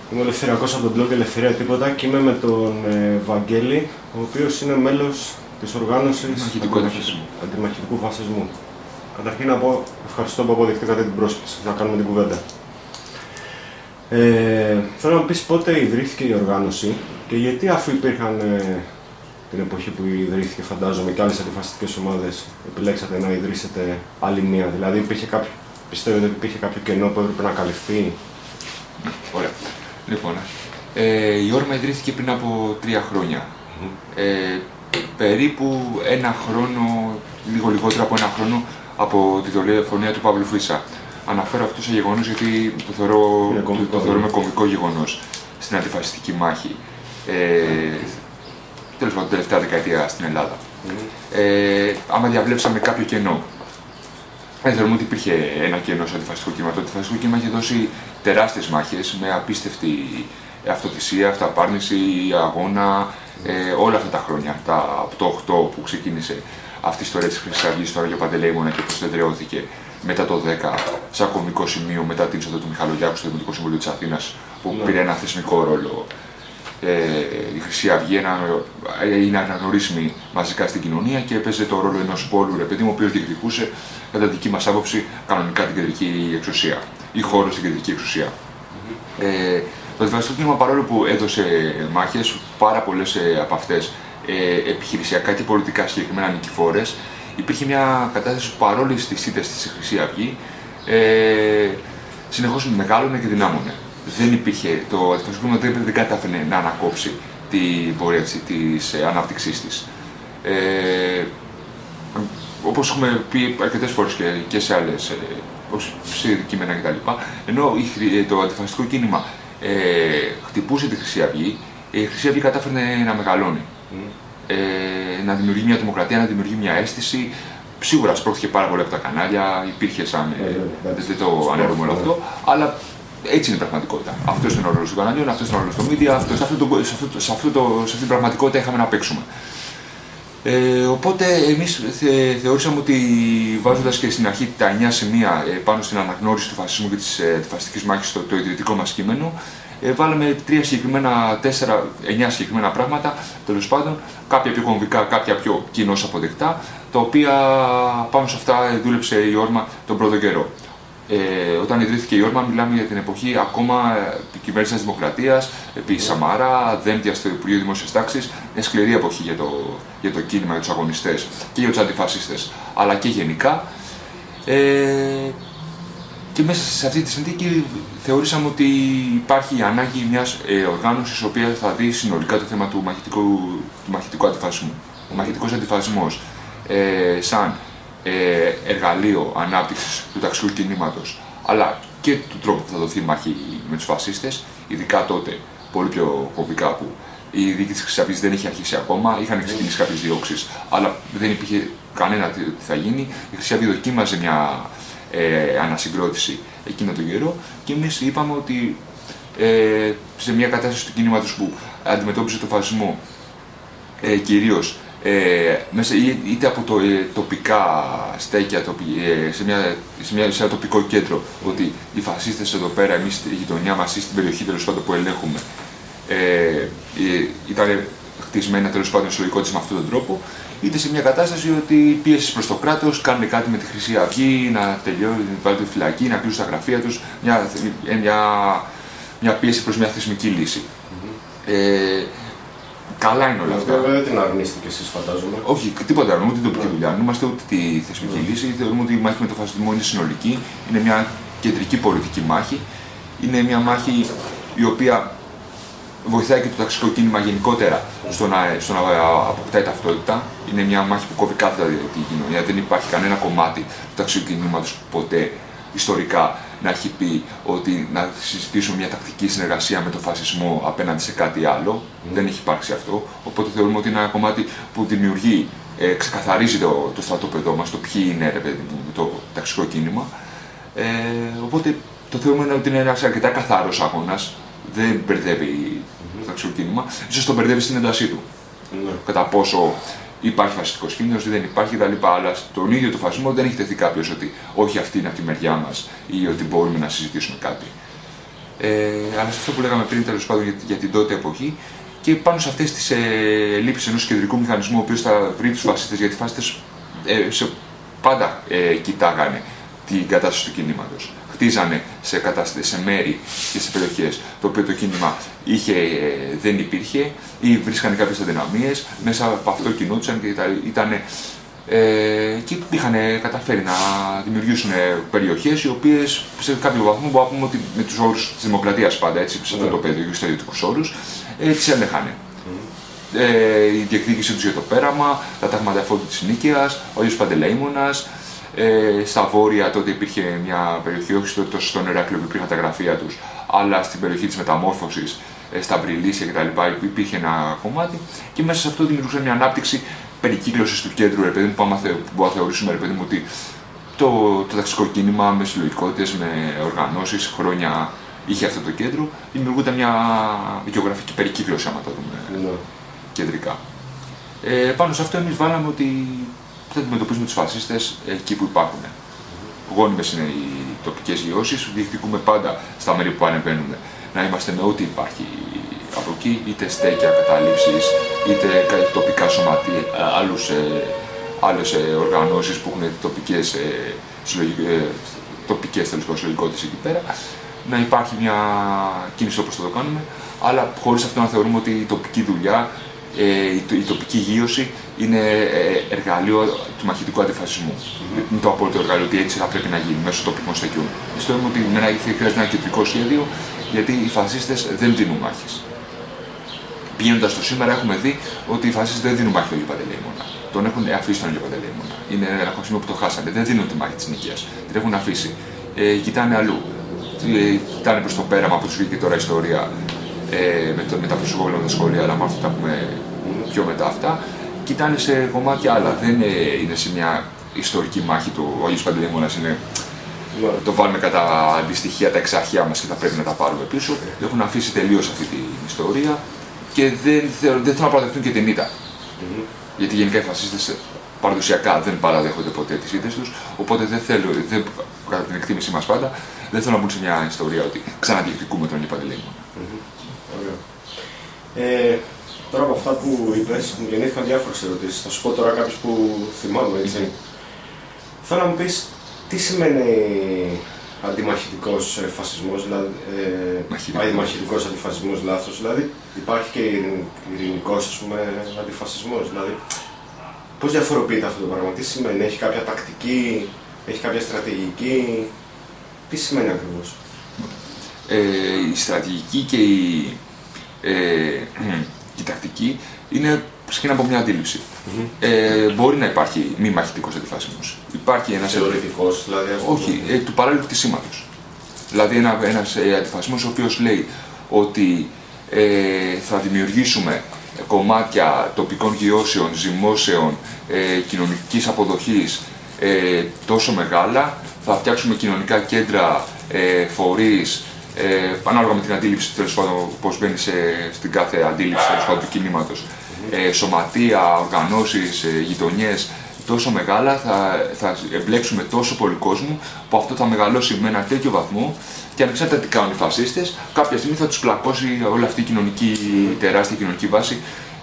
Είμαι ο Ελευθεριακός από τον blog Ελευθερία Τίποτα και είμαι με τον Βαγγέλη, ο οποίος είναι μέλος της οργάνωσης αντιμαχητικού φασισμού. Καταρχήν να πω ευχαριστώ που αποδεχτήκατε την πρόσκληση να κάνουμε την κουβέντα. Θέλω να πεις πότε ιδρύθηκε η οργάνωση και γιατί, αφού υπήρχαν την εποχή που ιδρύθηκε, φαντάζομαι, και άλλες αντιφασιστικές ομάδες, επιλέξατε να ιδρύσετε άλλη μία. Δηλαδή, πιστεύετε ότι υπήρχε κάποιο κενό που έπρεπε να καλυφθεί? Ωραία. Λοιπόν, η όρμα ιδρύθηκε πριν από 3 χρόνια. Περίπου ένα χρόνο, λίγο λιγότερο από ένα χρόνο, από τη δολοφονία του Παύλου Φίσα. Αναφέρω αυτό σε γεγονός γιατί το θεωρούμε κωμικό γεγονός στην αντιφασιστική μάχη. Τέλος πάντων, τελευταία δεκαετία στην Ελλάδα. Άμα διαβλέψαμε κάποιο κενό, θεωρούμε ότι υπήρχε ένα κενό στο αντιφασιστικό κίνημα. Το αντιφασιστικό κίνημα είχε δώσει τεράστιες μάχες με απίστευτη αυτοθυσία, αυτοαπάρνηση, αγώνα, όλα αυτά τα χρόνια. Από το 8 που ξεκίνησε αυτή η ιστορία της Χρυσής Αυγής στο Άγιο Παντελεήμονα και πώς τεντρεώθηκε, μετά το 10, σαν κωμικό σημείο, μετά την είσοδο του Μιχαλολιάκου στο Δημοτικό Συμβούλιο της Αθήνας, που πήρε ένα θεσμικό ρόλο. Η Χρυσή Αυγή είναι αναγνωρίσιμη μαζικά στην κοινωνία και έπαιζε το ρόλο ενός πόλου, ρε παιδί μου, ο οποίος διεκδικούσε, κατά δική μας άποψη, κανονικά την κεντρική εξουσία ή χώρο στην κεντρική εξουσία. Το αντιφασιστικό κίνημα, παρόλο που έδωσε μάχες, πάρα πολλές από αυτές επιχειρησιακά και πολιτικά συγκεκριμένα νικηφόρες, υπήρχε μια κατάσταση που, παρόλες τις ήττες της Χρυσή Αυγή, συνεχώς μεγάλωνε και δυνάμωνε. Δεν υπήρχε, το αντιφασιστικό κίνημα δεν κατάφερε να ανακόψει την πορεία της ανάπτυξής της. Όπως έχουμε πει αρκετές φορές και σε άλλες, σε κείμενα κτλ. Ενώ το αντιφασιστικό κίνημα χτυπούσε τη Χρυσή Αυγή, η Χρυσή Αυγή κατάφερε να μεγαλώνει. Να δημιουργεί μια δημοκρατία, να δημιουργεί μια αίσθηση. Σίγουρα σπρώχθηκε πάρα πολύ από τα κανάλια, υπήρχε σαν. Δεν το ανέρουμε όλο αυτό, αλλά έτσι είναι η πραγματικότητα. Αυτό είναι ο ρόλος του καναλιών, αυτό είναι ο ρόλος των media, σε αυτή την πραγματικότητα είχαμε να παίξουμε. Οπότε εμείς θεωρήσαμε ότι, βάζοντας και στην αρχή τα 9 σημεία πάνω στην αναγνώριση του φασισμού και της αντιφασιστικής μάχης στο ιδρυτικό μας κείμενο, βάλαμε 9 συγκεκριμένα πράγματα, τέλος πάντων, κάποια πιο κομβικά, κάποια πιο κοινώς αποδεκτά, τα οποία πάνω σε αυτά δούλεψε η όρμα τον πρώτο καιρό. Όταν ιδρύθηκε η όρμα, μιλάμε για την εποχή ακόμα κυβέρνηση της Δημοκρατίας, επί Σαμαρά, δέντια στο Υπουργείο Δημόσιας Τάξης, μια σκληρή εποχή για το κίνημα, για τους αγωνιστές και για τους αντιφασίστες, αλλά και γενικά. Και μέσα σε αυτή τη συνθήκη θεωρήσαμε ότι υπάρχει ανάγκη μιας οργάνωσης η οποία θα δει συνολικά το θέμα του μαχητικού αντιφασισμού. Ο μαχητικός αντιφασισμός σαν εργαλείο ανάπτυξης του ταξικού κινήματος, αλλά και του τρόπου που θα δοθεί μάχη με τους φασίστες, ειδικά τότε, πολύ πιο κομβικά, που η δίκη της Χρυσής Αυγής δεν είχε αρχίσει ακόμα, είχαν ξεκινήσει κάποιες διώξεις, αλλά δεν υπήρχε κανένα τι θα γίνει. Η Χρυσή Αυγή δοκίμαζε μια ανασυγκρότηση εκείνο τον καιρό και εμείς είπαμε ότι σε μια κατάσταση του κινήματος που αντιμετώπιζε το φασισμό κυρίως μέσα είτε από τοπικά στέκια, σε ένα τοπικό κέντρο, ότι οι φασίστες εδώ πέρα, εμείς στη γειτονιά μας ή στην περιοχή τέλος πάντων που ελέγχουμε, ήταν χτισμένα τέλος πάντων στο λογικό της με αυτόν τον τρόπο, είτε σε μια κατάσταση ότι πίεση προς το κράτος, κάνουν κάτι με τη Χρυσή Αυγή, να τελειώνει, να βάλουν τη φυλακή, να κλείσουν τα γραφεία τους, μια πίεση προς μια θεσμική λύση. Καλά είναι όλα αυτά. Βέβαια δεν την αρνείστε κι εσείς, φαντάζομαι. Όχι, τίποτα αρνούμε, ούτε την τοπική δουλειά αρνούμαστε, ούτε τη θεσμική λύση. Θεωρούμε ότι η μάχη με τον φασισμό είναι συνολική, είναι μια κεντρική πολιτική μάχη. Είναι μια μάχη η οποία βοηθάει και το ταξικό κίνημα γενικότερα στο να αποκτάει ταυτότητα. Είναι μια μάχη που κόβει κάθε τη κοινωνία. Δεν υπάρχει κανένα κομμάτι του ταξικού κινήματος που ποτέ ιστορικά να έχει πει ότι να συζητήσουμε μια τακτική συνεργασία με τον φασισμό απέναντι σε κάτι άλλο. Δεν έχει υπάρξει αυτό. Οπότε θεωρούμε ότι είναι ένα κομμάτι που δημιουργεί, ξεκαθαρίζει το στρατόπεδό μας, το ποιοι είναι το ταξικό κίνημα. Οπότε το θεωρούμε ότι είναι ένας αρκετά καθαρός αγώνας. Δεν μπερδεύει το ταξικό κίνημα. Ίσως τον μπερδεύει στην έντασή του. Κατά πόσο υπάρχει φασιστικός κίνδυνος ή δεν υπάρχει κτλ. Αλλά στον ίδιο το φασισμό δεν έχει τεθεί κάποιος ότι όχι, αυτή είναι από τη μεριά μας ή ότι μπορούμε να συζητήσουμε κάτι. Αλλά σε αυτό που λέγαμε πριν, τέλος πάντων, για την τότε εποχή, και πάνω σε αυτές τις λήψεις ενός κεντρικού μηχανισμού, ο οποίος θα βρει τους φασίστες, γιατί οι φασίστες πάντα κοιτάγανε την κατάσταση του κινήματος. Χτίζανε σε μέρη και σε περιοχές το οποίο το κίνημα δεν υπήρχε ή βρίσκανε κάποιες αδυναμίες, μέσα από αυτό κινούντουσαν και είχαν καταφέρει να δημιουργήσουν περιοχές οι οποίες σε κάποιο βαθμό μπορούμε να πούμε ότι με τους όρους της δημοκρατίας πάντα, έτσι, σε αυτό το πεδίο και στους ιδιωτικούς όρους, τις έλεγχανε. Η διεκδίκησή τους για το πέραμα, τα τάγματα εφόδου της Νίκαιας, ο Άγιος Παντελεήμονας. Στα βόρεια τότε υπήρχε μια περιοχή, όχι τόσο στον Ηράκλειο που υπήρχαν τα γραφεία τους, αλλά στην περιοχή της μεταμόρφωσης, στα Βρυλίσια κτλ. Υπήρχε ένα κομμάτι και μέσα σε αυτό δημιουργούσε μια ανάπτυξη περικύκλωσης του κέντρου, ρε παιδί μου, που μπορούμε να θεωρήσουμε, ρε παιδί μου, ότι το ταξικό κίνημα με συλλογικότητες, με οργανώσεις, χρόνια είχε αυτό το κέντρο, δημιουργούνται μια γεωγραφική περικύκλωση, άμα το δούμε κεντρικά. Πάνω σε αυτό εμείς βάλαμε ότι θα αντιμετωπίσουμε τους φασίστες εκεί που υπάρχουν. Γόνιμες είναι οι τοπικές γεώσεις, διεκδικούμε πάντα στα μέρη που ανεβαίνουμε να είμαστε με ό,τι υπάρχει από εκεί, είτε στέκια, καταλήψεις, είτε τοπικά σωματεία, άλλες οργανώσεις που έχουν τοπικές συλλογικότητες εκεί πέρα. Να υπάρχει μια κίνηση όπως θα το κάνουμε, αλλά χωρίς αυτό να θεωρούμε ότι η τοπική δουλειά, η τοπική γείωση είναι εργαλείο του μαχητικού αντιφασισμού. Είναι το απόλυτο εργαλείο ότι έτσι θα πρέπει να γίνει μέσω τοπικών στεκιών. Πιστεύουμε ότι χρειάζεται ένα κεντρικό σχέδιο, γιατί οι φασίστες δεν δίνουν μάχες. Πηγαίνοντας στο σήμερα, έχουμε δει ότι οι φασίστες δεν δίνουν μάχη στον Άγιο Παντελεήμονα. Τον έχουν αφήσει τον Άγιο Παντελεήμονα. Είναι ένα σημείο που το χάσανε. Δεν δίνουν τη μάχη της Νίκαιας. Την έχουν αφήσει. Κοιτάνε αλλού. Κοιτάνε προς το πέραμα, που τους βγήκε τώρα η ιστορία με τα προσωπικά σχόλια, αλλά μάλλον θα τα πούμε πιο μετά αυτά. Κοιτάνε σε κομμάτια άλλα. Δεν είναι σε μια ιστορική μάχη του Άγιος Παντελεήμονας. Το βάλουμε κατά αντιστοιχεία τα εξάρχειά μας και θα πρέπει να τα πάρουμε πίσω. Έχουν αφήσει τελείως αυτή την ιστορία και δεν θέλουν να παραδεχτούν και την ήττα. Γιατί γενικά οι φασίστες παραδοσιακά δεν παραδέχονται ποτέ τις ήττες τους, οπότε κατά την εκτίμησή μας πάντα, δεν θέλουν να μπουν σε μια ιστορία ότι ξαναδιεκδικούμε τον Άγιο Παντελεήμονα. Τώρα από αυτά που είπες, μου γεννήθηκαν διάφορες ερωτήσεις. Θα σου πω τώρα κάποιες που θυμάμαι, έτσι. Θέλω να μου πεις τι σημαίνει αντιμαχητικός φασισμός, δηλαδή αντιμαχητικός αντιφασισμός, λάθος, δηλαδή υπάρχει και ειρηνικός, ας πούμε, αντιφασισμός, δηλαδή πώς διαφοροποιείται αυτό το πράγμα, τι σημαίνει, έχει κάποια τακτική, έχει κάποια στρατηγική, τι σημαίνει ακριβώς? Η στρατηγική και η τακτική είναι ξεκινά από μια αντίληψη. Μπορεί να υπάρχει μη μαχητικός αντιφασισμός. Υπάρχει ένας θεωρητικός, δηλαδή. Όχι, του παράλληλου κτισήματος. Δηλαδή ένας αντιφασισμός ο οποίος λέει ότι θα δημιουργήσουμε κομμάτια τοπικών γειώσεων, ζυμώσεων, κοινωνικής αποδοχής τόσο μεγάλα, θα φτιάξουμε κοινωνικά κέντρα, φορείς, ανάλογα με την αντίληψη, τέλος πάντων, πώς μπαίνει στην κάθε αντίληψη του κινήματος. Σωματεία, οργανώσεις, γειτονιές τόσο μεγάλα, θα εμπλέξουμε τόσο πολύ κόσμο που αυτό θα μεγαλώσει με ένα τέτοιο βαθμό και ανεξάρτητα τι κάνουν οι φασίστες, κάποια στιγμή θα τους πλακώσει όλη αυτή η τεράστια κοινωνική βάση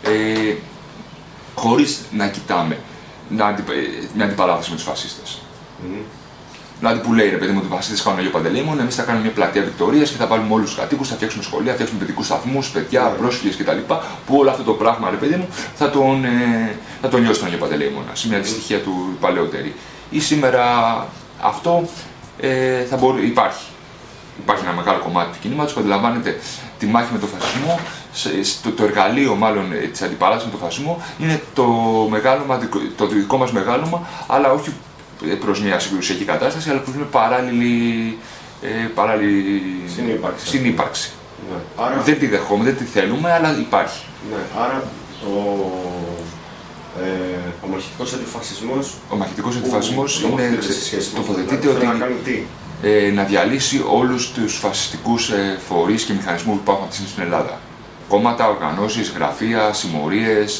χωρίς να κοιτάμε μια αντιπαράθεση με τους φασίστες. Δηλαδή που λέει, ρε παιδί μου, ότι οι φασίστες κάνουν Άγιο Παντελεήμονα, εμείς θα κάνουμε μια πλατεία Βικτωρίας και θα βάλουμε όλους τους κατοίκους, θα φτιάξουμε σχολεία, θα φτιάξουμε παιδικούς σταθμούς, παιδιά, πρόσφυγες κτλ. Που όλο αυτό το πράγμα, ρε παιδί μου, θα τον λιώσει τον Άγιο Παντελεήμονα, σε μια αντιστοιχεία του παλαιότερη. Ή σήμερα αυτό υπάρχει. Υπάρχει ένα μεγάλο κομμάτι του κινήματος που αντιλαμβάνεται τη μάχη με τον φασισμό. Το εργαλείο μάλλον της αντιπαράθεσης με τον φασισμό είναι το δικό μας μεγάλωμα, αλλά όχι προς μια συγκρουσιακή κατάσταση, αλλά προς μια παράλληλη συνύπαρξη. Ναι. Άρα... Δεν τη δεχόμαστε, δεν τη θέλουμε, αλλά υπάρχει. Ναι. Άρα ο μαχητικός αντιφασισμός... Ο μαχητικός αντιφασισμός τοποθετείται ότι να διαλύσει όλους τους φασιστικούς φορείς και μηχανισμούς που υπάρχουν αυτή στην Ελλάδα. Κόμματα, οργανώσεις, γραφεία, συμμορίες,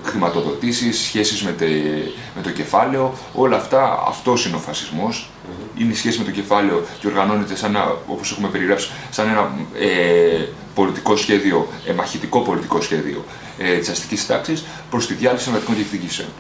χρηματοδοτήσεις, σχέσεις με το κεφάλαιο, όλα αυτά, αυτός είναι ο φασισμός. είναι η σχέση με το κεφάλαιο και οργανώνεται, όπως έχουμε περιγράψει, σαν ένα πολιτικό σχέδιο, μαχητικό πολιτικό σχέδιο της αστικής τάξης προς τη διάλυση των κρατικών διεκδικήσεων.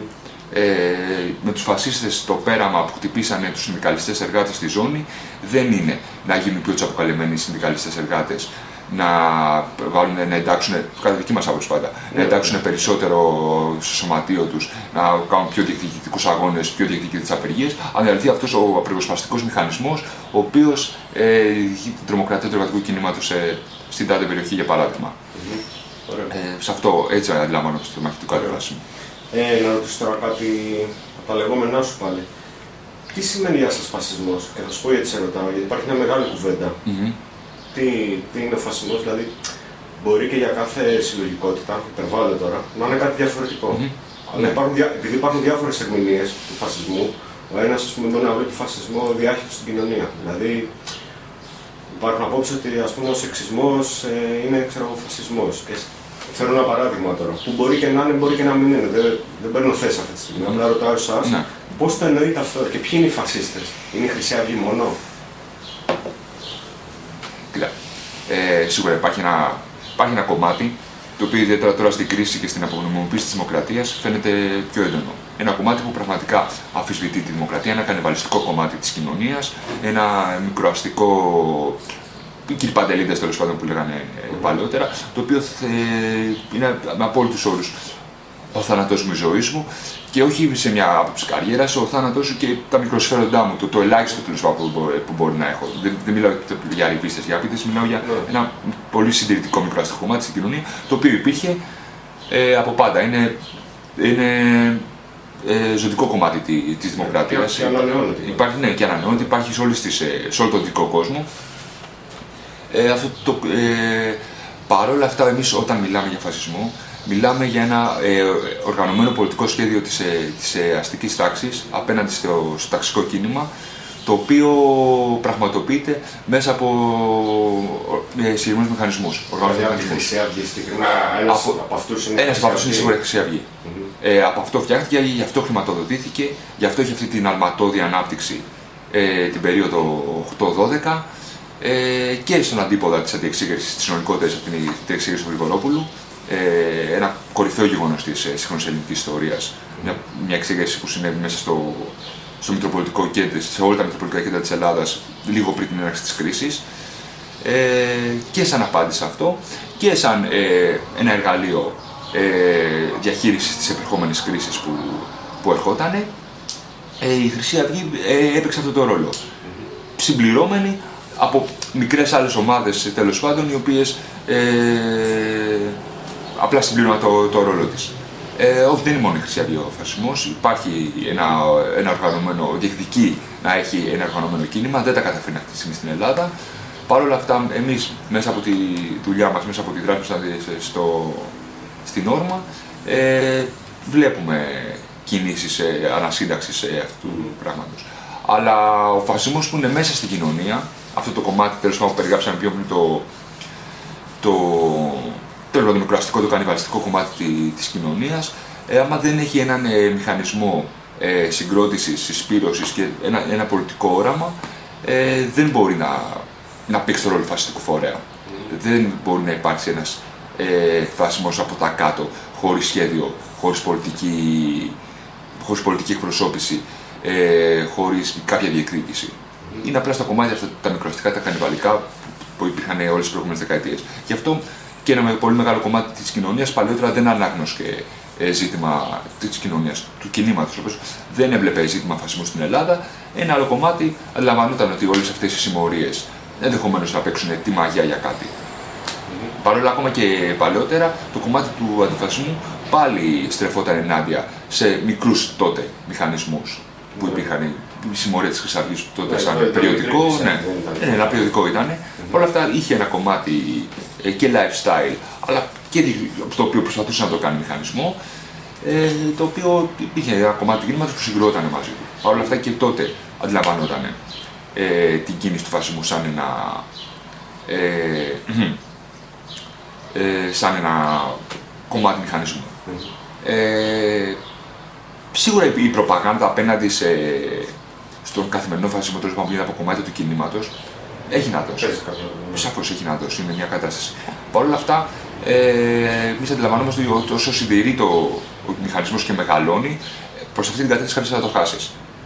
Με τους φασίστες το πέραμα που χτυπήσανε τους συνδικαλιστές εργάτες στη ζώνη δεν είναι να γίνουν πιο τσαποκαλεμένοι οι συνδικαλιστές εργάτες, να εντάξουν, κατά δική μας άποψη πάντα, να εντάξουν περισσότερο στο σωματείο τους, να κάνουν πιο διεκδικητικούς αγώνες, πιο διεκδικητικές απεργίες, αν δηλαδή αυτός ο απεργοσπαστικός μηχανισμός, ο οποίος την τρομοκρατία του εργατικού κινήματος στην τάδε περιοχή, για παράδειγμα. Σε αυτό έτσι αντιλαμβάνω στο μαχητικό αντιφάσιμο. Να ρωτήσω τώρα κάτι από τα λεγόμενά σου πάλι. Τι σημαίνει για σας φασισμός? Και θα σου πω γιατί σε ρωτάω, γιατί υπάρχει μια μεγάλη κουβέντα. Τι είναι ο φασισμός, δηλαδή μπορεί και για κάθε συλλογικότητα, υπερβάλλω τώρα, να είναι κάτι διαφορετικό. Αλλά επειδή υπάρχουν διάφορες ερμηνείες του φασισμού, ο ένας μπορεί να βλέπει φασισμό διάχυτο στην κοινωνία. Δηλαδή υπάρχουν απόψεις ότι ο σεξισμός είναι φασισμός. Φέρω ένα παράδειγμα τώρα, που μπορεί και να είναι, μπορεί και να μην είναι. Δεν παίρνω θέση αυτή τη στιγμή. Απλά ρωτάω εσάς πώς το εννοείτε αυτό και ποιοι είναι οι φασίστες? Είναι η Χρυσή Αυγή μόνο? Κοίτα, σίγουρα υπάρχει ένα κομμάτι το οποίο ιδιαίτερα τώρα στην κρίση και στην απονομιμοποίηση της δημοκρατίας φαίνεται πιο έντονο. Ένα κομμάτι που πραγματικά αμφισβητεί τη δημοκρατία, ένα κανιβαλιστικό κομμάτι της κοινωνίας, ένα μικροαστικό. Οι κύριοι παντελίδες, τέλος πάντων, που λέγανε παλαιότερα, το οποίο είναι με απόλυτους όρους ο θάνατός μου, η ζωή μου, και όχι σε μια άποψη καριέρας, ο θάνατός σου και τα μικροσφαίροντά μου, το ελάχιστο τέλος πάντων που μπορεί να έχω. Δεν μιλάω για ρηπίστες, για απίτες, μιλάω για ένα πολύ συντηρητικό μικροαστικό κομμάτι στην κοινωνία, το οποίο υπήρχε από πάντα. Είναι ζωτικό κομμάτι της δημοκρατίας. Και ανανεώνεται. Υπάρχει, και ανανεώνεται, υπάρχει σε όλο τον δυτικό κόσμο. Παρόλα αυτά, εμείς όταν μιλάμε για φασισμό, μιλάμε για ένα οργανωμένο πολιτικό σχέδιο της αστικής τάξης απέναντι στο ταξικό κίνημα, το οποίο πραγματοποιείται μέσα από συγκεκριμένους μηχανισμούς. Δηλαδή, η Χρυσή Αυγή συγκεκριμένα, ένας από αυτούς είναι σίγουρα η Χρυσή Αυγή. Από αυτό φτιάχτηκε, γι' αυτό χρηματοδοτήθηκε, γι' αυτό έχει αυτή την αλματώδη ανάπτυξη την περίοδο 8-12. Και στον αντίποδα της αντιεξήγερσης, της συνολικότητας από την αντιεξήγερση του Γρηγορόπουλου, ένα κορυφαίο γεγονός της σύγχρονης ελληνικής ιστορίας. Μια εξήγερση που συνέβη μέσα στο Μητροπολιτικό Κέντρο, σε όλα τα Μητροπολιτικά Κέντρα της Ελλάδας, λίγο πριν την έναρξη της κρίσης. Και σαν απάντηση σε αυτό, και σαν ένα εργαλείο διαχείρισης της επερχόμενης κρίσης που ερχότανε, η Χρυσή Αυγή έπαιξε αυτό το ρόλο. Συμπληρώμενη από μικρές άλλες ομάδες, τέλος πάντων, οι οποίες απλά συμπλήρωναν το ρόλο της. Όχι, δεν είναι μόνο η Χρυσή Αυγή ο φασισμός. Υπάρχει ένα οργανωμένο, διεκδικεί να έχει ένα οργανωμένο κίνημα, δεν τα καταφέρνει αυτή τη στιγμή στην Ελλάδα. Παρ' όλα αυτά, εμείς μέσα από τη δουλειά μας, μέσα από τη δράση μας στην Όρμα, βλέπουμε κινήσεις ανασύνταξης αυτού του πράγματος. Αλλά ο φασισμός που είναι μέσα στην κοινωνία, αυτό το κομμάτι τέλος πάντων που περιγράψαμε πιο πριν, το μικροαστικό, το κανιβαλιστικό κομμάτι της κοινωνίας, άμα δεν έχει έναν μηχανισμό συγκρότησης, συσπήρωσης και ένα πολιτικό όραμα, δεν μπορεί να παίξει το ρόλο φασιστικού φορέα. Δεν μπορεί να υπάρξει ένας φασισμός από τα κάτω, χωρίς σχέδιο, χωρίς πολιτική εκπροσώπηση, χωρίς κάποια διεκδίκηση. Είναι απλά στα κομμάτια αυτά τα μικροαστικά, τα κανιβαλικά που υπήρχαν όλες τις προηγούμενες δεκαετίες. Γι' αυτό και ένα πολύ μεγάλο κομμάτι της κοινωνίας παλαιότερα δεν ανάγνωσε ζήτημα της κοινωνίας, του κινήματος, όπως δεν έβλεπε ζήτημα φασισμού στην Ελλάδα. Ένα άλλο κομμάτι αντιλαμβανόταν ότι όλες αυτές οι συμμορίες ενδεχομένως να παίξουν τη μαγιά για κάτι. Παρόλα ακόμα και παλαιότερα, το κομμάτι του αντιφασισμού πάλι στρεφόταν ενάντια σε μικρούς τότε μηχανισμούς που υπήρχαν. Η συμμορία της Χρυσής Αυγής τότε σαν περιοδικό, ένα περιοδικό ήταν. Όλα αυτά είχε ένα κομμάτι και lifestyle, αλλά και το οποίο προσπαθούσε να το κάνει μηχανισμό, το οποίο υπήρχε ένα κομμάτι του κινήματος που συγκρόταν μαζί του. Παρ' όλα αυτά και τότε αντιλαμβανόταν την κίνηση του φασισμού σαν ένα κομμάτι μηχανισμού. Σίγουρα η προπαγάνδα απέναντι στον καθημερινό φασισμό που γίνεται από κομμάτια του κινήματος, έχει να δώσει. Σαφώς έχει να δώσει, είναι μια κατάσταση. Παρ' όλα αυτά, εμείς αντιλαμβανόμαστε ότι όσο συντηρεί ο μηχανισμός και μεγαλώνει, προς αυτή την κατεύθυνση κάποιος θα το χάσεις.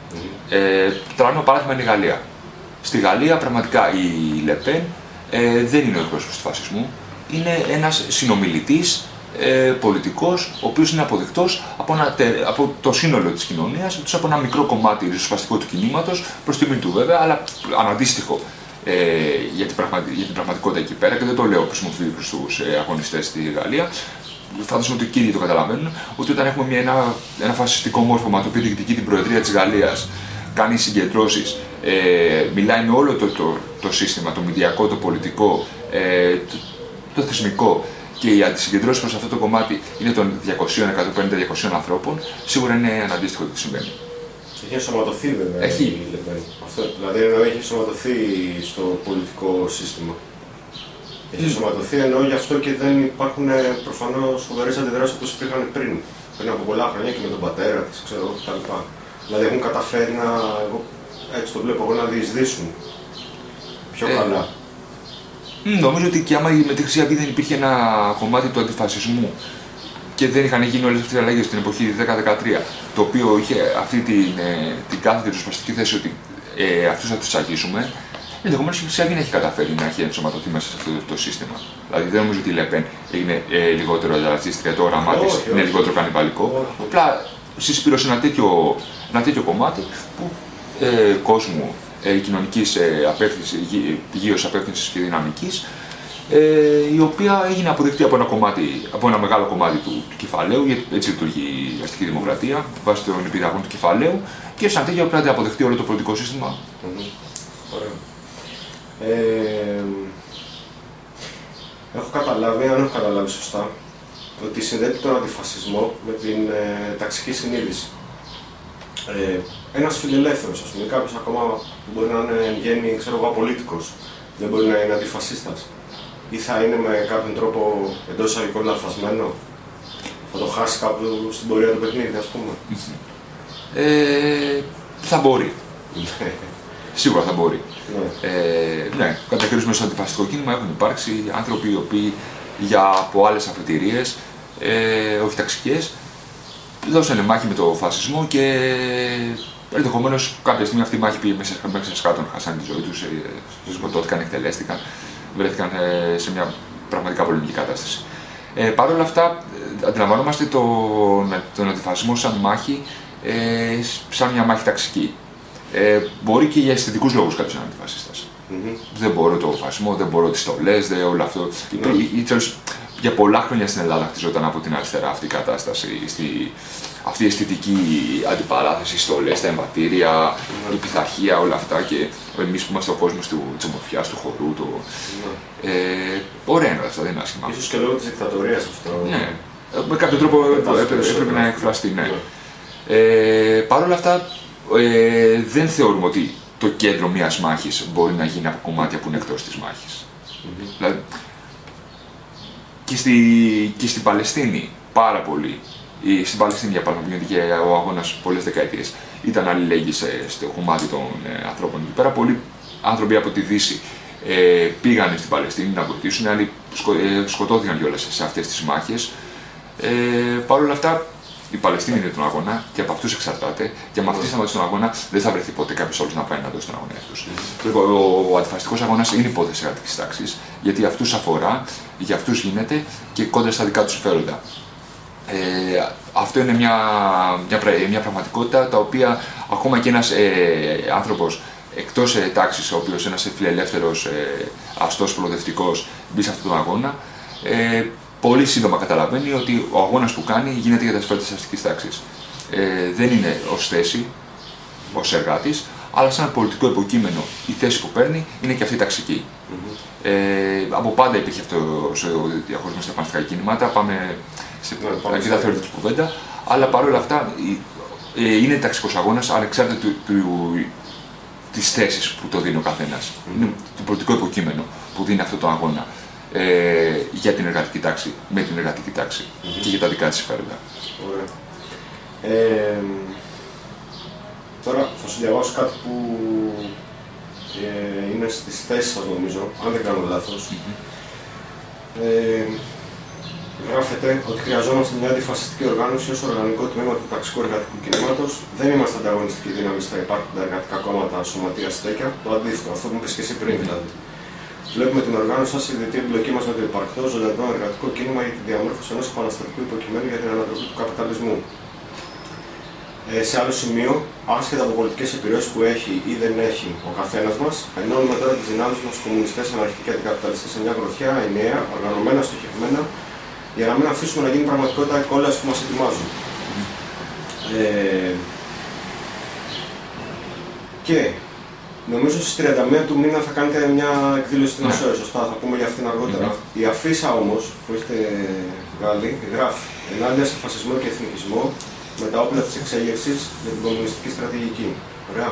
Τρανό παράδειγμα είναι η Γαλλία. Στη Γαλλία, πραγματικά η Λεπέν δεν είναι ο εκπρόσωπος του φασισμού. Είναι ένας συνομιλητής πολιτικός, ο οποίος είναι αποδεκτός από το σύνολο της κοινωνίας, εκτός από ένα μικρό κομμάτι ριζοσπαστικό του κινήματος, προς τιμή του βέβαια, αλλά αναντίστοιχο για την πραγματικότητα εκεί πέρα, και δεν το λέω προς τους αγωνιστές στη Γαλλία. Φαντάζομαι ότι οι κύριοι το καταλαβαίνουν, ότι όταν έχουμε ένα φασιστικό μόρφωμα το οποίο διεκδικεί την Προεδρία της Γαλλίας, κάνει συγκεντρώσεις, μιλάει με όλο το σύστημα, το μηδιακό, το πολιτικό, το θεσμικό, και οι αντισυγκεντρώσεις προς αυτό το κομμάτι είναι των 200, 150-200 ανθρώπων, σίγουρα είναι αναντίστοιχο το τι συμβαίνει. Έχει ενσωματωθεί βέβαια η Λεπέν. Δηλαδή έχει ενσωματωθεί στο πολιτικό σύστημα. Έχει ενσωματωθεί ενώ γι' αυτό και δεν υπάρχουν προφανώς φοβερές αντιδράσεις όπως υπήρχαν πριν από πολλά χρόνια και με τον πατέρα της, ξέρω εγώ κτλ. Δηλαδή έχουν καταφέρει έτσι το βλέπω εγώ, να διεισδύσουν πιο καλά. Νομίζω ότι και άμα με τη Χρυσή Αυγή δεν υπήρχε ένα κομμάτι του αντιφασισμού και δεν είχαν γίνει όλες αυτές οι αλλαγές στην εποχή 10-13, το οποίο είχε αυτή την κάθετη ριζοσπαστική θέση ότι αυτούς θα τους αγγίσουμε, ενδεχομένως η Χρυσή Αυγή να έχει καταφέρει να έχει ενσωματωθεί μέσα σε αυτό το σύστημα. Δηλαδή δεν νομίζω ότι η Λεπέν είναι λιγότερο ρατσίστρια, το όραμά της είναι λιγότερο κανιβαλικό. Απλά συσπήρωσε ένα τέτοιο κομμάτι που κόσμου κοινωνικής πηγίως απεύθυνσης και δυναμικής, η οποία έγινε αποδεκτή από ένα μεγάλο κομμάτι του κεφαλαίου, γιατί έτσι λειτουργεί η αστική δημοκρατία, βάσει των επιδαγών του κεφαλαίου, και σαν τέτοιο πρέπει να αποδεχτεί όλο το πολιτικό σύστημα. Ωραία. Έχω καταλάβει, αν έχω καταλάβει σωστά, ότι συνδέεται τον αντιφασισμό με την ταξική συνείδηση. Ένας φιλελεύθερος, ας πούμε, κάποιος ακόμα που μπορεί να είναι εν γέννη, ξέρω εγώ, απολύτικος, δεν μπορεί να είναι αντιφασίστας, ή θα είναι με κάποιον τρόπο εντός εισαγωγικών λανθασμένο, θα το χάσει κάπου στην πορεία του παιχνίδι, ας πούμε. Θα μπορεί. Σίγουρα θα μπορεί. Ναι, κατακρίνουμε στο αντιφασιστικό κίνημα έχουν υπάρξει άνθρωποι οι οποίοι από άλλες αφετηρίες, όχι ταξικές, δώσανε μάχη με το φασισμό και ενδεχομένως κάποια στιγμή αυτή η μάχη πήγε μέσα σε σκάτων, χάσανε τη ζωή τους, σκοτώθηκαν, εκτελέστηκαν, βρέθηκαν σε μια πραγματικά πολεμική κατάσταση. Παρ' όλα αυτά, αντιλαμβανόμαστε τον αντιφασισμό σαν μάχη, σαν μια μάχη ταξική. Μπορεί και για αισθητικούς λόγους κάποιος να είναι αντιφασίστας. Δεν μπορώ το φασισμό, δεν μπορώ τις στολές, όλο αυτό. Για πολλά χρόνια στην Ελλάδα χτιζόταν από την αριστερά αυτή η κατάσταση, αυτή η αισθητική αντιπαράθεση, οι στολές, τα εμβατήρια, η πειθαρχία, όλα αυτά, και εμείς που είμαστε ο κόσμος της ομορφιάς, του χορού. Ωραία είναι αυτά, δεν είναι άσχημα. Ίσως και λόγω της δικτατορίας αυτό. Ναι, με κάποιο τρόπο έπρεπε να εκφραστεί, ναι. Παρ' όλα αυτά, δεν θεωρούμε ότι το κέντρο μιας μάχης μπορεί να γίνει από κομμάτια που είναι εκτός της μάχης. Δηλαδή, και στην Παλαιστίνη πάρα πολύ. Στην Παλαιστίνη, για παράδειγμα, που γίνεται και ο αγώνας πολλές δεκαετίες, ήταν αλληλέγγυοι στο κομμάτι των ανθρώπων εκεί πέρα. Πολλοί άνθρωποι από τη Δύση πήγαν στην Παλαιστίνη να βοηθήσουν, άλλοι σκοτώθηκαν κιόλας σε αυτές τις μάχες. Παρ' όλα αυτά, η Παλαιστίνη είναι τον αγώνα και από αυτούς εξαρτάται, και με αυτή σταματήσει τον αγώνα δεν θα βρεθεί ποτέ κάποιος άλλος να πάει να δώσει τον αγώνα αυτούς. Ο αντιφασιστικός αγώνας είναι υπόθεση εργατικής τάξης, γιατί αυτούς αφορά, για αυτούς γίνεται και κόντρα στα δικά τους συμφέροντα. Αυτό είναι μια πραγματικότητα, τα οποία ακόμα και ένας άνθρωπος εκτός τάξης, ο οποίος ένας φιλελεύθερος, αστός, προοδευτικός, μπει σε αυτόν τον αγώνα, πολύ σύντομα καταλαβαίνει ότι ο αγώνας που κάνει γίνεται για τα συμφέροντα της αστικής τάξης. Δεν είναι ως θέση, ως εργάτης, αλλά σαν πολιτικό υποκείμενο η θέση που παίρνει είναι και αυτή ταξική. Από πάντα υπήρχε αυτό ο διαχωρισμός στα επαναστατικά κινήματα, πάμε σε αρκετά θεωρητική κουβέντα, αλλά παρόλα αυτά είναι ταξικός αγώνας ανεξάρτητα της θέσης που το δίνει ο καθένας. Είναι το πολιτικό υποκείμενο που δίνει αυτό το αγώνα. Για την εργατική τάξη, με την εργατική τάξη και για τα δικά της συμφέροντα. Ωραία. Τώρα θα σου διαβάσω κάτι που είναι στις θέσεις σας νομίζω, αν δεν κάνω λάθος. Γράφεται ότι χρειαζόμαστε μια αντιφασιστική οργάνωση ως οργανικό τμήμα του ταξικού εργατικού κινήματος. Δεν είμαστε ανταγωνιστική δύναμη στα υπάρχοντα εργατικά κόμματα, σωματεία, στέκια. Το αντίθετο, αυτό που είπες και εσύ πριν δηλαδή. Βλέπουμε την οργάνωση σαν συνδετή εμπλοκή μας με το υπαρκτό ζωντανό εργατικό κίνημα για τη διαμόρφωση ενός επαναστατικού υποκειμένου για την ανατροπή του καπιταλισμού. Σε άλλο σημείο, άσχετα από πολιτικές επιρροές που έχει ή δεν έχει ο καθένας μας, ενώνουμε τώρα τις δυνάμεις μας, κομμουνιστές, αναρχικοί και αντικαπιταλιστές σε μια γροθιά ενιαία, οργανωμένα, στοχευμένα, για να μην αφήσουμε να γίνει πραγματικότητα οι κόλλες που μας ετοιμάζουν. Και νομίζω στις 31 του μήνα θα κάνετε μια εκδήλωση στην ΑΣΟΕ, σωστά, θα πούμε για αυτήν αργότερα. Η αφίσα όμως που έχετε βγάλει γράφει ενάντια σε φασισμό και εθνικισμό με τα όπλα της εξέγερσης για την κομμουνιστική στρατηγική. Ωραία.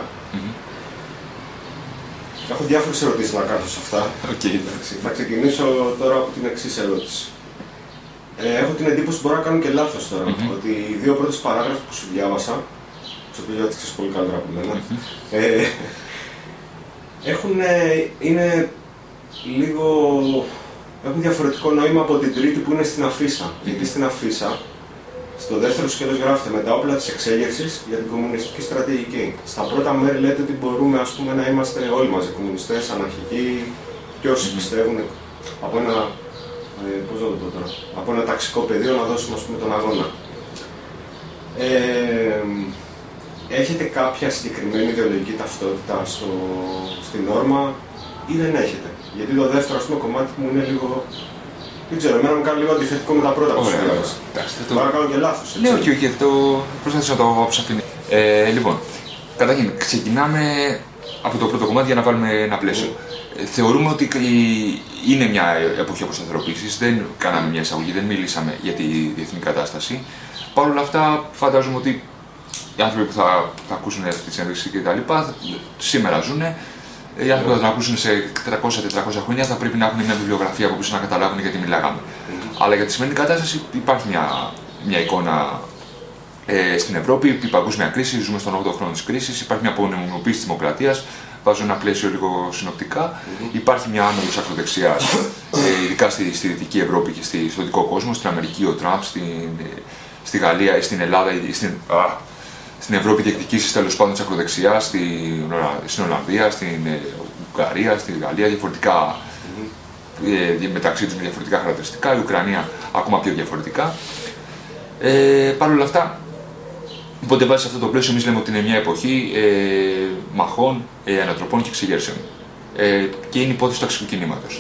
Έχω διάφορες ερωτήσεις να κάνω σε αυτά. Θα ξεκινήσω τώρα από την εξής ερώτηση. Έχω την εντύπωση ότι μπορώ να κάνω και λάθος τώρα. Ότι οι δύο πρώτες παράγραφοι που σου διάβασα, τις οποίες δεν τις ξέρεις πολύ καλύτερα από μένα, έχουν διαφορετικό νόημα από την τρίτη που είναι στην αφίσα. Γιατί στην αφίσα, στο δεύτερο σκέλος γράφεται με τα όπλα της εξέγερσης για την κομμουνιστική στρατηγική. Στα πρώτα μέρη λέτε ότι μπορούμε να είμαστε όλοι μαζί κομμουνιστές, αναρχικοί και όσοι πιστεύουν από ένα, από ένα ταξικό πεδίο να δώσουμε τον αγώνα. Έχετε κάποια συγκεκριμένη ιδεολογική ταυτότητα στην όρμα ή δεν έχετε? Γιατί το δεύτερο κομμάτι μου είναι λίγο. Δεν ξέρω, εμένα μου κάνει λίγο αντιθετικό με τα πρώτα που σου διάβασα. Τώρα κάνω και λάθος. Ναι, όχι, αυτό προσπαθήσω να το αποσαφηνίσω. Λοιπόν, καταρχήν, ξεκινάμε από το πρώτο κομμάτι για να βάλουμε ένα πλαίσιο. Θεωρούμε ότι είναι μια εποχή αποσταθεροποίησης, δεν κάναμε μια εισαγωγή, δεν μιλήσαμε για τη διεθνή κατάσταση. Παρ' όλα αυτά, φαντάζομαι ότι οι άνθρωποι που θα ακούσουν αυτή τη συνέντευξη κτλ. Σήμερα ζουν. Οι άνθρωποι που θα την ακούσουν σε 300-400 χρόνια θα πρέπει να έχουν μια βιβλιογραφία από πίσω να καταλάβουν γιατί μιλάγαμε. Αλλά για τη σημερινή κατάσταση υπάρχει μια εικόνα στην Ευρώπη, η παγκόσμια κρίση, ζούμε στον 8ο χρόνο της κρίσης, υπάρχει μια απονομιμοποίηση της δημοκρατίας, βάζω ένα πλαίσιο λίγο συνοπτικά. Υπάρχει μια άνοδος ακροδεξιάς, ειδικά στη Δυτική Ευρώπη και στο δυτικό κόσμο, στην Αμερική, ο Τραμπ, στη Γαλλία, στην Ελλάδα, στην Ευρώπη διεκδικήσεις τέλος πάντων της ακροδεξιάς, στην Ολλανδία, στην Ουγγαρία, στη Γαλλία, διαφορετικά μεταξύ τους με διαφορετικά χαρακτηριστικά, η Ουκρανία ακόμα πιο διαφορετικά. Παρ' όλα αυτά, οπότε βάσει σε αυτό το πλαίσιο, εμείς λέμε ότι είναι μια εποχή μαχών, ανατροπών και εξεγέρσεων. Και είναι υπόθεση του ταξικού κινήματος.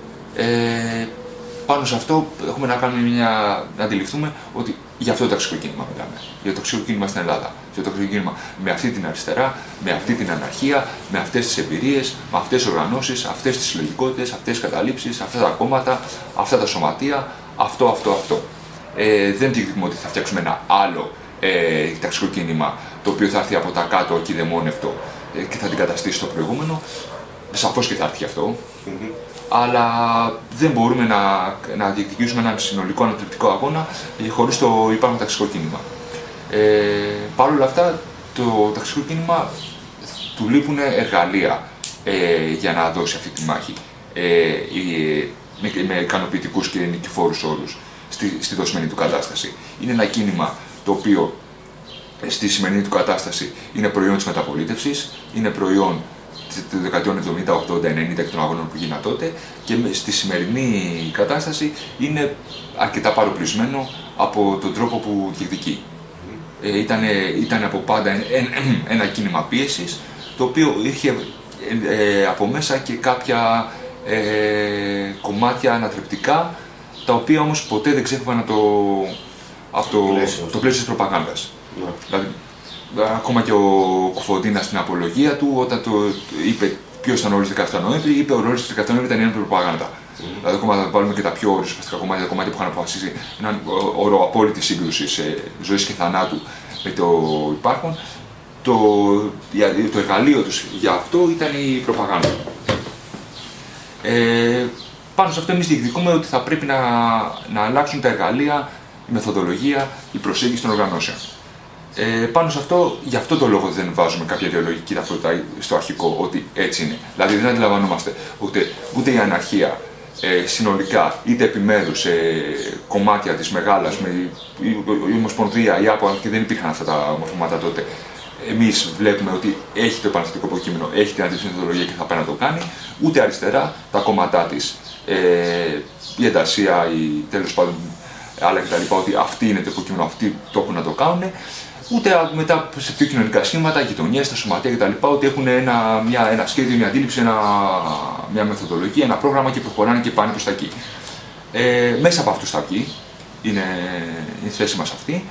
Πάνω σε αυτό έχουμε να αντιληφθούμε ότι για αυτό το ταξικό κίνημα μιλάμε. Για το ταξικό κίνημα στην Ελλάδα. Για το ταξικό κίνημα με αυτή την αριστερά, με αυτή την αναρχία, με αυτές τις εμπειρίες, με αυτές τις οργανώσεις, αυτές τις συλλογικότητες, αυτές τις καταλήψεις, αυτά τα κόμματα, αυτά τα σωματεία, αυτό. Δεν διεκδικούμε ότι θα φτιάξουμε ένα άλλο ταξικό κίνημα το οποίο θα έρθει από τα κάτω κυδεμόνευτο και θα αντικαταστήσει το προηγούμενο. Σαφώς και θα έρθει αυτό. Αλλά δεν μπορούμε να διεκδικήσουμε έναν συνολικό ανατρεπτικό αγώνα χωρίς το υπάρχον ταξικό κίνημα. Παρ' όλα αυτά, το ταξικό κίνημα του λείπουν εργαλεία για να δώσει αυτή τη μάχη με ικανοποιητικούς και νικηφόρους όρους στη δοσμένη του κατάσταση. Είναι ένα κίνημα το οποίο στη σημερινή του κατάσταση είναι προϊόν της μεταπολίτευσης, είναι προϊόν των δεκαετιών 70, 80, 90 και των αγώνων που γίνανε τότε και στη σημερινή κατάσταση είναι αρκετά παροπλισμένο από τον τρόπο που διεκδικεί. Ήταν από πάντα ένα κίνημα πίεσης, το οποίο είχε από μέσα και κάποια κομμάτια ανατρεπτικά, τα οποία όμως ποτέ δεν ξέφυγαν από το πλαίσιο της προπαγάνδας. Δηλαδή, ακόμα και ο Κουφοντίνας στην απολογία του, όταν το είπε ποιος ήταν ο ρόλος του 17 Νοέμβρη, είπε ο ρόλος του 17 Νοέμβρη ήταν η ένοπλη προπαγάνδα. Δηλαδή, ακόμα θα βάλουμε και τα πιο ριζοσπαστικά κομμάτια, τα κομμάτια που είχαν αποφασίσει έναν όρο απόλυτη σύγκρουση ζωής και θανάτου με το υπάρχον. Το εργαλείο τους για αυτό ήταν η προπαγάνδα. Πάνω σε αυτό, εμείς διεκδικούμε ότι θα πρέπει να αλλάξουν τα εργαλεία, η μεθοδολογία, η προσέγγιση των οργανώσεων. Πάνω σε αυτό, γι' αυτό το λόγο δεν βάζουμε κάποια ιδεολογική ταυτότητα στο αρχικό, ότι έτσι είναι. Δηλαδή δεν αντιλαμβανόμαστε ούτε η αναρχία συνολικά, είτε επιμέρους κομμάτια της μεγάλας, η Ομοσπονδία, η ΑΠΟ, και δεν υπήρχαν αυτά τα μορφώματα τότε. Εμείς βλέπουμε ότι έχει το επαναστατικό υποκείμενο, έχει την αντίθετη μεθοδολογία και θα πάει να το κάνει, ούτε αριστερά, τα κόμματά της, η Εντασία, η τέλος πάντων άλλα κτλ. Ότι αυτή είναι το υποκείμενο, αυτοί το έχουν να το κάνουν, ούτε μετά σε πιο κοινωνικά σχήματα, γειτονιές, τα σωματεία κτλ. Ότι έχουν ένα σχέδιο, μια αντίληψη, μια μεθοδολογία, ένα πρόγραμμα και προχωράνε και πάνε προς τα εκεί. Μέσα από αυτούς θα βγει, είναι η θέση μας αυτή.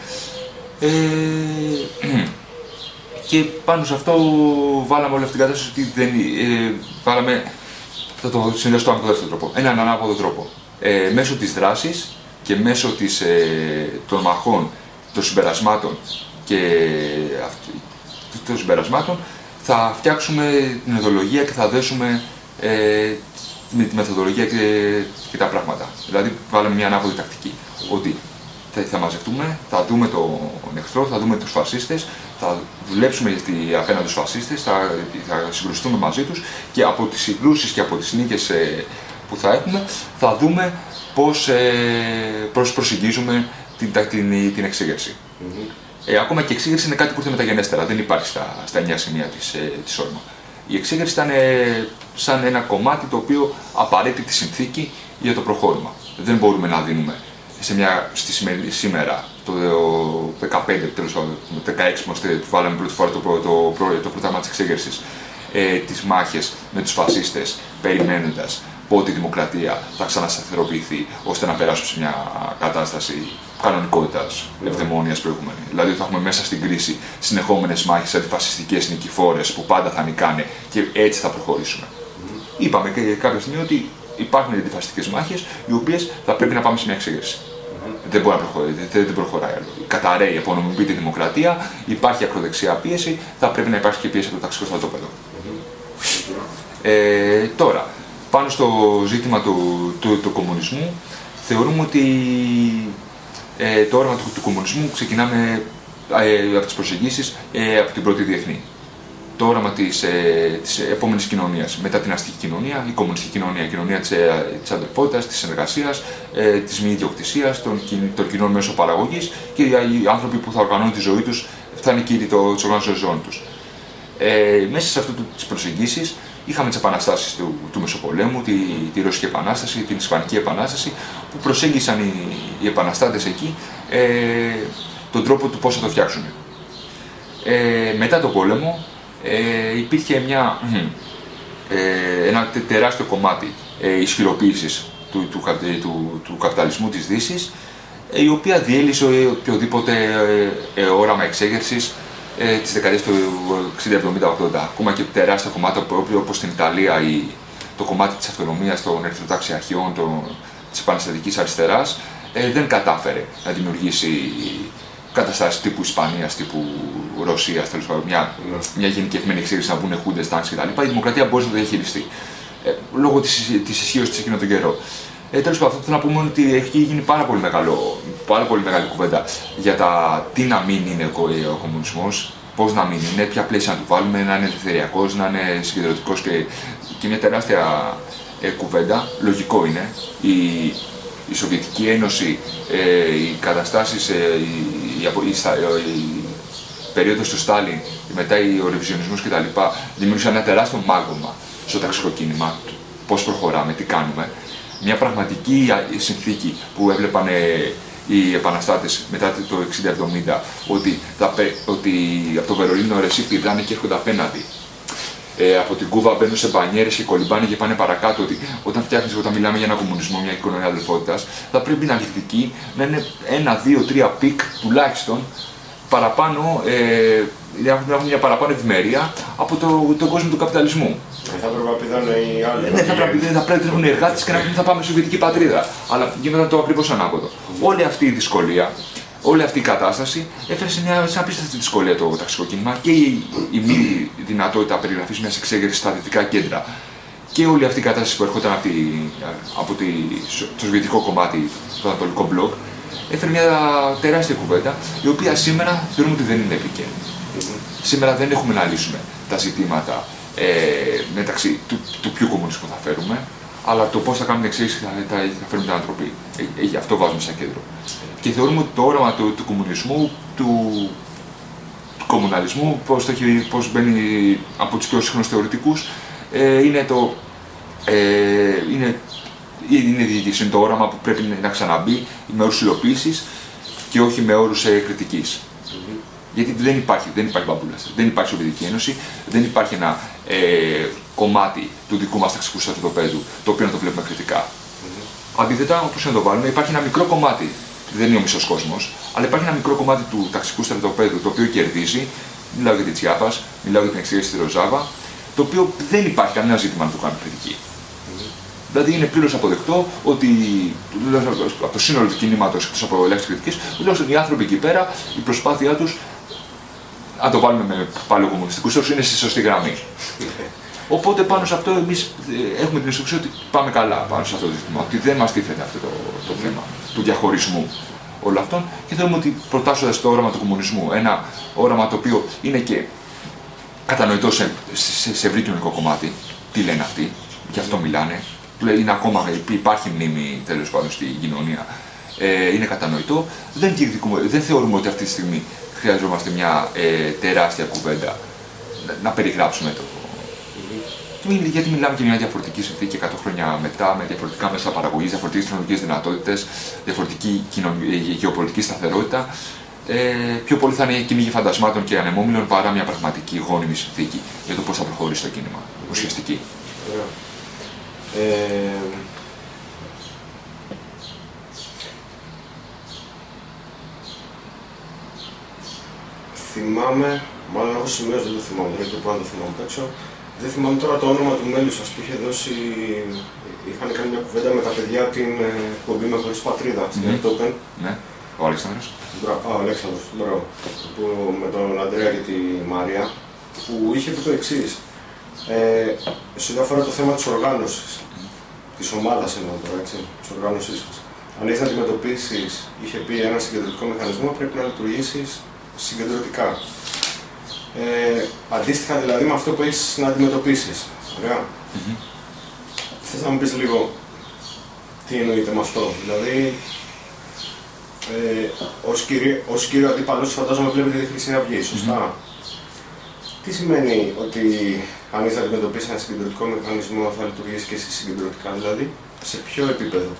Και πάνω σε αυτό βάλαμε όλη αυτή την κατάσταση ότι θα το συνδυαστώ με τον δεύτερο τρόπο, έναν ανάποδο τρόπο. Μέσω της δράσης και μέσω των μαχών, των συμπερασμάτων θα φτιάξουμε την ιδεολογία και θα δέσουμε με τη μεθοδολογία και τα πράγματα. Δηλαδή βάλαμε μια ανάποδη τακτική, ότι θα μαζευτούμε, θα δούμε τον εχθρό, θα δούμε τους φασίστες, θα δουλέψουμε απέναντι στους φασίστες, θα συγκρουστούμε μαζί τους και από τις συγκρούσεις και από τις νίκες που θα έχουμε θα δούμε πώς προσεγγίζουμε την εξέγερση. Ακόμα και η εξέγερση είναι κάτι που ήρθε μεταγενέστερα, δεν υπάρχει στα 9 σημεία της όρμα. Η εξέγερση ήταν σαν ένα κομμάτι το οποίο απαραίτητη συνθήκη για το προχώρημα. Δεν μπορούμε να δίνουμε σήμερα, το 2015, τέλος πάντων, το 2016, που βάλαμε πρώτη φορά το πρόγραμμα της εξέγερσης, τις μάχες με τους φασίστες, περιμένοντας πότε η δημοκρατία θα ξανασταθεροποιηθεί, ώστε να περάσουμε σε μια κατάσταση κανονικότητας, ευδαιμόνιας προηγούμενη. Δηλαδή θα έχουμε μέσα στην κρίση συνεχόμενες μάχες αντιφασιστικές νικηφόρες που πάντα θα νικάνε και έτσι θα προχωρήσουμε. Είπαμε και κάποια στιγμή ότι υπάρχουν αντιφασιστικές μάχες, οι οποίες θα πρέπει να πάμε σε μια εξέγερση. Δεν μπορεί να προχωρήσει, δεν προχωράει άλλο. Καταραίει, απονομοποιείται η δημοκρατία, υπάρχει ακροδεξιά πίεση, θα πρέπει να υπάρχει και πίεση από το ταξικό στρατόπεδο. Τώρα, πάνω στο ζήτημα του κομμουνισμού, θεωρούμε ότι το όραμα του κομμουνισμού ξεκινάμε από τις προσεγγίσεις από την πρώτη διεθνή. Το όραμα της επόμενης κοινωνίας, μετά την αστική κοινωνία, η κομμουνιστική κοινωνία, η κοινωνία της αδελφότητας, της συνεργασίας, της μη ιδιοκτησίας, των κοινών μέσων παραγωγής και οι άνθρωποι που θα οργανώνουν τη ζωή τους, θα είναι κύριοι της οργάνωσης ζώων τους. Μέσα σε αυτές τις προσεγγίσεις είχαμε τις επαναστάσεις του Μεσοπολέμου, τη Ρωσική Επανάσταση, την Ισπανική Επανάσταση, που προσέγγισαν οι επαναστάτες εκεί τον τρόπο του πώς θα το φτιάξουν. Μετά τον πόλεμο, υπήρχε ένα τεράστιο κομμάτι ισχυροποίησης του καπιταλισμού της Δύσης, η οποία διέλυσε οποιοδήποτε όραμα εξέγερσης τις δεκαετίες του 60-70-80. Ακόμα και τεράστια κομμάτια όπως στην Ιταλία, το κομμάτι της αυτονομίας των ερυθροταξιαρχιών, της επαναστατικής αριστεράς, δεν κατάφερε να δημιουργήσει καταστάσεις τύπου Ισπανίας, τύπου Ρωσίας, τέλος πάντων, μια γενικευμένη εξέγερση να βγουν χούντες, τάγκς κτλ. Η δημοκρατία μπορεί να το διαχειριστεί λόγω της ισχύως της εκείνο τον καιρό. Τέλος πάντων, αυτό θέλω να πούμε ότι έχει γίνει πάρα πολύ μεγάλη κουβέντα για τι να μην είναι ο κομμουνισμός, πώς να μην είναι, ποια πλαίσια να του βάλουμε, να είναι ελευθεριακός, να είναι συγκεντρωτικός και μια τεράστια κουβέντα. Λογικό είναι. Η Σοβιετική Ένωση, οι καταστάσεις, η περίοδος του Στάλιν, μετά ο ρεβιζιονισμός κτλ. Δημιούργησαν ένα τεράστιο μάγωμα στο ταξικό κίνημα, πώς προχωράμε, τι κάνουμε. Μια πραγματική συνθήκη που έβλεπαν οι επαναστάτες μετά το 60-70, ότι από το Βερολίνο ρεσί πηδάνε και έρχονται απέναντι. Από την Κούβα μπαίνουν σε μπανιέρες και κολυμπάνε και πάνε παρακάτω. Ότι όταν μιλάμε για ένα κομμουνισμό, μια κοινωνία αδελφότητας, θα πρέπει να ληφτική να είναι 1, 2, 3 πικ τουλάχιστον παραπάνω, να έχουν μια παραπάνω ευημερία από τον κόσμο του καπιταλισμού. Θα πρέπει να πηδάνε οι άλλοι. Ναι, θα πρέπει να τρέχουν οι εργάτες και να πούν θα πάμε στη Σοβιετική πατρίδα. Αλλά γίνονταν το ακριβώς ανάποδο. Όλη αυτή η δυσκολία, όλη αυτή η κατάσταση έφερε σε μια απίστευτη δυσκολία το ταξικό κίνημα και η μη δυνατότητα περιγραφής μιας εξέγερσης στα δυτικά κέντρα. Και όλη αυτή η κατάσταση που ερχόταν από το σοβιετικό κομμάτι, το ανατολικό μπλοκ, έφερε μια τεράστια κουβέντα, η οποία σήμερα θεωρούμε ότι δεν είναι επίκαιρη. Σήμερα δεν έχουμε να λύσουμε τα ζητήματα μεταξύ του ποιου κομμουνισμού θα φέρουμε, αλλά το πώς θα κάνουμε την εξέλιξη θα φέρουμε την ανατροπή. Γι' αυτό βάζουμε σαν κέντρο. Και θεωρούμε ότι το όραμα του κομμουνισμού, του κομμουναλισμού, πώς μπαίνει από τους πιο σύγχρονους θεωρητικούς, είναι διοίκηση, είναι το όραμα που πρέπει να ξαναμπεί με όρους υλοποίησης και όχι με όρους κριτικής. Γιατί δεν υπάρχει μπαμπούλα, δεν υπάρχει Σοβιετική Ένωση, δεν υπάρχει ένα κομμάτι του δικού μας ταξικού στρατοπέδου το οποίο να το βλέπουμε κριτικά. Αντίθετα, όπως να το βάλουμε, υπάρχει ένα μικρό κομμάτι, δεν είναι ο μισός κόσμος, αλλά υπάρχει ένα μικρό κομμάτι του ταξικού στρατοπέδου το οποίο κερδίζει. Μιλάω για τη Τσιάπας, μιλάω για την εξήγηση στη Ροζάβα, το οποίο δεν υπάρχει κανένα ζήτημα να το κάνει κριτική. Δηλαδή είναι πλήρως αποδεκτό ότι από το σύνολο του κινήματος, εκτός από ελάχιστες κριτικές, τουλάχιστον οι άνθρωποι εκεί πέρα, η προσπάθειά τους, αν το βάλουμε με παλαιοκομμουνιστικούς όρους, είναι στη σωστή γραμμή. Οπότε πάνω σε αυτό εμείς έχουμε την αισθησία ότι πάμε καλά πάνω σε αυτό το ζήτημα, ότι δεν μας τίθεται αυτό το θέμα του διαχωρισμού όλων αυτών και θέλουμε ότι προτάσσοντας το όραμα του κομμουνισμού, ένα όραμα το οποίο είναι και κατανοητό σε ευρύ κοινωνικό κομμάτι, τι λένε αυτοί, γι' αυτό μιλάνε. Είναι ακόμα, υπάρχει μνήμη τέλος πάντων στην κοινωνία, είναι κατανοητό. Δεν θεωρούμε ότι αυτή τη στιγμή χρειαζόμαστε μια τεράστια κουβέντα να περιγράψουμε το. Γιατί μιλάμε για μια διαφορετική συνθήκη 100 χρόνια μετά, με διαφορετικά μέσα παραγωγής, διαφορετικές τεχνολογικές δυνατότητες, διαφορετική γεωπολιτική σταθερότητα. Πιο πολύ θα είναι κυνήγι φαντασμάτων και ανεμόμυλων παρά μια πραγματική γόνιμη συνθήκη για το πώς θα προχωρήσει το κίνημα. Ουσιαστική. Θυμάμαι, μάλλον έχω σημειώσει, δεν το θυμάμαι, δεν το πάντα το θυμάμαι έξω. Δεν θυμάμαι τώρα το όνομα του μέλους σας που είχε δώσει, είχαν κάνει μια κουβέντα με τα παιδιά την εκπομπή με χωρίς πατρίδα, στην Open. Ναι, ο Αλέξανδρος. Ο Αλέξανδρος, μπράβο. Με τον Αντρέα και τη Μαρία, που είχε πει το εξής. Σε ό,τι αφορά το θέμα της οργάνωσης, της ομάδας εννοώ τώρα, έτσι, της οργάνωσής σας. Αν έχεις να αντιμετωπίσεις, είχε πει, ένα συγκεντρωτικό μηχανισμό, πρέπει να λειτουργήσεις συγκεντρωτικά. Αντίστοιχα δηλαδή με αυτό που έχεις να αντιμετωπίσεις. Ωραία. Θες να μου πεις λίγο τι εννοείται με αυτό, δηλαδή ως κύριο αντίπαλος φαντάζομαι βλέπετε τη Χρυσή Αυγή, σωστά. Τι σημαίνει ότι αν είσαι να αντιμετωπίσεις ένα συγκεντρωτικό μηχανισμό θα λειτουργήσει και εσύ συγκεντρωτικά, δηλαδή σε ποιο επίπεδο?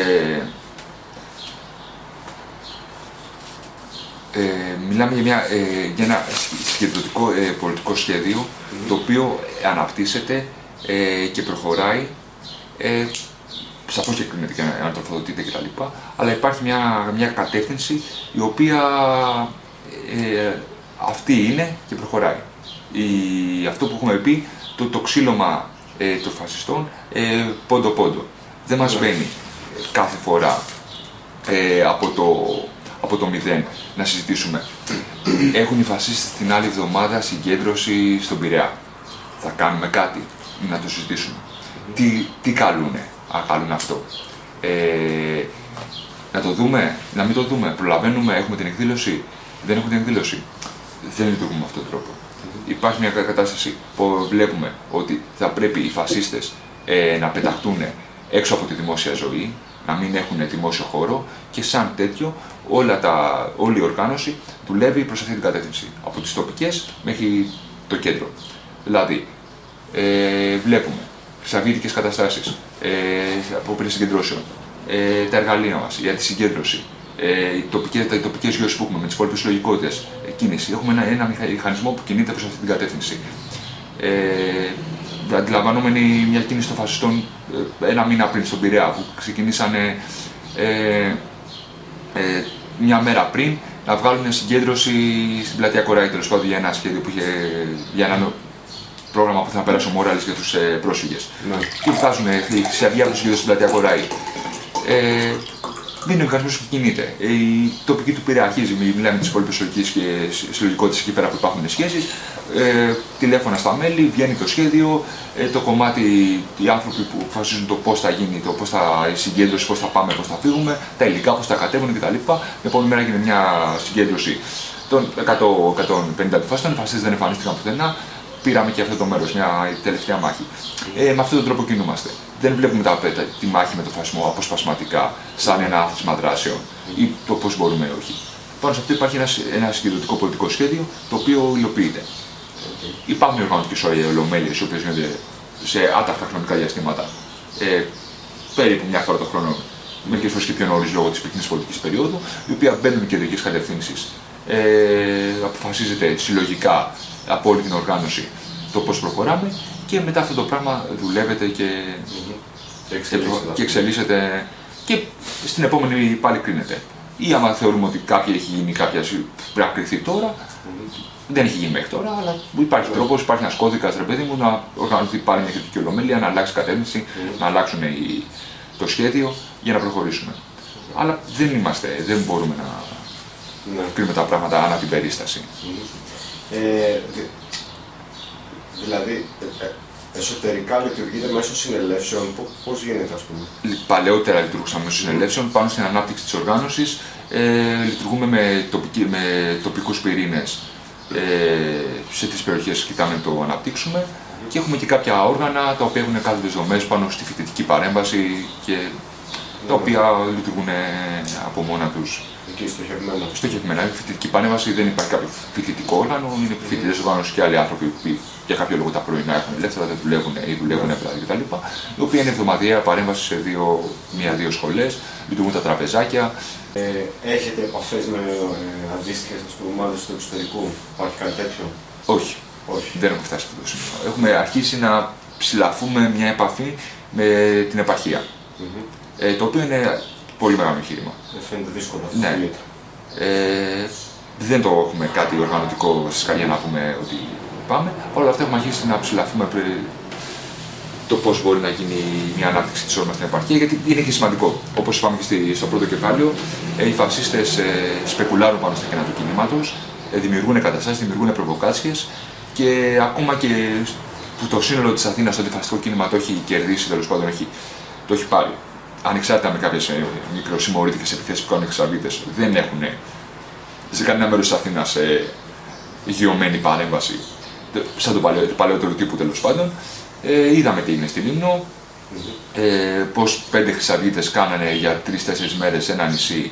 Μιλάμε για ένα συγκεντρωτικό πολιτικό σχέδιο το οποίο αναπτύσσεται και προχωράει, σαφώς και κρίνεται και ανατροφοδοτείται κτλ. Αλλά υπάρχει μια κατεύθυνση η οποία αυτή είναι και προχωράει. Αυτό που έχουμε πει, το ξύλωμα των φασιστών πόντο-πόντο. Δεν μας μπαίνει κάθε φορά από το μηδέν να συζητήσουμε. Έχουν οι φασίστες την άλλη εβδομάδα συγκέντρωση στον Πειραιά. Θα κάνουμε κάτι, να το συζητήσουμε. Τι καλούνε, αν καλούν αυτό. Να το δούμε, να μην το δούμε. Προλαβαίνουμε, έχουμε την εκδήλωση, δεν έχουμε την εκδήλωση. Δεν λειτουργούμε με αυτόν τον τρόπο. Υπάρχει μια κατάσταση που βλέπουμε ότι θα πρέπει οι φασίστες να πεταχτούν έξω από τη δημόσια ζωή, να μην έχουν δημόσιο χώρο και σαν τέτοιο όλη η οργάνωση δουλεύει προς αυτή την κατεύθυνση. Από τις τοπικές μέχρι το κέντρο. Δηλαδή, βλέπουμε ξαβίδικες καταστάσεις από πριν συγκεντρώσεων, τα εργαλεία μας για τη συγκέντρωση, οι τοπικές γεώσεις που έχουμε με τις υπόλοιπες συλλογικότητες, κίνηση. Έχουμε ένα μηχανισμό που κινείται προς αυτή την κατεύθυνση. Αντιλαμβανόμενοι μια κίνηση των φασιστών ένα μήνα πριν στον Πειραιά, που ξεκινήσανε μια μέρα πριν να βγάλουν συγκέντρωση στην πλατεία Κοράη, τέλος πάντων για ένα σχέδιο που είχε, για ένα πρόγραμμα που θα πέρασε ο Μοράλης για τους πρόσφυγες. Ναι. Και βγάζουν Χρυσή Αυγή από το συγκέντρωση στην πλατεία Κοράη. δεν είναι ο οργανισμός που κινείται. Η τοπική του πυρία αρχίζει, μιλάμε τις υπόλοιπες συλλογικές και συλλογικότητες εκεί πέρα που υπάρχουν σχέσεις. Τηλέφωνα στα μέλη, βγαίνει το σχέδιο, το κομμάτι, οι άνθρωποι που αποφασίζουν το πώς θα γίνει, το πώς θα η συγκέντρωση, πώς θα πάμε, πώς θα φύγουμε, τα υλικά, πώς θα κατέβουν κτλ. Την επόμενη μέρα γίνεται μια συγκέντρωση των 150 επιφάσεων, οι φασίστες δεν εμφανίστηκαν πουθενά. Πήραμε και αυτό το μέρος, μια τελευταία μάχη. Με αυτόν τον τρόπο κινούμαστε. Δεν βλέπουμε τη μάχη με τον φασισμό αποσπασματικά, σαν ένα άθροισμα δράσεων ή το πώς μπορούμε ή όχι. Πάνω σε αυτό υπάρχει ένα συγκεντρωτικό πολιτικό σχέδιο το οποίο υλοποιείται. Υπάρχουν οργανωτικές ολομέλειες οι οποίες γίνονται σε άτακτα χρονικά διαστήματα, περίπου μια φορά το χρόνο, μερικές φορές και πιο νωρίς λόγω της πυκνής πολιτικής περίοδου, οι οποίες μπαίνουν κεντρικές κατευθύνσεις. Αποφασίζεται συλλογικά από όλη την οργάνωση το πώς προχωράμε και μετά αυτό το πράγμα δουλεύεται και εξελίσσεται και στην επόμενη πάλι κρίνεται. Ή άμα θεωρούμε ότι κάποια έχει γίνει, κάποια πρέπει να κρυθεί τώρα, δεν έχει γίνει μέχρι τώρα, αλλά υπάρχει τρόπος, υπάρχει ένας κώδικας, ρε παιδί μου, να οργανωθεί πάλι μια κριτική ολομέλεια, να αλλάξει κατεύθυνση, να αλλάξουν το σχέδιο για να προχωρήσουμε. Αλλά δεν μπορούμε να κρίνουμε τα πράγματα ανά την περίσταση. Δηλαδή, εσωτερικά λειτουργείτε μέσω συνελεύσεων, πώς γίνεται, ας πούμε? Παλαιότερα λειτουργούσαμε μέσω συνελεύσεων, πάνω στην ανάπτυξη της οργάνωσης, λειτουργούμε με τοπικούς πυρήνες σε τις περιοχές, κοιτάμε να το αναπτύξουμε και έχουμε και κάποια όργανα τα οποία έχουν κάθετες δομές πάνω στη φοιτητική παρέμβαση και τα οποία λειτουργούν από μόνα τους. Εκεί στοχευμένα. Στοχευμένα. Η φοιτητική παρέμβαση δεν υπάρχει κάποιο φοιτητικό όργανο, είναι φοιτητές οργάνωση και άλλοι άνθρωποι που για κάποιο λόγο τα πρωινά έχουν ελεύθερα, δεν δουλεύουν ή δουλεύουν βράδυ κτλ. Η οποία είναι εβδομαδιαία παρέμβαση σε μία-δύο σχολές, λειτουργούν τα τραπεζάκια. Έχετε επαφές με αντίστοιχες ομάδες του εξωτερικού, υπάρχει κάτι τέτοιο? Όχι. Δεν έχουμε φτάσει σε αυτό το σημείο. Έχουμε αρχίσει να ψηλαφούμε μια επαφή με την επαρχία. Το οποίο είναι πολύ μεγάλο εγχείρημα. Φαίνεται δύσκολο. Ναι. Δεν το έχουμε κάτι οργανωτικό στη σκαλιά να πούμε ότι πάμε. Όλα αυτά έχουμε αρχίσει να ψηλαφούμε το πώς μπορεί να γίνει μια ανάπτυξη της όρμας στην επαρχία, γιατί είναι και σημαντικό. Όπως είπαμε και στο πρώτο κεφάλαιο, οι φασίστες σπεκουλάρουν πάνω στα κενά του κινήματος, δημιουργούν καταστάσεις, δημιουργούν προβοκάτσιες και ακόμα και που το σύνολο της Αθήνας, το αντιφασιστικό κίνημα το έχει κερδίσει, τέλος πάντων το έχει πάρει. Ανεξάρτητα με κάποιες μικροσημωρήτικες επιθέσεις που κάνουν εξαρτήτες, δεν έχουν σε κανένα μέρος της Αθήνας γεωμένη παρέμβαση, σαν το παλαιότερο τύπου τέλος πάντων. Είδαμε τι είναι στη Λίμνο, πως 5 χρυσαυγίτες κάνανε για 3-4 μέρες ένα νησί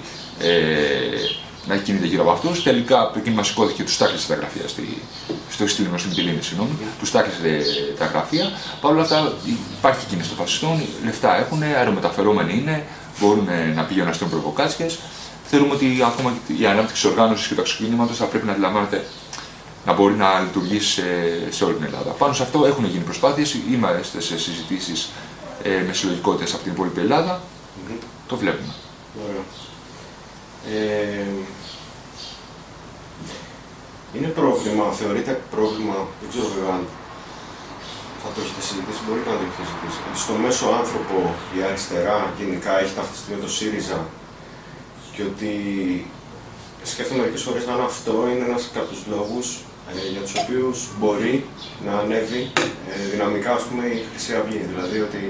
να κινείται γύρω από αυτούς. Τελικά εκείνη μας σηκώθηκε, τους τάκλεισε τα γραφεία στη Λίμνο, στην Μυτιλήνη, συγγνώμη, τους τάκλεισε τα γραφεία. Παρ' όλα αυτά υπάρχει κίνηση των φασιστών, λεφτά έχουν, αερομεταφερόμενοι είναι, μπορούν να πηγαίνουν να στείλουν προβοκάτσιες. Θεωρούμε ότι ακόμα η ανάπτυξη της οργάνωσης και του αξιοκινήματος θα πρέπει να αντιλαμβάνεται να μπορεί να λειτουργήσει σε όλη την Ελλάδα. Πάνω σε αυτό έχουν γίνει προσπάθειες, είμαστε σε συζητήσεις με συλλογικότητες από την υπόλοιπη Ελλάδα. Το βλέπουμε. Ωραία. Είναι πρόβλημα, θεωρείται πρόβλημα, δεν ξέρω βέβαια αν θα το έχετε συζητήσει, μπορεί να το έχετε συζητήσει. Στο μέσο άνθρωπο η αριστερά γενικά έχει ταυτιστεί με το ΣΥΡΙΖΑ και ότι σκέφτομαι μερικές φορές αν αυτό είναι ένας από τους λόγους για τους οποίους μπορεί να ανέβει δυναμικά, ας πούμε, η Χρυσή Αυγή. Δηλαδή ότι,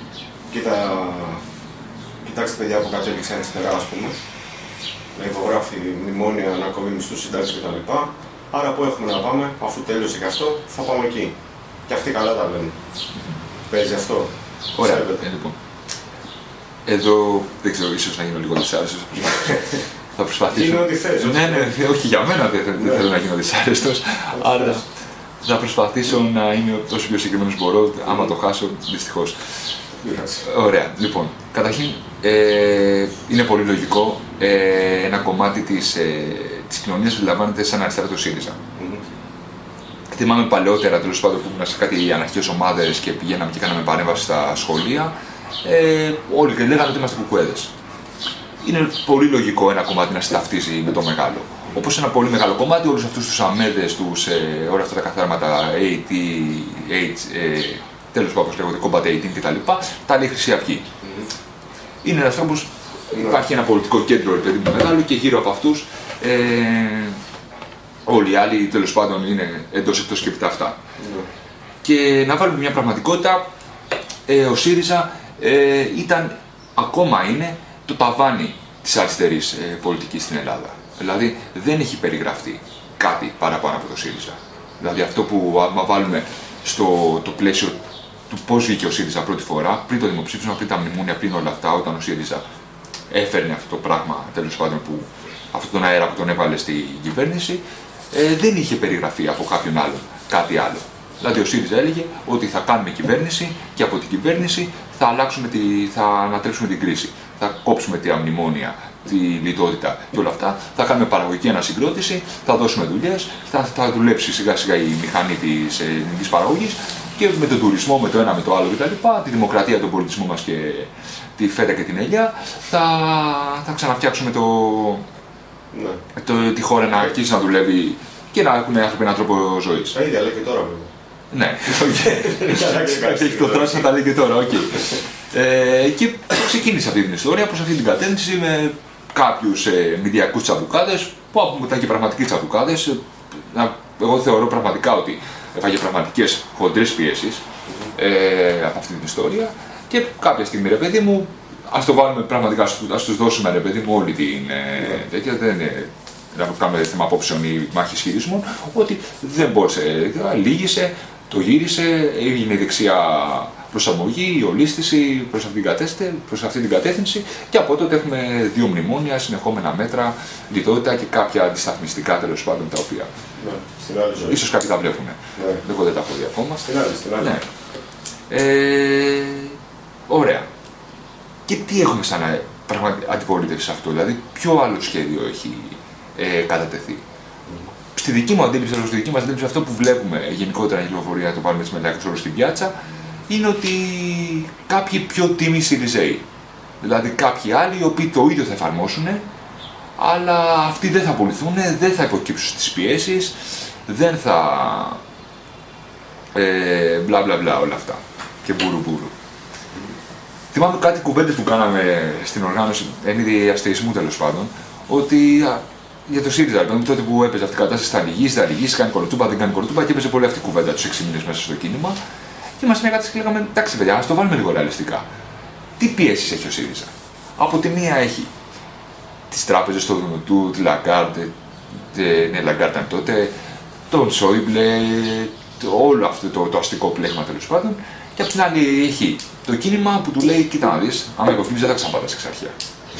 κοιτάξτε παιδιά που κατέληξε αριστερά, ας πούμε, να υπογράφει μνημόνια, να κόβει μισθούς, συντάξεις κτλ. Άρα που έχουμε να πάμε, αφού τέλειωσε και αυτό, θα πάμε εκεί. Και αυτοί καλά τα λένε. Παίζει αυτό. Ωραία. Λοιπόν. Εδώ δεν ξέρω, ίσως να γίνω λίγο δυσάρεστος. Θα προσπαθήσω. Είναι ό,τι θες. Ναι, όχι για μένα δεν θέλω να γίνω δυσάρεστος. Άρα θα προσπαθήσω να είμαι όσο πιο συγκεκριμένος μπορώ. Άμα το χάσω, δυστυχώς. Ωραία. Λοιπόν, καταρχήν είναι πολύ λογικό ένα κομμάτι της κοινωνίας που λαμβάνεται σαν αριστερά το ΣΥΡΙΖΑ. Θυμάμαι παλαιότερα, τέλος πάντων, που ήμουν σε κάτι αναρχικές ομάδες και πηγαίναμε και κάναμε παρέμβαση στα σχολεία. Όλοι και λέγανε ότι είμαστε κουκουέδες. Είναι πολύ λογικό ένα κομμάτι να συνταυτίζει με το μεγάλο. Όπως ένα πολύ μεγάλο κομμάτι, όλους αυτούς τους αμέδες, όλα αυτά τα καθάρματα, τέλος πάντων, λέγονται Combat 18 κτλ. Τα λέει Χρυσή Αυγή. Είναι ένας τρόπος Υπάρχει ένα πολιτικό κέντρο παιδί μου μεγάλο και γύρω από αυτούς όλοι οι άλλοι τέλος πάντων είναι εντός εκτός και αυτά. Και να βάλουμε μια πραγματικότητα, ο ΣΥΡΙΖΑ ήταν, ακόμα είναι, το ταβάνι της αριστερής πολιτικής στην Ελλάδα. Δηλαδή δεν έχει περιγραφτεί κάτι παραπάνω από το ΣΥΡΙΖΑ. Δηλαδή αυτό που άμα βάλουμε στο το πλαίσιο του πώς βγήκε ο ΣΥΡΙΖΑ πρώτη φορά, πριν το δημοψήφισμα, πριν τα μνημόνια, πριν όλα αυτά, όταν ο ΣΥΡΙΖΑ έφερνε αυτό το πράγμα, τέλος πάντων, αυτόν τον αέρα που τον έβαλε στην κυβέρνηση, δεν είχε περιγραφεί από κάποιον άλλον κάτι άλλο. Δηλαδή ο ΣΥΡΙΖΑ έλεγε ότι θα κάνουμε κυβέρνηση και από την κυβέρνηση θα ανατρέψουμε την κρίση. Θα κόψουμε τα μνημόνια, τη λιτότητα και όλα αυτά. Θα κάνουμε παραγωγική ανασυγκρότηση, θα δώσουμε δουλειές, θα δουλέψει σιγά σιγά η μηχανή της ελληνικής παραγωγής και με τον τουρισμό, με το ένα με το άλλο κτλ. Τη δημοκρατία, τον πολιτισμό μας και τη φέτα και την ελιά. Θα ξαναφτιάξουμε τη χώρα να αρχίσει να δουλεύει και να έχουν άνθρωποι έναν τρόπο ζωής. Τα ίδια λέει και τώρα βέβαια. Ναι, έχει το θράσος να τα λέει και τώρα, οκ. Και ξεκίνησε αυτή την ιστορία προς αυτή την κατεύθυνση με κάποιους μηδιακούς τσαμπουκάδες, που ήταν και πραγματικοί τσαμπουκάδες. Εγώ θεωρώ πραγματικά ότι έφαγε πραγματικές χοντρές πιέσεις από αυτή την ιστορία και κάποια στιγμή, ρε παιδί μου, ας το βάλουμε πραγματικά, ας τους δώσουμε, ρε παιδί μου, όλη την τέτοια, δεν να κάνουμε θέμα απόψεων ή μάχης χειρισμών, ότι δεν μπόρεσε, λύγησε, το γύρισε, έγινε η δεξιά προσαρμογή, η ολίσθηση προς αυτή την κατεύθυνση και από τότε έχουμε 2 μνημόνια, συνεχόμενα μέτρα, λιτότητα και κάποια αντισταθμιστικά τέλος πάντων τα οποία. Ναι, στην άλλη ζωή. Ίσως κάποιοι τα βλέπουν. Ναι. Εγώ δεν τα έχω δει ακόμα. Στην άλλη. Ναι. Ωραία. Και τι έχουμε σαν αντιπολίτευση σε αυτό, δηλαδή ποιο άλλο σχέδιο έχει κατατεθεί. Στη δική μου αντίληψη, στη δική μας αντίληψη, αυτό που βλέπουμε γενικότερα στην κυκλοφορία, το πάρουμε τις μελάκες όλους στην πιάτσα, είναι ότι κάποιοι πιο τίμοι ΣΥΡΙΖΑΙ. Δηλαδή κάποιοι άλλοι οι οποίοι το ίδιο θα εφαρμόσουν, αλλά αυτοί δεν θα απολυθούν, δεν θα υποκύψουν στις πιέσεις, δεν θα. Μπλα μπλα μπλα όλα αυτά. Και μπουρου. Θυμάμαι κάτι κουβέντες που κάναμε στην οργάνωση, εν είδη αστεϊσμού τέλος πάντων, ότι για το ΣΥΡΙΖΑ, τότε που έπαιζε αυτή η κατάσταση, θα λυγίσει, κάνει κοροτσούπα, δεν κάνει κοροτσούπα και έπαιζε πολύ αυτή η κουβέντα τους 6 μήνες μέσα στο κίνημα. Και μας μια κατάσταση και λέγαμε: εντάξει, παιδιά, ας το βάλουμε λίγο ρεαλιστικά. Τι πιέσεις έχει ο ΣΥΡΙΖΑ? Από τη μία έχει τις τράπεζες του, τη Λαγκάρντε, ναι, Λαγκάρντε ήταν τότε, τον Σόιμπλε, όλο αυτό το αστικό πλέγμα τέλος πάντων. Και από την άλλη έχει το κίνημα που του λέει: κοίτα να δεις, άμα υποφύγεις δεν θα ξαναπάτας εξ αρχεία.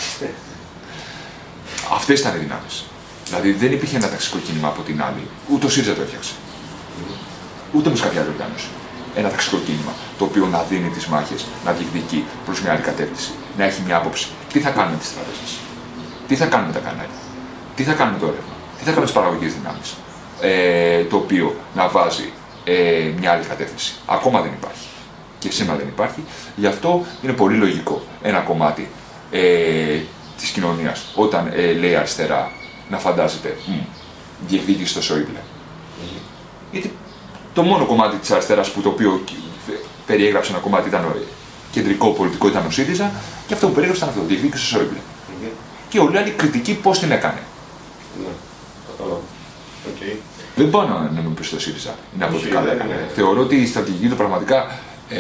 Αυτές ήταν οι δυνάμεις. Δηλαδή δεν υπήρχε ένα ταξικό κίνημα από την άλλη. Ούτε ο ΣΥΡΙΖΑ το έφτιαξε. Ούτε όμως κάποια άλλη οργάνωση. Ένα ταξικό κίνημα το οποίο να δίνει τις μάχες, να διεκδικεί προς μια άλλη κατεύθυνση, να έχει μια άποψη. Τι θα κάνουμε τις τράπεζες, τι θα κάνουμε τα κανάλια, τι θα κάνουμε το ρεύμα, τι θα κάνουμε τις παραγωγικές δυνάμεις. Το οποίο να βάζει μια άλλη κατεύθυνση. Ακόμα δεν υπάρχει. Και σήμερα δεν υπάρχει. Γι' αυτό είναι πολύ λογικό ένα κομμάτι της κοινωνίας, όταν λέει αριστερά, να φαντάζεται διεκδίκηση στο Σόιμπλε. Γιατί το μόνο κομμάτι της αριστεράς που το οποίο περιέγραψε ένα κομμάτι ήταν κεντρικό πολιτικό ήταν ο ΣΥΡΙΖΑ και αυτό που περιέγραψε ήταν αυτό, διεκδίκηση στο Σόιμπλε. Και όλοι οι άλλοι κριτικοί πώς την έκανε. Ναι, κατάλαβα. Δεν πάω να μην πει στο ΣΥΡΙΖΑ, είναι από ό,τι καλά έκανε. Θεωρώ ότι η στρατηγική του πραγματικά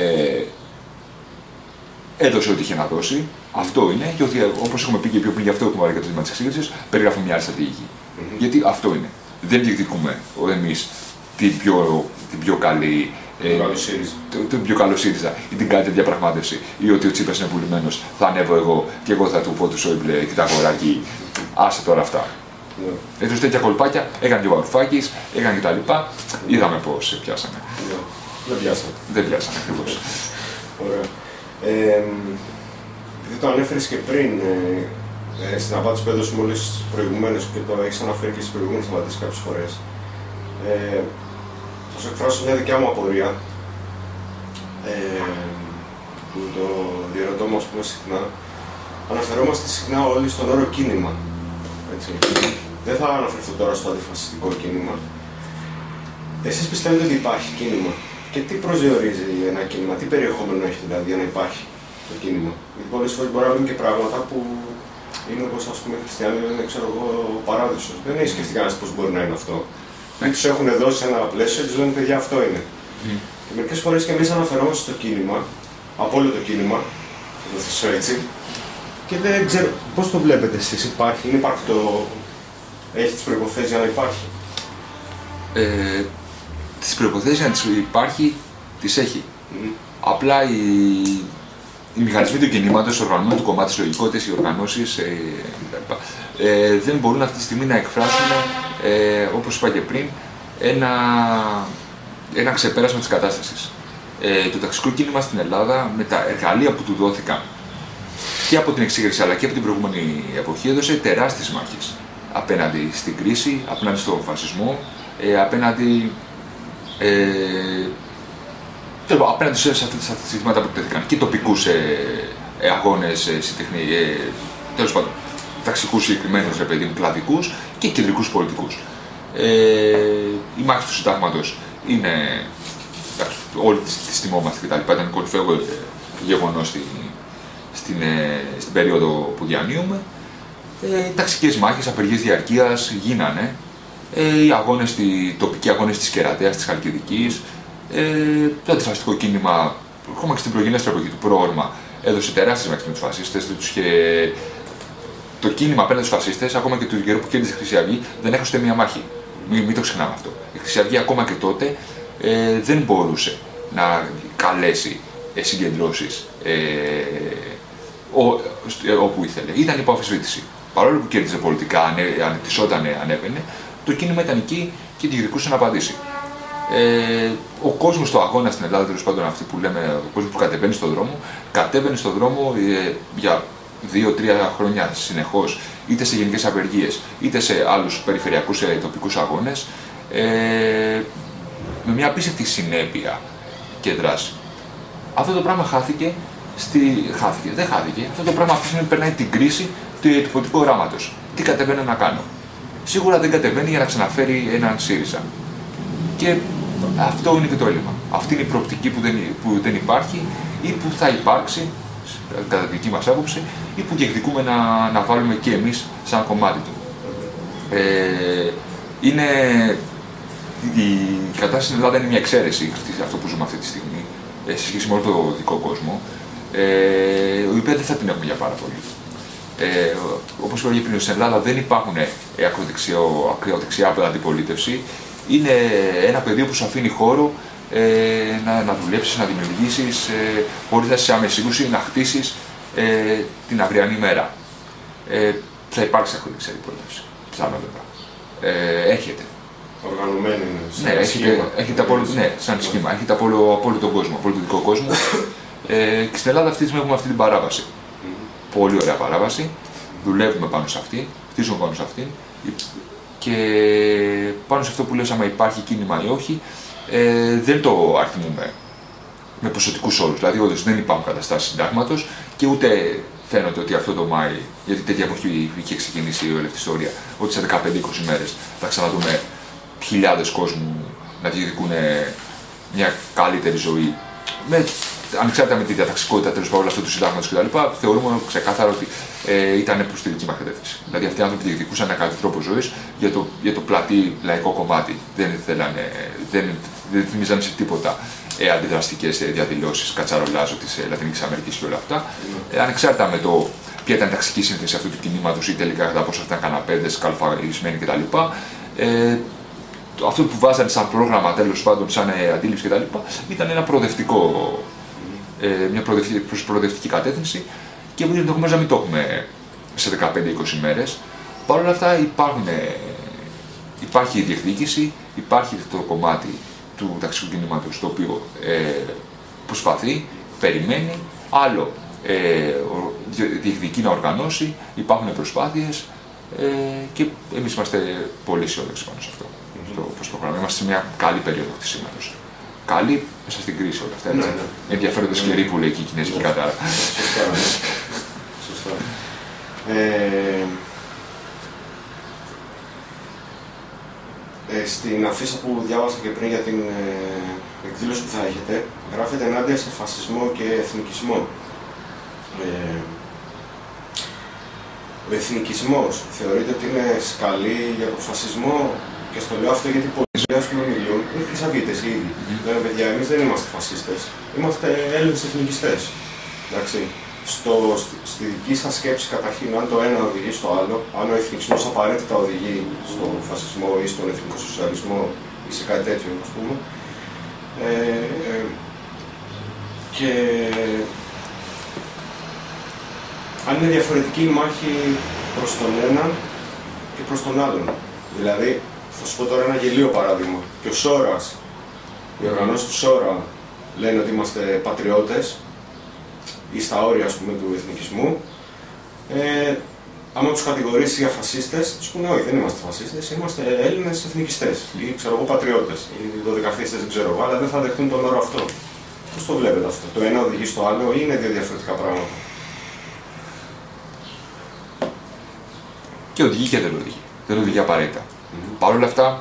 έδωσε ό,τι είχε να δώσει. Αυτό είναι και ότι, όπως έχουμε πει και πιο πριν, γι' αυτό έχουμε βάλει και το ζήτημα της εξήγησης, περιγράφουμε μια άλλη στρατηγική. Γιατί αυτό είναι. Δεν διεκδικούμε εμείς την πιο καλή. Τον πιο καλό ΣΥΡΙΖΑ ή την καλύτερη διαπραγμάτευση, ή ότι ο Τσίπρας είναι πουλημένος, θα ανέβω εγώ και εγώ θα του πω του Σόιμπλε και τα αγοράκι, άσε τώρα αυτά. Έτσι τέτοια κολπάκια έκανε και ο Βαρουφάκης, έκανε και τα λοιπά. Είδαμε πώς πιάσανε. Δεν πιάσανε ακριβώς. Ωραία. Επειδή το ανέφερες και πριν στην απάντηση που έδωσε μόλις προηγουμένως και το έχεις αναφέρει και στις προηγούμενες απαντήσεις κάποιες φορές, θα σου εκφράσω μια δικιά μου απορία που το διερωτώ μου, ας πούμε, συχνά. Αναφερόμαστε συχνά όλοι στον όρο κίνημα. Έτσι. Δεν θα αναφερθώ τώρα στο αντιφασιστικό κίνημα. Εσείς πιστεύετε ότι υπάρχει κίνημα? Και τι προσδιορίζει ένα κίνημα, τι περιεχόμενο έχει δηλαδή για να υπάρχει το κίνημα? Γιατί πολλές φορές μπορεί να λέμε και πράγματα που είναι όπως ας πούμε οι χριστιανοί λένε, ξέρω εγώ, ο παράδεισος. Δεν έχει σκεφτεί κανένας πώς μπορεί να είναι αυτό. Δεν τους έχουν δώσει ένα πλαίσιο, τους λένε παιδιά αυτό είναι. Και μερικές φορές και εμείς αναφερόμαστε στο κίνημα, από όλο το κίνημα, θα το θέσω έτσι, και δεν ξέρω πώς το βλέπετε εσείς, υπάρχει έχει τις προϋποθέσεις για να υπάρχει. Τις προϋποθέσεις για να υπάρχει, τις έχει. Απλά οι μηχανισμοί του κινήματος, το οργανωμένο του κομμάτι, οι λογικότητες, οι οργανώσεις δεν μπορούν αυτή τη στιγμή να εκφράσουν, όπως είπα και πριν, ένα ξεπέρασμα της κατάστασης. Το ταξικό κίνημα στην Ελλάδα, με τα εργαλεία που του δόθηκαν και από την εξήγηση αλλά και από την προηγούμενη εποχή, έδωσε τεράστιες μάχες απέναντι στην κρίση, απέναντι στον φασισμό, απέναντι σε αυτά τα ζητήματα που τέθηκαν και τοπικούς αγώνες, τέλος πάντων, ταξικούς συγκεκριμένους, κλαδικούς και κεντρικούς πολιτικούς. Η μάχη του συντάγματος είναι, όλοι τις θυμόμαστε κτλ. Ήταν κορυφαίο γεγονός στην περίοδο που διανύουμε. Ταξικές μάχες, απεργίες διαρκείας γίνανε. Οι αγώνες, τοπικοί αγώνες της Κερατέας, της Χαλκιδικής, το αντιφασιστικό κίνημα, ακόμα και στην προγενέστερη εποχή του Πρόορμα, έδωσε τεράστιες μάχες με τους φασίστες. Το κίνημα απέναντι στους φασίστες, ακόμα και του καιρού που κέρδισε η Χρυσή Αυγή, δεν έχασε ούτε μία μάχη. Μην το ξεχνάμε αυτό. Η Χρυσή Αυγή ακόμα και τότε δεν μπορούσε να καλέσει συγκεντρώσεις όπου ήθελε. Ήταν υπό αμφισβήτηση. Παρόλο που κέρδιζε πολιτικά, ανεπτυσσόταν, ανέβαινε, το κίνημα ήταν εκεί και διεκδικούσε να απαντήσει. Ο κόσμος στο αγώνα στην Ελλάδα, τέλος πάντων, αυτοί που λέμε, ο κόσμος που κατέβαινε στον δρόμο για 2-3 χρόνια συνεχώς, είτε σε γενικές απεργίες, είτε σε άλλους περιφερειακούς τοπικούς αγώνες, με μια απίστευτη συνέπεια και δράση. Αυτό το πράγμα δεν χάθηκε. Αυτό το πράγμα αυτή περνάει την κρίση του πολιτικού οράματος. Τι κατεβαίνει να κάνω. Σίγουρα δεν κατεβαίνει για να ξαναφέρει έναν ΣΥΡΙΖΑ. Και αυτό είναι και το έλλειμμα. Αυτή είναι η προοπτική που δεν υπάρχει ή που θα υπάρξει, κατά τη δική μας άποψη, ή που διεκδικούμε να βάλουμε και εμείς σαν κομμάτι του. Η κατάσταση στην Ελλάδα είναι μια εξαίρεση, αυτό που ζούμε αυτή τη στιγμή, σε σχέση με όλο το δικό κόσμο, η οποία δεν θα την έχουμε για πάρα πολύ. Όπως είπα πριν, στην Ελλάδα δεν υπάρχουν ακροδεξιά αντιπολίτευση. Είναι ένα πεδίο που σου αφήνει χώρο να δουλέψεις, να δημιουργήσεις, χωρίς να είσαι σε άμεση σύγκρουση, να χτίσεις την αυριανή μέρα. Θα υπάρξει ακροδεξιά αντιπολίτευση, πιθανότατα. Έρχεται. Οργανωμένη είναι. Ναι, σαν σχήμα. Έχετε από όλο τον κόσμο, από όλο τον δικό κόσμο. Και στην Ελλάδα αυτή τη στιγμή έχουμε αυτή την παράβαση. Πολύ ωραία παράβαση. Δουλεύουμε πάνω σε αυτή, χτίζουμε πάνω σε αυτή. Και πάνω σε αυτό που λες, άμα υπάρχει κίνημα ή όχι, δεν το αριθμούμε με ποσοτικούς όρους. Δηλαδή, όντως δεν υπάρχουν καταστάσεις συντάγματος και ούτε φαίνεται ότι αυτό το Μάη, γιατί τέτοια εποχή είχε ξεκινήσει η όλη αυτή η ιστορία, ότι σε 15-20 μέρες θα ξαναδούμε χιλιάδες κόσμου να διεκδικούν μια καλύτερη ζωή. Ανεξάρτητα με τη διαταξικότητα τέλος πάντων αυτού του συντάγματος κτλ., θεωρούμε ξεκάθαρα ότι ήταν προς τη δική μας κατεύθυνση. Δηλαδή, αυτοί οι άνθρωποι διεκδικούσαν ένα καλύτερο τρόπο ζωής για το πλατή λαϊκό κομμάτι. Δεν θυμίζαν σε τίποτα αντιδραστικές διαδηλώσεις, κατσαρολάζο της Λατινικής Αμερικής και όλα αυτά. Ανεξάρτητα με το ποια ήταν η ταξική σύνθεση αυτού του κινήματος ή τελικά κατά πόσο ήταν καναπέδες, καλοφαγισμένοι κτλ. Αυτό που βάζανε σαν πρόγραμμα, τέλος πάντων, σαν αντίληψη κτλ., ήταν ένα μια προοδευτική κατεύθυνση και ενδεχομένως να μην το έχουμε σε 15-20 μέρες. Παρ' όλα αυτά υπάρχει η διεκδίκηση, υπάρχει το κομμάτι του ταξικού κινήματος το οποίο προσπαθεί, περιμένει, άλλο διεκδικεί να οργανώσει, υπάρχουν προσπάθειες και εμείς είμαστε πολύ αισιόδοξοι πάνω σε αυτό. Το πρόγραμμα. Είμαστε σε μια καλή περίοδο χτισήματος. Καλή μέσα στην κρίση όλα αυτά. Ναι. Ενδιαφέροντες σκληροί που λέει και η κινέζικη κατάρα. Σωστά. Στην αφίσα που διάβασα και πριν για την εκδήλωση που θα έχετε, γράφετε ενάντια σε φασισμό και εθνικισμό. Ο εθνικισμός θεωρείται ότι είναι σκαλή για τον φασισμό, και στο λέω αυτό γιατί πολλοί που μιλούν είναι χρυσαβίτες οι ίδιοι. Λένε παιδιά, εμείς δεν είμαστε φασίστες, είμαστε Έλληνες εθνικιστές. Εντάξει. Στη δική σας σκέψη, καταρχήν, αν το ένα οδηγεί στο άλλο, αν ο εθνικισμός απαραίτητα οδηγεί στον φασισμό ή στον εθνικό σοσιαλισμό ή σε κάτι τέτοιο, ας πούμε. Και αν είναι διαφορετική η μάχη προς τον έναν και προς τον άλλον. Δηλαδή, θα σου πω τώρα ένα γελίο παράδειγμα. Και ο Σόρας, οι οργανώσεις του Σόρα λένε ότι είμαστε πατριώτες ή στα όρια, ας πούμε, του εθνικισμού. Άμα τους κατηγορήσει για φασίστες, τους πούνε όχι, δεν είμαστε φασίστες, είμαστε Έλληνες εθνικιστές ή ξέρω εγώ πατριώτες ή δωδεκαθίστες, δεν ξέρω εγώ, αλλά δεν θα δεχτούν τον όρο αυτό. Πώς το βλέπετε αυτό? Το ένα οδηγεί στο άλλο ή είναι δύο διαφορετικά πράγματα? Και οδηγεί και δεν οδηγεί. Δεν οδηγεί απαραίτητα. Παρ' όλα αυτά,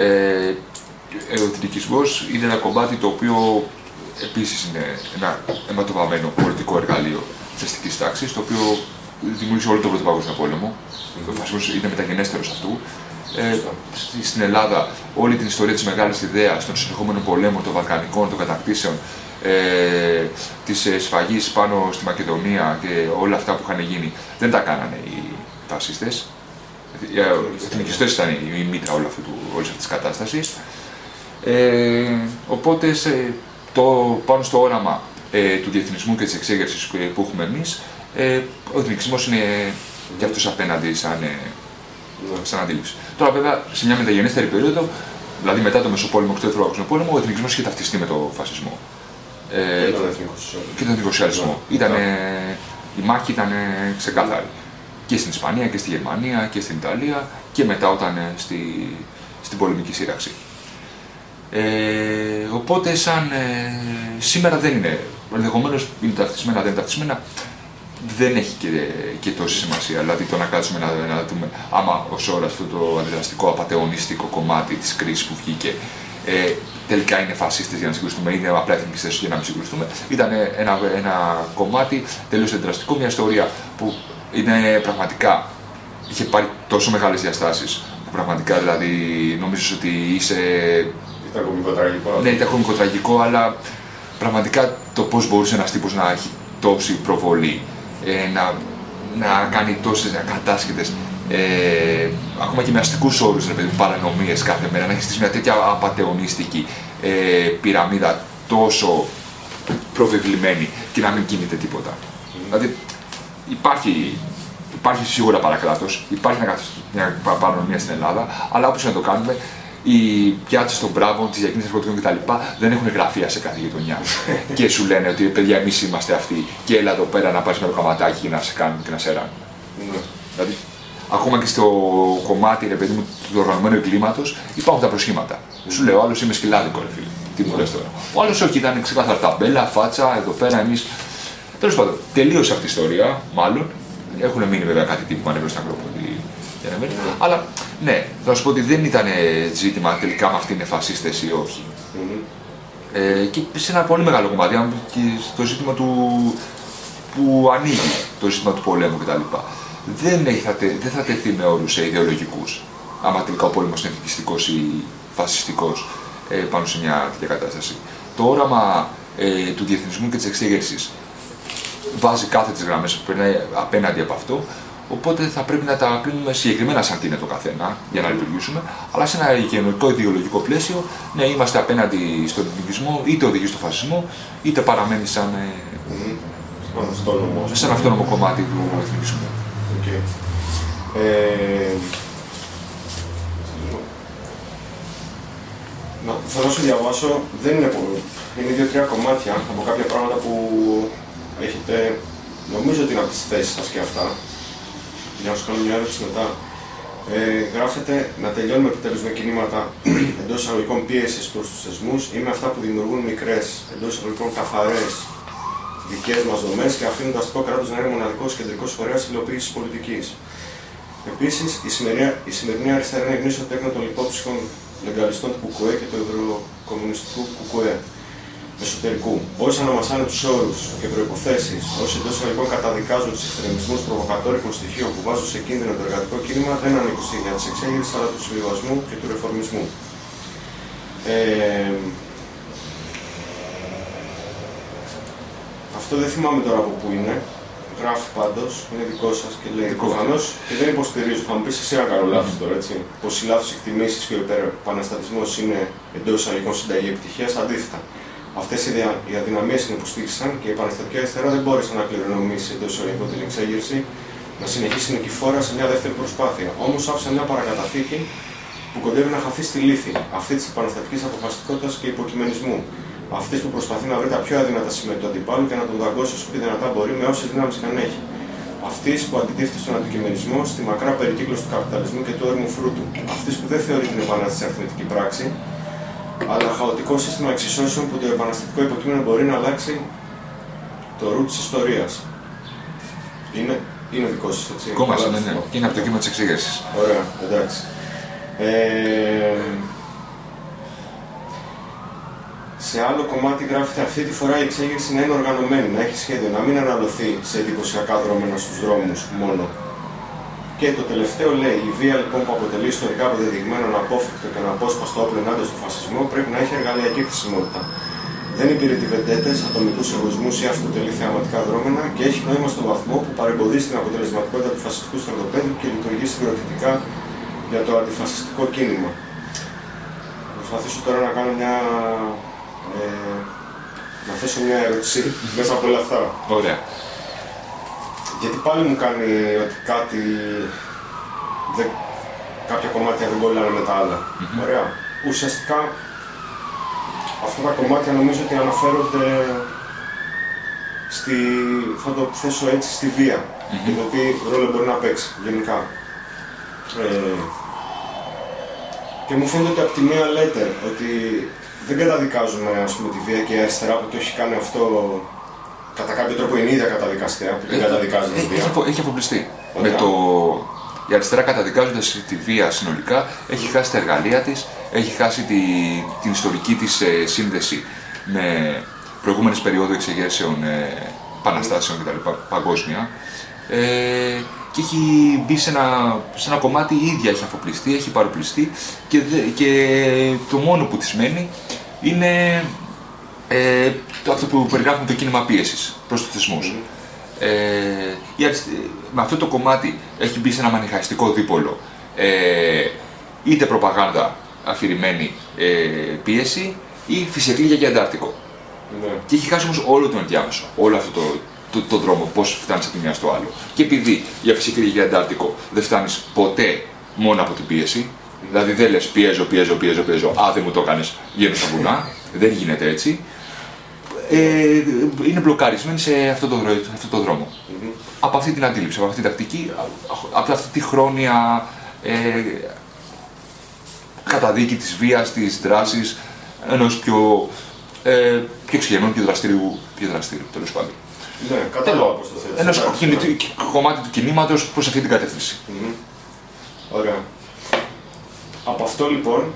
ο εθνικισμός είναι ένα κομμάτι το οποίο επίσης είναι ένα αιματοβαμμένο πολιτικό εργαλείο της αστικής τάξης, το οποίο δημιούργησε όλο τον Πρώτο Παγκόσμιο Πόλεμο. Ο φασισμός είναι μεταγενέστερος αυτού. Στην Ελλάδα, όλη την ιστορία της μεγάλης ιδέας των συνεχόμενων πολέμων, των Βαλκανικών, των κατακτήσεων, της σφαγής πάνω στη Μακεδονία και όλα αυτά που είχαν γίνει, δεν τα κάνανε οι φασίστες. Οι εθνικιστές ήταν η μήτρα όλης αυτής της κατάστασης. Οπότε πάνω στο όραμα του διεθνισμού και της εξέγερσης που έχουμε εμείς, ο εθνικισμός είναι και αυτός απέναντι σαν αντίληψη. Τώρα βέβαια σε μια μεταγενέστερη περίοδο, δηλαδή μετά το Μεσοπόλεμο και το Δεύτερο Παγκόσμιο Πόλεμο, ο εθνικισμός είχε ταυτιστεί με τον φασισμό. Και τον εθνικοσοσιαλισμό. Η μάχη ήταν ξεκάθαρη. Και στην Ισπανία και στη Γερμανία και στην Ιταλία και μετά όταν στην πολεμική σύραξη. Οπότε σήμερα δεν είναι, ενδεχομένως είναι ταυτισμένα, δεν είναι ταυτισμένα, δεν έχει και τόση σημασία. Δηλαδή το να κάτσουμε να δούμε άμα ο Σόρας αυτό το αντιδραστικό απατεωνιστικό κομμάτι της κρίσης που βγήκε τελικά είναι φασίστες για να συγκρουστούμε, είναι απλά εθνικιστές για να μην συγκρουστούμε. Ήταν ένα κομμάτι τελείως αντιδραστικό, μια ιστορία που είναι πραγματικά, είχε πάρει τόσο μεγάλες διαστάσεις που πραγματικά δηλαδή νομίζεις ότι είσαι... Ήταν κωμικοτραγικό. Ναι, ήταν κωμικοτραγικό, αλλά πραγματικά το πώς μπορούσε ένας τύπος να έχει τόση προβολή, να κάνει τόσες ακατάσχετες, ακόμα και με αστικούς όρους, παρανομίες κάθε μέρα, να έχει στήσει μια τέτοια απατεωνίστικη πυραμίδα τόσο προβεβλημένη και να μην κινείται τίποτα. Δηλαδή υπάρχει σίγουρα παρακράτος, υπάρχει μια παρανομία στην Ελλάδα, αλλά όπως να το κάνουμε, οι πιάτσες των μπράβων, της διακίνησης ναρκωτικών κτλ. Δεν έχουν γραφεία σε κάθε γειτονιά. Και σου λένε ότι παιδιά, εμείς είμαστε αυτοί και έλα εδώ πέρα να πάρεις με το καματάκι και να σε κάνουν και να σε ράνουν. Δηλαδή, ακόμα και στο κομμάτι παιδί μου, του οργανωμένου εγκλήματος υπάρχουν τα προσχήματα. Σου λέω, ο άλλος είμαι σκυλάδικο, ρε φίλε. Τι μου λες τώρα? Ο άλλος όχι, ήταν ξεκάθαρα ταμπέλα, φάτσα, εδώ πέρα εμείς. Τέλος πάντων, τελείωσε αυτή η ιστορία, μάλλον. Έχουν μείνει βέβαια κάτι τύπου που ανέβαινε στην Ακρόπολη. Αλλά ναι, θα σου πω ότι δεν ήταν ζήτημα τελικά αν αυτοί είναι φασίστες ή όχι. Και σε ένα πολύ μεγάλο κομμάτι, και το ζήτημα που ανοίγει, το ζήτημα του πολέμου κτλ. Δεν θα τεθεί με όρους ιδεολογικούς, άμα τελικά ο πόλεμος είναι εθνικιστικός ή φασιστικός πάνω σε μια τέτοια κατάσταση. Το όραμα του διεθνισμού και της εξέγερσης βάζει κάθετες γραμμές που περνάει απέναντι από αυτό, οπότε θα πρέπει να τα κρίνουμε συγκεκριμένα σαν τι είναι το καθένα για να λειτουργήσουμε, αλλά σε ένα γενικό ιδεολογικό πλαίσιο, ναι, είμαστε απέναντι στον εθνικισμό, είτε οδηγεί στο φασισμό, είτε παραμένει σαν αυτόνομο κομμάτι του εθνικισμού. Okay. Θα να σου διαβάσω, δεν είναι πολύ. Είναι 2-3 κομμάτια από κάποια πράγματα που έχετε, νομίζω ότι είναι από τις θέσεις σας και αυτά. Για να σου κάνω μια ερώτηση μετά. Γράφετε να τελειώνουμε επιτέλους με κινήματα εντός εισαγωγικών πίεσης προς τους θεσμούς ή με αυτά που δημιουργούν μικρές, εντός εισαγωγικών καθαρές δικές μας δομές και αφήνουν το αστικό κράτος να είναι μοναδικός κεντρικός φορέας υλοποίησης πολιτικής. Επίσης, η σημερινή αριστερά είναι γνήσιο τέκνο των λιπόψυχων λεγκαλιστών του ΚΚΕ και του ευρωκομμουνιστικού ΚΚΕ. εσωτερικού μπόρεσαν να μασάνε τους όρους και προϋποθέσεις όσοι εντός εισαγωγικών καταδικάζουν τους εξτρεμισμούς προβοκατόρικων στοιχείων που βάζουν σε κίνδυνο το εργατικό κίνημα, δεν ανήκουν στη γενιά της εξέγερσης αλλά του συμβιβασμού και του ρεφορμισμού. Αυτό δεν θυμάμαι τώρα από πού είναι. Γράφει πάντως, είναι δικό σας και λέει προφανώς και δεν υποστηρίζω. Θα μου πεις εσύ αν κάνω λάθος τώρα, έτσι. Πως οι λάθος εκτιμήσεις και ο υπερπαναστατισμός είναι εντός εισαγωγικών συνταγή επιτυχίας. Αντίθετα, αυτές οι αδυναμίες την υποστήριξαν και η επαναστατική αριστερά δεν μπόρεσε να κληρονομήσει εντός εισαγωγικών την εξέγερση, να συνεχίσει νικηφόρα σε μια δεύτερη προσπάθεια. Όμως άφησε μια παρακαταθήκη που κοντεύει να χαθεί στη λύθη, αυτή της επαναστατικής αποφασιστικότητας και υποκειμενισμού. Αυτή που προσπαθεί να βρει τα πιο αδύνατα σημεία του αντιπάλου και να τον δαγκώσει όσο πιο δυνατά μπορεί με όσες δυνάμεις και αν έχει. Αυτή που αντιτίθεται στον αντικειμενισμό, στη μακρά περικύκλωση του καπιταλισμού και του όριμου φρούτου. Αυτή που δεν θεωρεί την επανάσταση αριθμητική πράξη, αλλά χαοτικό σύστημα εξισώσεων που το επαναστατικό υποκείμενο μπορεί να αλλάξει το ρου της ιστορίας. Είναι δικό σας, έτσι. Δικό μας, ναι. Και είναι από το κύμα της εξέγερσης. Ωραία, εντάξει. Σε άλλο κομμάτι γράφεται αυτή τη φορά η εξέγερση να είναι οργανωμένη, να έχει σχέδιο, να μην αναλωθεί σε εντυπωσιακά δρόμενα στους δρόμους μόνο. Και το τελευταίο λέει: η βία λοιπόν που αποτελεί ιστορικά αποδεδειγμένο, αναπόφευκτο και αναπόσπαστο όπλο ενάντια στο φασισμό πρέπει να έχει εργαλειακή χρησιμότητα. Δεν υπηρετεί βεντέτες, ατομικούς εγωισμούς ή αυτοτελεί θεαματικά δρόμενα και έχει νόημα στον βαθμό που παρεμποδίζει την αποτελεσματικότητα του φασιστικού στρατοπέδου και λειτουργεί συγκροτητικά για το αντιφασιστικό κίνημα. Θα προσπαθήσω τώρα να κάνω να θέσω μια ερώτηση μέσα από όλα αυτά. Ωραία. Γιατί πάλι μου κάνει ότι κάποια κομμάτια δεν μπορεί να είναι με τα άλλα. Ωραία. Ουσιαστικά αυτά τα κομμάτια νομίζω ότι αναφέρονται θα το θέσω έτσι, στη βία και το τι ρόλο μπορεί να παίξει γενικά. Και μου φαίνεται ότι από τη μία λέτε ότι δεν καταδικάζουμε τη βία και η αριστερά που το έχει κάνει αυτό κατά κάποιο τρόπο είναι η ίδια καταδικαστέα που δεν καταδικάζει τη βία. Έχει αφοπλιστεί. Η αριστερά καταδικάζοντας τη βία συνολικά έχει χάσει τα εργαλεία της, έχει χάσει την ιστορική της σύνδεση με προηγούμενες περιόδου εξεγέρσεων, επαναστάσεων κτλ. Παγκόσμια. Και έχει μπει σε ένα κομμάτι η ίδια, έχει αφοπλιστεί, έχει παροπλιστεί και το μόνο που της μένει είναι αυτό που περιγράφουμε το κίνημα πίεσης προς τους θεσμούς. Με αυτό το κομμάτι έχει μπει σε ένα μανιχαϊστικό δίπολο, είτε προπαγάνδα αφηρημένη πίεση ή φυσικλίγια και αντάρτικο. Και έχει χάσει όμως όλο τον ενδιάμεσο, όλο αυτό το δρόμο, πώς φτάνεις από τη μια στο άλλο. Και επειδή για φυσική και για αντάρτικο δεν φτάνεις ποτέ μόνο από την πίεση, δηλαδή δεν λες πιέζω, α δεν μου το έκανες, βγαίνω στα βουνά, δεν γίνεται έτσι. Είναι μπλοκαρισμένοι σε αυτό το δρόμο. Από αυτή την αντίληψη, από αυτή την τακτική, από αυτή τη χρόνια καταδίκη της βίας, της δράσης, ενός πιο εξηγενών, πιο δραστήριου τέλος πάντων. Ναι, κατάλαβα πώς το θέλεις. Ένας κομμάτι του κινήματος προς αυτή την κατεύθυνση. Ωραία. Από αυτό λοιπόν,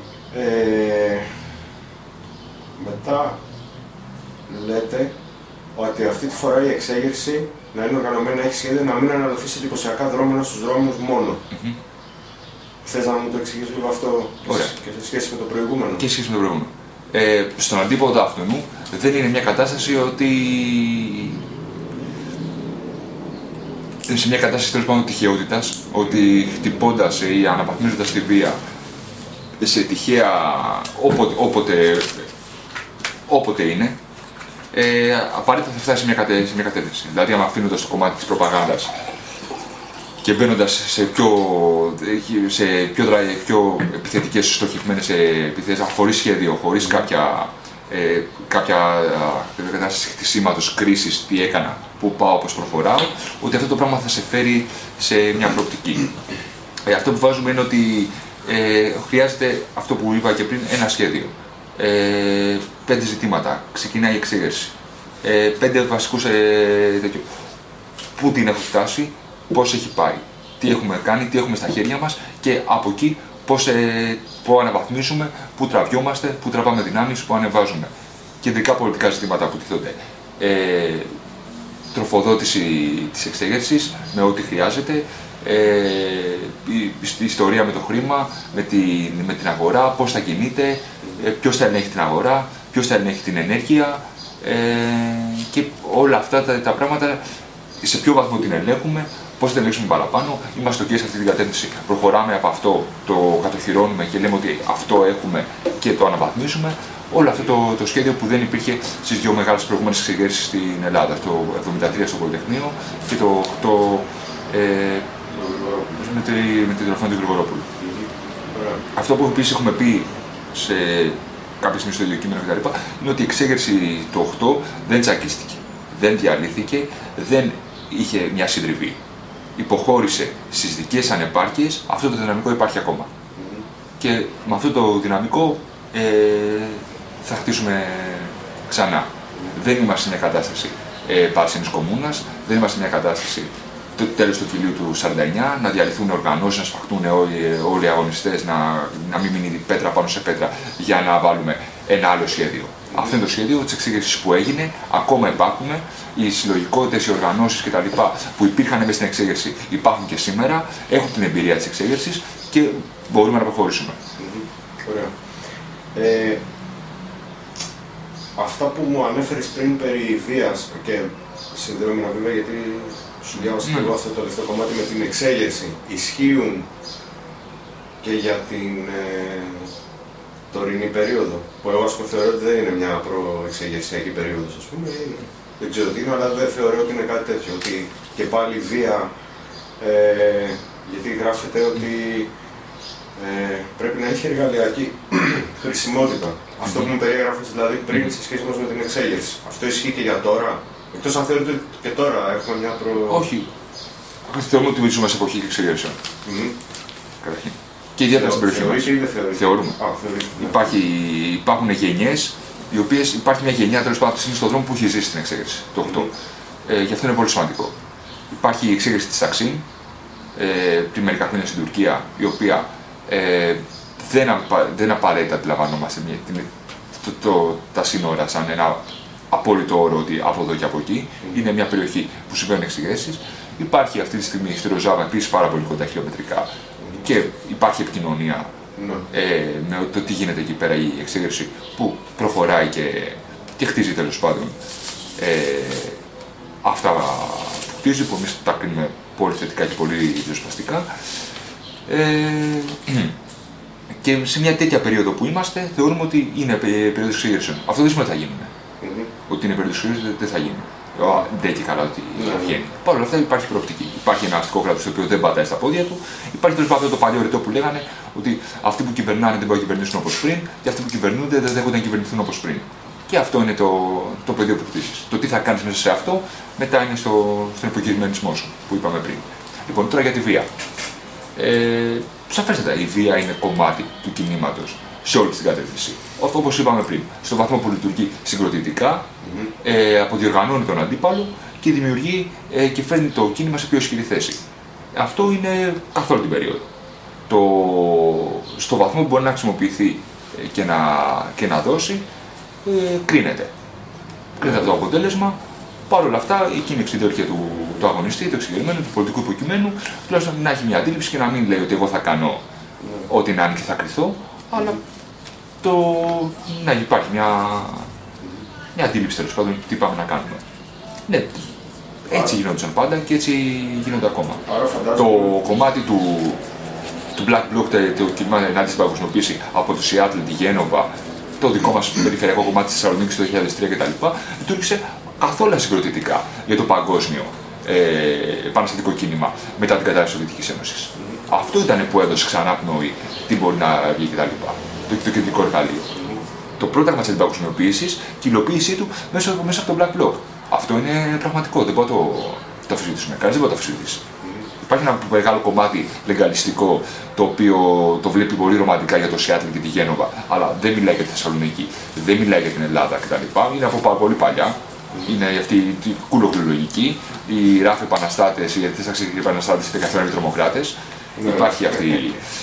μετά λέτε ότι αυτή τη φορά η εξέγερση να είναι οργανωμένη, να έχει σχέδιο να μην αναλωθεί σε εντυπωσιακά δρόμενα στους δρόμους μόνο. Θες να μου το εξηγήσεις λίγο αυτό και σε σχέση με το προηγούμενο? Και σε σχέση με το προηγούμενο. Στον αντίποδο αυτού δεν είναι μια κατάσταση ότι είναι σε μια κατάσταση τέλος πάντων τυχαιότητας, ότι χτυπώντας ή αναβαθμίζοντας τη βία σε τυχαία όποτε είναι, απαραίτητα θα φτάσει σε μια κατεύθυνση. Δηλαδή, άμα αφήνοντας το κομμάτι της προπαγάνδας και μπαίνοντας σε πιο επιθετικές, στοχευμένες επιθέσεις, χωρίς σχέδιο, χωρίς κάποια κατάσταση χτισήματος, κρίσης, τι έκανα, πού πάω, πώς προχωράω, ότι αυτό το πράγμα θα σε φέρει σε μια προοπτική. Αυτό που βάζουμε είναι ότι χρειάζεται, αυτό που είπα και πριν, ένα σχέδιο. 5 ζητήματα. Ξεκινάει η εξέγερση. 5 βασικούς πού την έχω φτάσει, πώς έχει πάει, τι έχουμε κάνει, τι έχουμε στα χέρια μας και από εκεί πού αναβαθμίζουμε, πού τραβιόμαστε, πού τραβάμε δυνάμεις, πού ανεβάζουμε. κεντρικά πολιτικά ζητήματα που τίθονται. Τροφοδότηση της εξέγερσης με ό,τι χρειάζεται, η ιστορία με το χρήμα, με την αγορά, πώς θα κινείται, ποιος θα ελέγχει την αγορά, ποιος θα ελέγχει την ενέργεια και όλα αυτά τα πράγματα, σε ποιο βαθμό την ελέγχουμε, πώς θα την ελέγξουμε παραπάνω. Είμαστε και σε αυτή την κατεύθυνση. Προχωράμε από αυτό, το κατοχυρώνουμε και λέμε ότι αυτό έχουμε και το αναβαθμίζουμε. Όλο αυτό το σχέδιο που δεν υπήρχε στις δύο μεγάλες προηγούμενες εξεγέρσεις στην Ελλάδα, το 1973 στο Πολυτεχνείο και το 8 με την δολοφονία του Γρηγορόπουλου. Αυτό που επίσης έχουμε πει σε κάποια στιγμή στο ίδιο κείμενο κτλ. Είναι ότι η εξέγερση το 8 δεν τσακίστηκε, δεν διαλύθηκε, δεν είχε μια συντριβή. Υποχώρησε στις δικές ανεπάρκειες, αυτό το δυναμικό υπάρχει ακόμα. Και με αυτό το δυναμικό θα χτίσουμε ξανά. Δεν είμαστε σε μια κατάσταση πάρσινης κομμούνας, δεν είμαστε σε μια κατάσταση το τέλος του φιλίου του 49, να διαλυθούν οργανώσεις, να σφαχτούν όλοι οι αγωνιστές, να μην μείνει πέτρα πάνω σε πέτρα για να βάλουμε ένα άλλο σχέδιο. Αυτό είναι το σχέδιο της εξέγερσης που έγινε, ακόμα υπάρχουν. Οι συλλογικότητες, οι οργανώσεις κτλ. Που υπήρχαν μέσα στην εξέγερση υπάρχουν και σήμερα, έχουν την εμπειρία της εξέγερσης και μπορούμε να προχωρήσουμε. Ωραία. Αυτά που μου ανέφερες πριν περί βίας, και συνδέομαι βέβαια γιατί σου διάβασα και εγώ αυτό το τελευταίο κομμάτι με την εξέγερση, ισχύουν και για την τωρινή περίοδο, που εγώ θεωρώ ότι δεν είναι μια προεξεγερσιακή περίοδος, ας πούμε, δεν ξέρω τι είναι, αλλά δεν θεωρώ ότι είναι κάτι τέτοιο, ότι και πάλι βία, γιατί γράφεται ότι πρέπει να έχει εργαλειακή χρησιμότητα. Αυτό που μου περιέγραφες δηλαδή πριν σε σχέση με την εξέγερση. Αυτό ισχύει και για τώρα. Εκτός αν θεωρείτε ότι και τώρα έχουμε μια Όχι. Θεωρούμε ότι ζούμε σε εποχή εξεγέρσεων. Καταρχήν. Και ιδιαίτερα στην περιοχή μας. Θεωρούμε. Υπάρχουν γενιές, οι οποίες υπάρχει μια γενιά τέλος πάντων στον δρόμο που έχει ζήσει την εξέγερση, το 8. Γι' αυτό είναι πολύ σημαντικό. Υπάρχει η εξέγερση της Ταξίν, πριν μερικά χρόνια στην Τουρκία, η οποία δεν απαραίτητα αντιλαμβανόμαστε τα σύνορα σαν ένα απόλυτο όρο ότι από εδώ και από εκεί. Είναι μια περιοχή που συμβαίνουν εξεγέρσεις. Υπάρχει αυτή τη στιγμή στη Ροζάβα επίσης πάρα πολύ κοντά χιλιομετρικά και υπάρχει επικοινωνία με το τι γίνεται εκεί πέρα, η εξέγερση που προχωράει και χτίζει τέλος πάντων αυτά που χτίζει, που εμείς τα κρίνουμε πολύ θετικά και πολύ ριζοσπαστικά. Και σε μια τέτοια περίοδο που είμαστε, θεωρούμε ότι είναι περίοδος εξεγέρσεων. Αυτό δεν σημαίνει ότι θα γίνουν. Ότι είναι περίοδος εξεγέρσεων δεν θα γίνει. Δεν και καλά ότι θα βγαίνει. Παρ' όλα αυτά υπάρχει προοπτική. Υπάρχει ένα αστικό κράτος το οποίο δεν πατάει στα πόδια του. Υπάρχει τέλος πάντων το παλιό ρητό που λέγανε ότι αυτοί που κυβερνάνε δεν μπορούν να κυβερνήσουν όπως πριν και αυτοί που κυβερνούνται δεν δέχονται να κυβερνηθούν όπως πριν. Και αυτό είναι το πεδίο που χτίσεις. Το τι θα κάνεις μέσα σε αυτό μετά είναι στον υποκειμενισμό σου που είπαμε πριν. Λοιπόν, τώρα για τη βία. Σαφέστατα η βία είναι κομμάτι του κινήματος σε όλη την κατεύθυνση. Όπως είπαμε πριν, στον βαθμό που λειτουργεί συγκροτητικά, αποδιοργανώνει τον αντίπαλο και δημιουργεί και φέρνει το κίνημα σε πιο ισχυρή θέση. Αυτό είναι καθ' όλη την περίοδο. Στο βαθμό που μπορεί να χρησιμοποιηθεί και να δώσει, κρίνεται. Κρίνεται αυτό το αποτέλεσμα. Παρ' όλα αυτά, εκείνη η εξειδέρκεια του αγωνιστή, του εξεγερμένου, του πολιτικού υποκειμένου, τουλάχιστον να έχει μια αντίληψη και να μην λέει ότι εγώ θα κάνω ό,τι να είναι και θα κρυθώ, αλλά να υπάρχει μια αντίληψη τέλος πάντων τι πάμε να κάνουμε. Ναι, έτσι γινόντουσαν πάντα και έτσι γίνονται ακόμα. Το κομμάτι του Black Bloc, το κίνημα ενάντια στην παγκοσμιοποίηση από το Σιάτλ, τη Γένοβα, το δικό μας περιφερειακό κομμάτι της Θεσσαλονίκης το 2003 κτλ. Λειτουργήσε καθόλου συγκροτητικά για το παγκόσμιο επαναστατικό κίνημα μετά την κατάρρευση της Σοβιετικής Ένωσης. Αυτό ήταν που έδωσε ξανά πνοή, τι μπορεί να βγει κτλ. Το κεντρικό εργαλείο. Το πρόταγμα της αντιπαγκοσμιοποίησης και η υλοποίησή του μέσα από το Black Bloc. Αυτό είναι πραγματικό, δεν μπορούμε να το αφισβητήσουμε. Κανείς δεν μπορεί να το αφισβητήσει. Υπάρχει ένα μεγάλο κομμάτι λεγκαλιστικό το οποίο το βλέπει πολύ ρομαντικά για το Σιάτλ και τη Γένοβα, αλλά δεν μιλάει για τη Θεσσαλονίκη, δεν μιλάει για την Ελλάδα κτλ. Είναι από πολύ παλιά. Είναι αυτή η κουλογλυολογική, οι ράφοι επαναστάτες, οι αριθμές αξιακοί επαναστάτες, οι καθαροί τρομοκράτες. Υπάρχει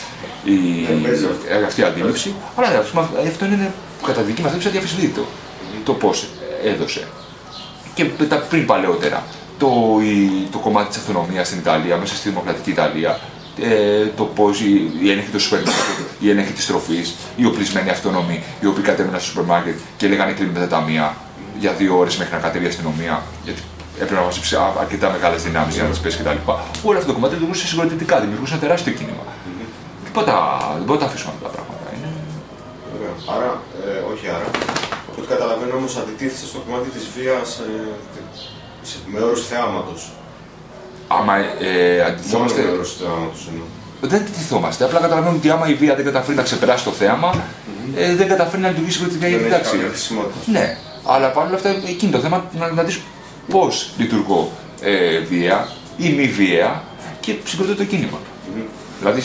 αυτή η αντίληψη, αλλά αυτό είναι κατά δική μας άποψη αδιαφυσβήτητο. το πώς έδωσε. Και πριν παλαιότερα, το κομμάτι της αυτονομίας στην Ιταλία, μέσα στη δημοκρατική Ιταλία, το πώς η έλεγχη του σούπερ μάρκετ, η έλεγχη της τροφής, οι οπλισμένοι αυτόνομοι, οι οποίοι κατέβαιναν στο σούπερ μάρκετ και λέγανε κλείνουμε τα ταμεία για 2 ώρες μέχρι να κατέβει η αστυνομία, γιατί έπρεπε να μαζέψει αρκετά μεγάλες δυνάμεις για να τις πέσει κτλ. Όλο αυτό το κομμάτι λειτουργούσε συγκροτητικά, δημιουργούσε ένα τεράστιο κίνημα. Δεν μπορούμε να τα αφήσουμε αυτά τα πράγματα. Ωραία. Άρα, όχι άρα. Από ό,τι καταλαβαίνω όμως αντιτίθεστε στο κομμάτι της βίας με όρους θεάματος. Άμα αντιθόμαστε. Με όρους θεάματος εννοώ. Δεν αντιθόμαστε. Απλά καταλαβαίνουμε ότι άμα η βία δεν καταφέρει να ξεπεράσει το θέαμα, δεν καταφέρει να λειτουργήσει συγκροτητικά για την τάξη. Ναι, αλλά παρόλα αυτά εκείνη το θέμα να δεις πώς λειτουργώ βία ή μη βία και συγκροτώ το κίνημα. Δηλαδή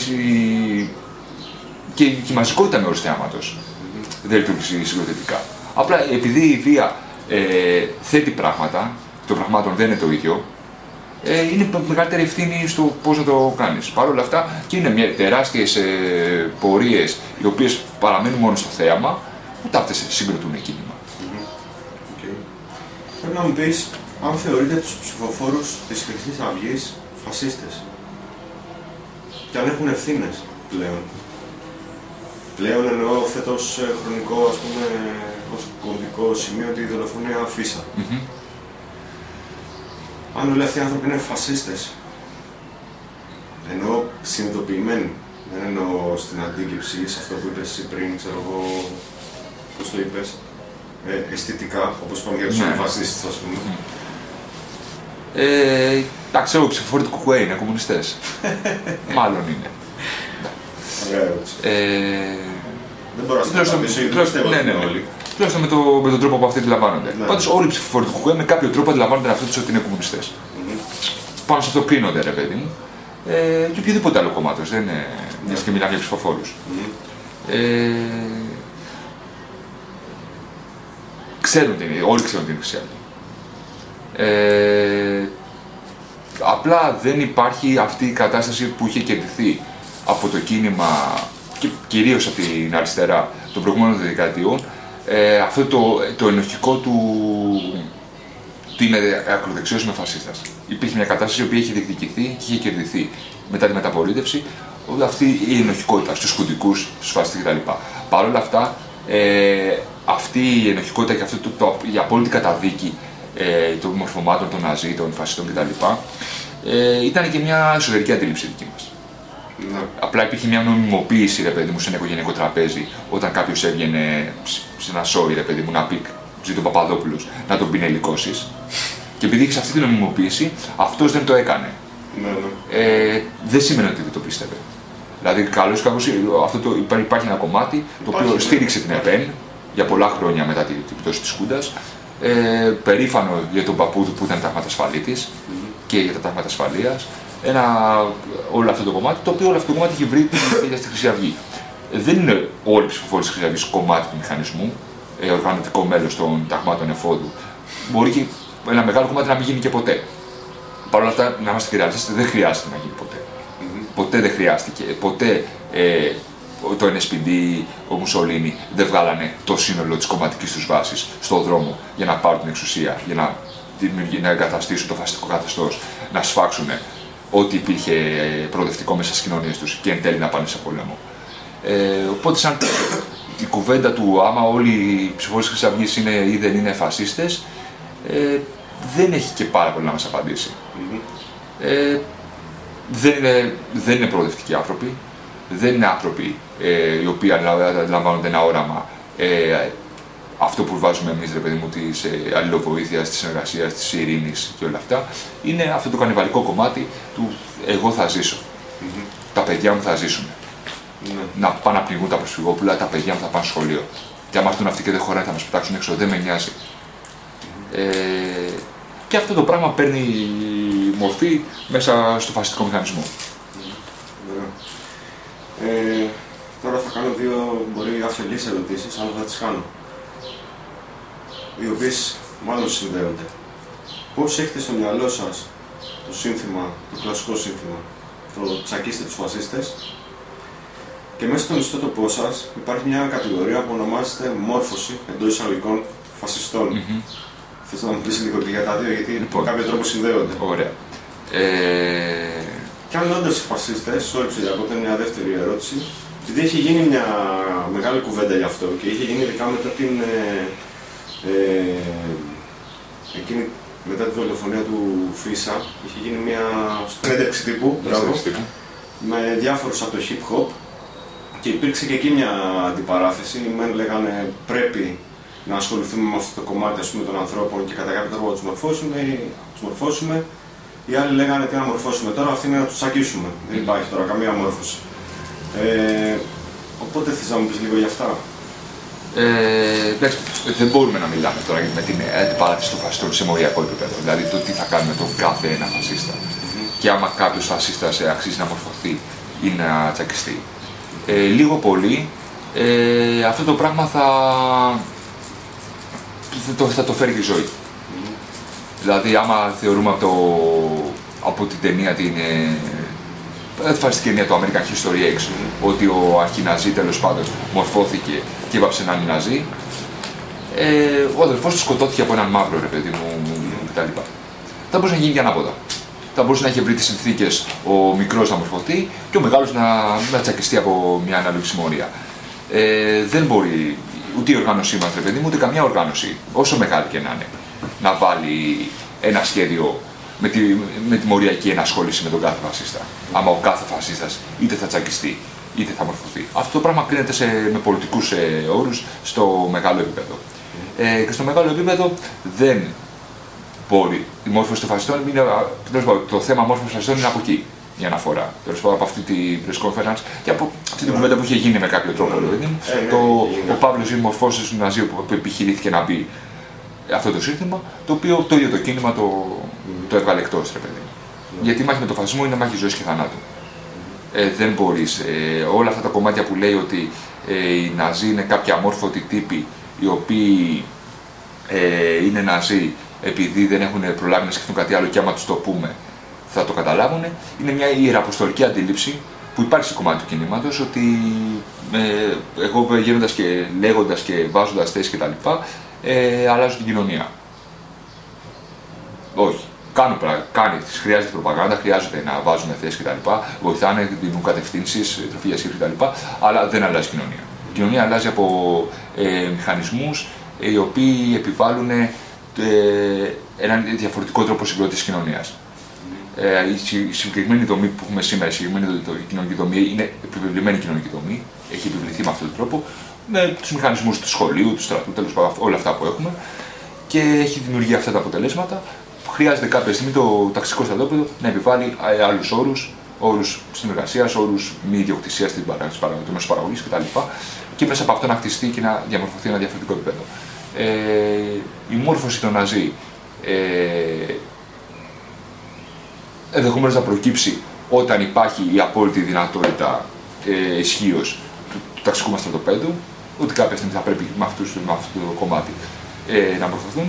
και η μαζικότητα με όρους θεάματος δεν λειτουργεί συγκροτητικά. Απλά επειδή η βία θέτει πράγματα, των πραγμάτων δεν είναι το ίδιο, είναι μεγαλύτερη ευθύνη στο πώς να το κάνεις. Παρ' όλα αυτά και είναι τεράστιες πορείες οι οποίες παραμένουν μόνο στο θέαμα, ούτε αυτές συγκροτούν κίνημα. Πρέπει να μου πεις αν θεωρείτε τους ψηφοφόρους της Χρυσής Αυγής φασίστες και αν έχουν ευθύνες πλέον. Πλέον εννοώ φέτος χρονικό, ας πούμε, ως κομβικό σημείο τη δολοφονία Φίσα. Αν όλοι αυτοί οι άνθρωποι είναι φασίστες, εννοώ συνειδητοποιημένοι, δεν εννοώ στην αντίκειψη, σε αυτό που είπες εσύ πριν, ξέρω εγώ, πώς το είπες, αισθητικά, όπως είπαμε για τους φασίστες, ας πούμε. Εντάξει, εγώ ψηφοφόροι του ΚΚΕ είναι κομμουνιστές. Μάλλον είναι. Ωραία ερώτηση. Δεν μπορώ να σας απαντήσω, γιατί πιστεύω ότι είναι όλοι. Τουλάχιστον με τον τρόπο που αυτοί αντιλαμβάνονται. Πάντως όλοι οι ψηφοφόροι του ΚΚΕ με κάποιο τρόπο αντιλαμβάνονται αυτοί τους ότι είναι κομμουνιστές. Πάνω σε αυτό κρίνονται, ρε παιδί μου. Και οποιοδήποτε άλλο κομμάτι, δεν είναι μιας και μιλάμε για ψηφοφόρους. Ξέρουν τι είναι, όλοι ξέρουν τι είναι Χρυσή Αυγή. Απλά δεν υπάρχει αυτή η κατάσταση που είχε κερδιθεί από το κίνημα και κυρίως από την αριστερά των προηγούμενων δεκαετιών, αυτό το ενοχικό του είναι ακροδεξιός με φασίστας. Υπήρχε μια κατάσταση η οποία είχε διεκδικηθεί και είχε κερδιθεί μετά τη μεταπολίτευση, αυτή η ενοχικότητα στους χουντικούς, στους φασίστες κτλ. Παρ' όλα αυτά, αυτή η ενοχικότητα και αυτή η απόλυτη καταδίκη των μορφωμάτων των Ναζί, των φασιστών κτλ. Ήταν και μια εσωτερική αντίληψη δική μας. Απλά υπήρχε μια νομιμοποίηση, ρε παιδί μου, σε ένα οικογενειακό τραπέζι, όταν κάποιος έβγαινε σε ένα σόι, ρε παιδί μου, να πει «Ζήτω Παπαδόπουλος», να τον πινελικώσεις. Και επειδή είχες αυτή την νομιμοποίηση, αυτός δεν το έκανε. Δεν σημαίνει ότι δεν το πίστευε. Δηλαδή, καλώς ή κακώς, υπάρχει ένα κομμάτι το οποίο στήριξε την ΕΠΕΝ για πολλά χρόνια μετά την πτώση της Χούντας. Περήφανο για τον παππού του που ήταν ταγματασφαλίτης και για τα τάγματα ασφαλείας. Όλο αυτό το κομμάτι, το οποίο όλο αυτό το κομμάτι έχει βρει την ευκαιρία στη Χρυσή Αυγή. Δεν είναι όλοι οι ψηφοφόροι της Χρυσής Αυγής κομμάτι του μηχανισμού, οργανωτικό μέλος των ταγμάτων εφόδου. Μπορεί και ένα μεγάλο κομμάτι να μην γίνει και ποτέ. Παρ' όλα αυτά, να είμαστε ρεαλιστές, δεν χρειάζεται να γίνει ποτέ. Ποτέ δεν χρειάστηκε. Ποτέ το NSPD, ο Μουσολίνι δεν βγάλανε το σύνολο της κομματικής τους βάσης στον δρόμο για να πάρουν την εξουσία, για να εγκαταστήσουν το φασιστικό καθεστώς, να σφάξουν ό,τι υπήρχε προοδευτικό μέσα στις κοινωνίες τους και εν τέλει να πάνε σε πόλεμο. Οπότε, σαν η κουβέντα του άμα όλοι οι ψηφοφόροι της Χρυσής Αυγής είναι ή δεν είναι φασίστες, δεν έχει και πάρα πολύ να μας απαντήσει. Δεν είναι προοδευτικοί άνθρωποι, δεν είναι άνθρωποι οι οποίοι αντιλαμβάνονται ένα όραμα, αυτό που βάζουμε εμείς, ρε παιδί μου, της αλληλοβοήθειας, της συνεργασίας, της ειρήνης και όλα αυτά. Είναι αυτό το κανιβαλικό κομμάτι του εγώ θα ζήσω. Τα παιδιά μου θα ζήσουν. Να πάνε να πνιγούν τα προσφυγόπουλα, τα παιδιά μου θα πάνε στο σχολείο. Και άμα έρθουν αυτοί και δεν χωράει, θα μας πετάξουν έξω, δεν με νοιάζει. Και αυτό το πράγμα παίρνει μορφή μέσα στο φασιστικό μηχανισμό. Τώρα θα κάνω δύο μπορεί αφελείς ερωτήσεις, αλλά θα τις κάνω. Οι οποίες μάλλον συνδέονται. Πώς έχετε στο μυαλό σας το σύνθημα, το κλασικό σύνθημα, το τσακίστε τους φασίστες, και μέσα στον ιστότοπό σας υπάρχει μια κατηγορία που ονομάζεται μόρφωση εντός εισαγωγικών φασιστών. Θες να μου πεις λίγο και για τα δύο, γιατί με κάποιο τρόπο συνδέονται. Ωραία. Και αν όντως οι φασίστες, sorry ψηλιακό, ήταν μια δεύτερη ερώτηση, επειδή είχε γίνει μια μεγάλη κουβέντα γι' αυτό και είχε γίνει ειδικά μετά μετά τη δολοφονία του Φίσα, είχε γίνει μια συνέντευξη τύπου, με διάφορους από το hip hop και υπήρξε και εκεί μια αντιπαράθεση. Οι μεν λέγανε πρέπει να ασχοληθούμε με αυτό το κομμάτι, ας πούμε, των ανθρώπων και κατά κάποιο τρόπο να τους μορφώσουμε. Οι άλλοι λέγανε τι να μορφώσουμε τώρα, αυτή είναι να τους τσακίσουμε. Δεν υπάρχει τώρα καμία μόρφωση. Οπότε θες να μου πεις λίγο για αυτά. Δεν μπορούμε να μιλάμε τώρα με την αντιπαράθεση των φασιστών σε μοριακό επίπεδο. Δηλαδή το τι θα κάνουμε τον κάθε ένα φασίστα. Και άμα κάποιος φασίστας αξίζει να μορφωθεί ή να τσακιστεί. Λίγο πολύ αυτό το πράγμα θα το φέρει και η ζωή. Δηλαδή, άμα θεωρούμε από την ταινία δεν φασιστική ταινία το American History X, ότι ο αρχιναζί τέλος πάντων μορφώθηκε και έπαψε να είναι ναζί, ο αδελφός του σκοτώθηκε από έναν μαύρο, ρε παιδί μου, κτλ. Θα μπορούσε να γίνει και ανάποδα. Θα μπορούσε να έχει βρει τις συνθήκες ο μικρός να μορφωθεί και ο μεγάλος να τσακιστεί από μια ανάλογη συμμορία. Δεν μπορεί ούτε η οργάνωσή μας, ρε παιδί μου, ούτε καμιά οργάνωση, όσο μεγάλη και να είναι, να βάλει ένα σχέδιο με τη μοριακή ενασχόληση με τον κάθε φασίστα. Άμα ο κάθε φασίστας είτε θα τσακιστεί είτε θα μορφωθεί. Αυτό το πράγμα κρίνεται με πολιτικούς όρους στο μεγάλο επίπεδο. Και στο μεγάλο επίπεδο δεν μπορεί. Η μόρφωση των φασιστών το θέμα μόρφωσης των φασιστών είναι από εκεί η αναφορά. Τέλος πάντων από αυτή την press conference και από αυτή την κουβέντα που είχε γίνει με κάποιο τρόπο. Ο Παύλος είναι μορφώσεις του Ναζίου που επιχειρήθηκε να μπει αυτό το σύνθημα, το οποίο το ίδιο το κίνημα το έβγαλε εκτός, ρε παιδί. Γιατί η μάχη με τον φασισμό είναι μάχη ζωής και θανάτου. Δεν μπορείς. Όλα αυτά τα κομμάτια που λέει ότι οι Ναζί είναι κάποια αμόρφωτοι τύποι οι οποίοι είναι Ναζί επειδή δεν έχουν προλάβει να σκεφτούν κάτι άλλο και άμα τους το πούμε θα το καταλάβουν, είναι μια ιεραποστολική αντίληψη που υπάρχει σε κομμάτι του κινήματος, ότι εγώ γίνοντας και λέγοντας και βάζοντας θέσεις κτλ. Αλλάζω την κοινωνία. Όχι. Χρειάζεται προπαγάνδα, χρειάζεται να βάζουν θέσεις κτλ. Βοηθάνε, δίνουν κατευθύνσεις, τροφή για σκέψη κτλ. Αλλά δεν αλλάζει η κοινωνία. Η κοινωνία αλλάζει από μηχανισμούς οι οποίοι επιβάλλουν έναν διαφορετικό τρόπο συγκρότησης της κοινωνίας. Η συγκεκριμένη δομή που έχουμε σήμερα, η συγκεκριμένη κοινωνική δομή είναι επιβεβλημένη κοινωνική δομή, έχει επιβληθεί με αυτόν τον τρόπο, με τους μηχανισμούς του σχολείου, του στρατού, τέλος πάντων όλα αυτά που έχουμε και έχει δημιουργεί αυτά τα αποτελέσματα. Χρειάζεται κάποια στιγμή το ταξικό στρατόπεδο να επιβάλλει άλλους όρους συνεργασίας, όρους μη ιδιοκτησίας του μέσου παραγωγής κτλ. Και μέσα από αυτό να χτιστεί και να διαμορφωθεί ένα διαφορετικό επίπεδο. Η μόρφωση των Ναζί ενδεχομένως να προκύψει όταν υπάρχει η απόλυτη δυνατότητα ισχύως του ταξικού μας στρατοπέδου, ότι κάποια στιγμή θα πρέπει με αυτό το κομμάτι να μορφωθούν.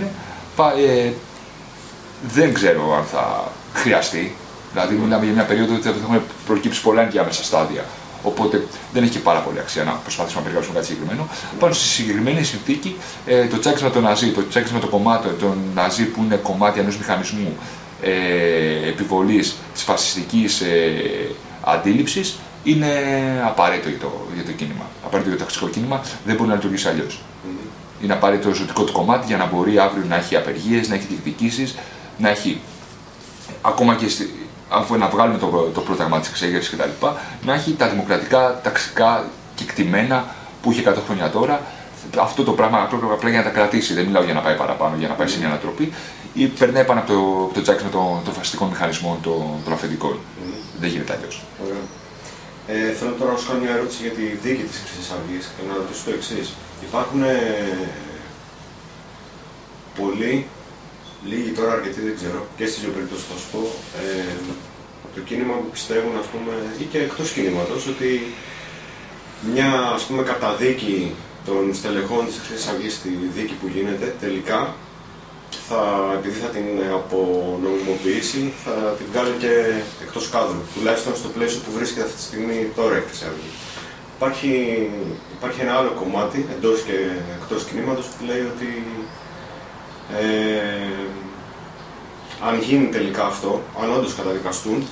Δεν ξέρω αν θα χρειαστεί. Δηλαδή, μιλάμε για μια περίοδο που θα έχουν προκύψει πολλά ενδιάμεσα στάδια. Οπότε δεν έχει και πάρα πολύ αξία να προσπαθήσουμε να περιγράψουμε κάτι συγκεκριμένο. Πάνω στη συγκεκριμένη συνθήκη, το τσάκισμα των Ναζί, το τσάκισμα το κομμάτι των Ναζί που είναι κομμάτι ενός μηχανισμού επιβολής της φασιστικής αντίληψης, είναι απαραίτητο για το κίνημα. Απαραίτητο για το ταξικό κίνημα, δεν μπορεί να λειτουργήσει αλλιώς. Είναι απαραίτητο ζωτικό του κομμάτι για να μπορεί αύριο να έχει απεργίες, να έχει διεκδικήσεις, να έχει ακόμα και αφού να βγάλουμε το πρόταγμα της εξέγερσης κτλ., να έχει τα δημοκρατικά, ταξικά κεκτημένα που είχε 100 χρόνια τώρα. Αυτό το πράγμα πρέπει απλά για να τα κρατήσει. Δεν μιλάω για να πάει παραπάνω, για να πάει σε μια ανατροπή. Ή περνάει πάνω από το τσάκισμα των φασιστικών μηχανισμών των αφεντικών. Δεν γίνεται αλλιώς. Θέλω τώρα να σου κάνω μια ερώτηση για τη δίκη της Χρυσής Αυγής και να ρωτήσω το εξής. Υπάρχουν πολλοί, λίγοι τώρα, αρκετοί δεν ξέρω, και στις δύο περιπτώσεις θα σου πω, το κίνημα που πιστεύουν, ας πούμε, ή και εκτός κινήματος, ότι μια, ας πούμε, καταδίκη των στελεχών της Χρυσής Αυγής στη δίκη που γίνεται, τελικά, επειδή θα την απονομιμοποιήσει, θα την βγάλει και εκτός κάδρου, τουλάχιστον στο πλαίσιο που βρίσκεται αυτή τη στιγμή τώρα η Χρυσή Αυγή. Υπάρχει ένα άλλο κομμάτι, εντός και εκτός κινήματος, που λέει ότι Αν γίνει τελικά αυτό, αν όντως καταδικαστούν,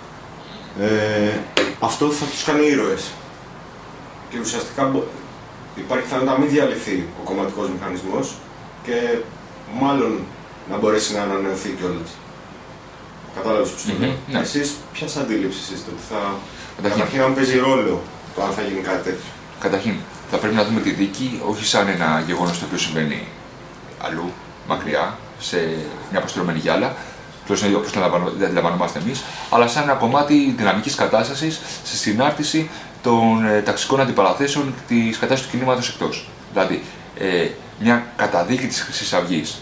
αυτό θα τους κάνει ήρωες. Και ουσιαστικά υπάρχει πιθανότητα να μην διαλυθεί ο κομματικός μηχανισμός και μάλλον να μπορέσει να ανανεωθεί κιόλας. Κατάλαβες πώς το λέω. Ναι. Εσείς ποιας αντίληψης είστε ότι θα... Καταρχήν αν παίζει ρόλο το αν θα γίνει κάτι τέτοιο. Καταρχήν, θα πρέπει να δούμε τη δίκη όχι σαν ένα γεγονός το οποίο συμβαίνει αλλού, μακριά, σε μια αποστηρωμένη γυάλα, όπως το αντιλαμβανόμαστε εμείς, αλλά σαν ένα κομμάτι δυναμικής κατάστασης στη συνάρτηση των ταξικών αντιπαραθέσεων της κατάστασης του κινήματος εκτός. Δηλαδή, μια καταδίκη της Χρυσής Αυγής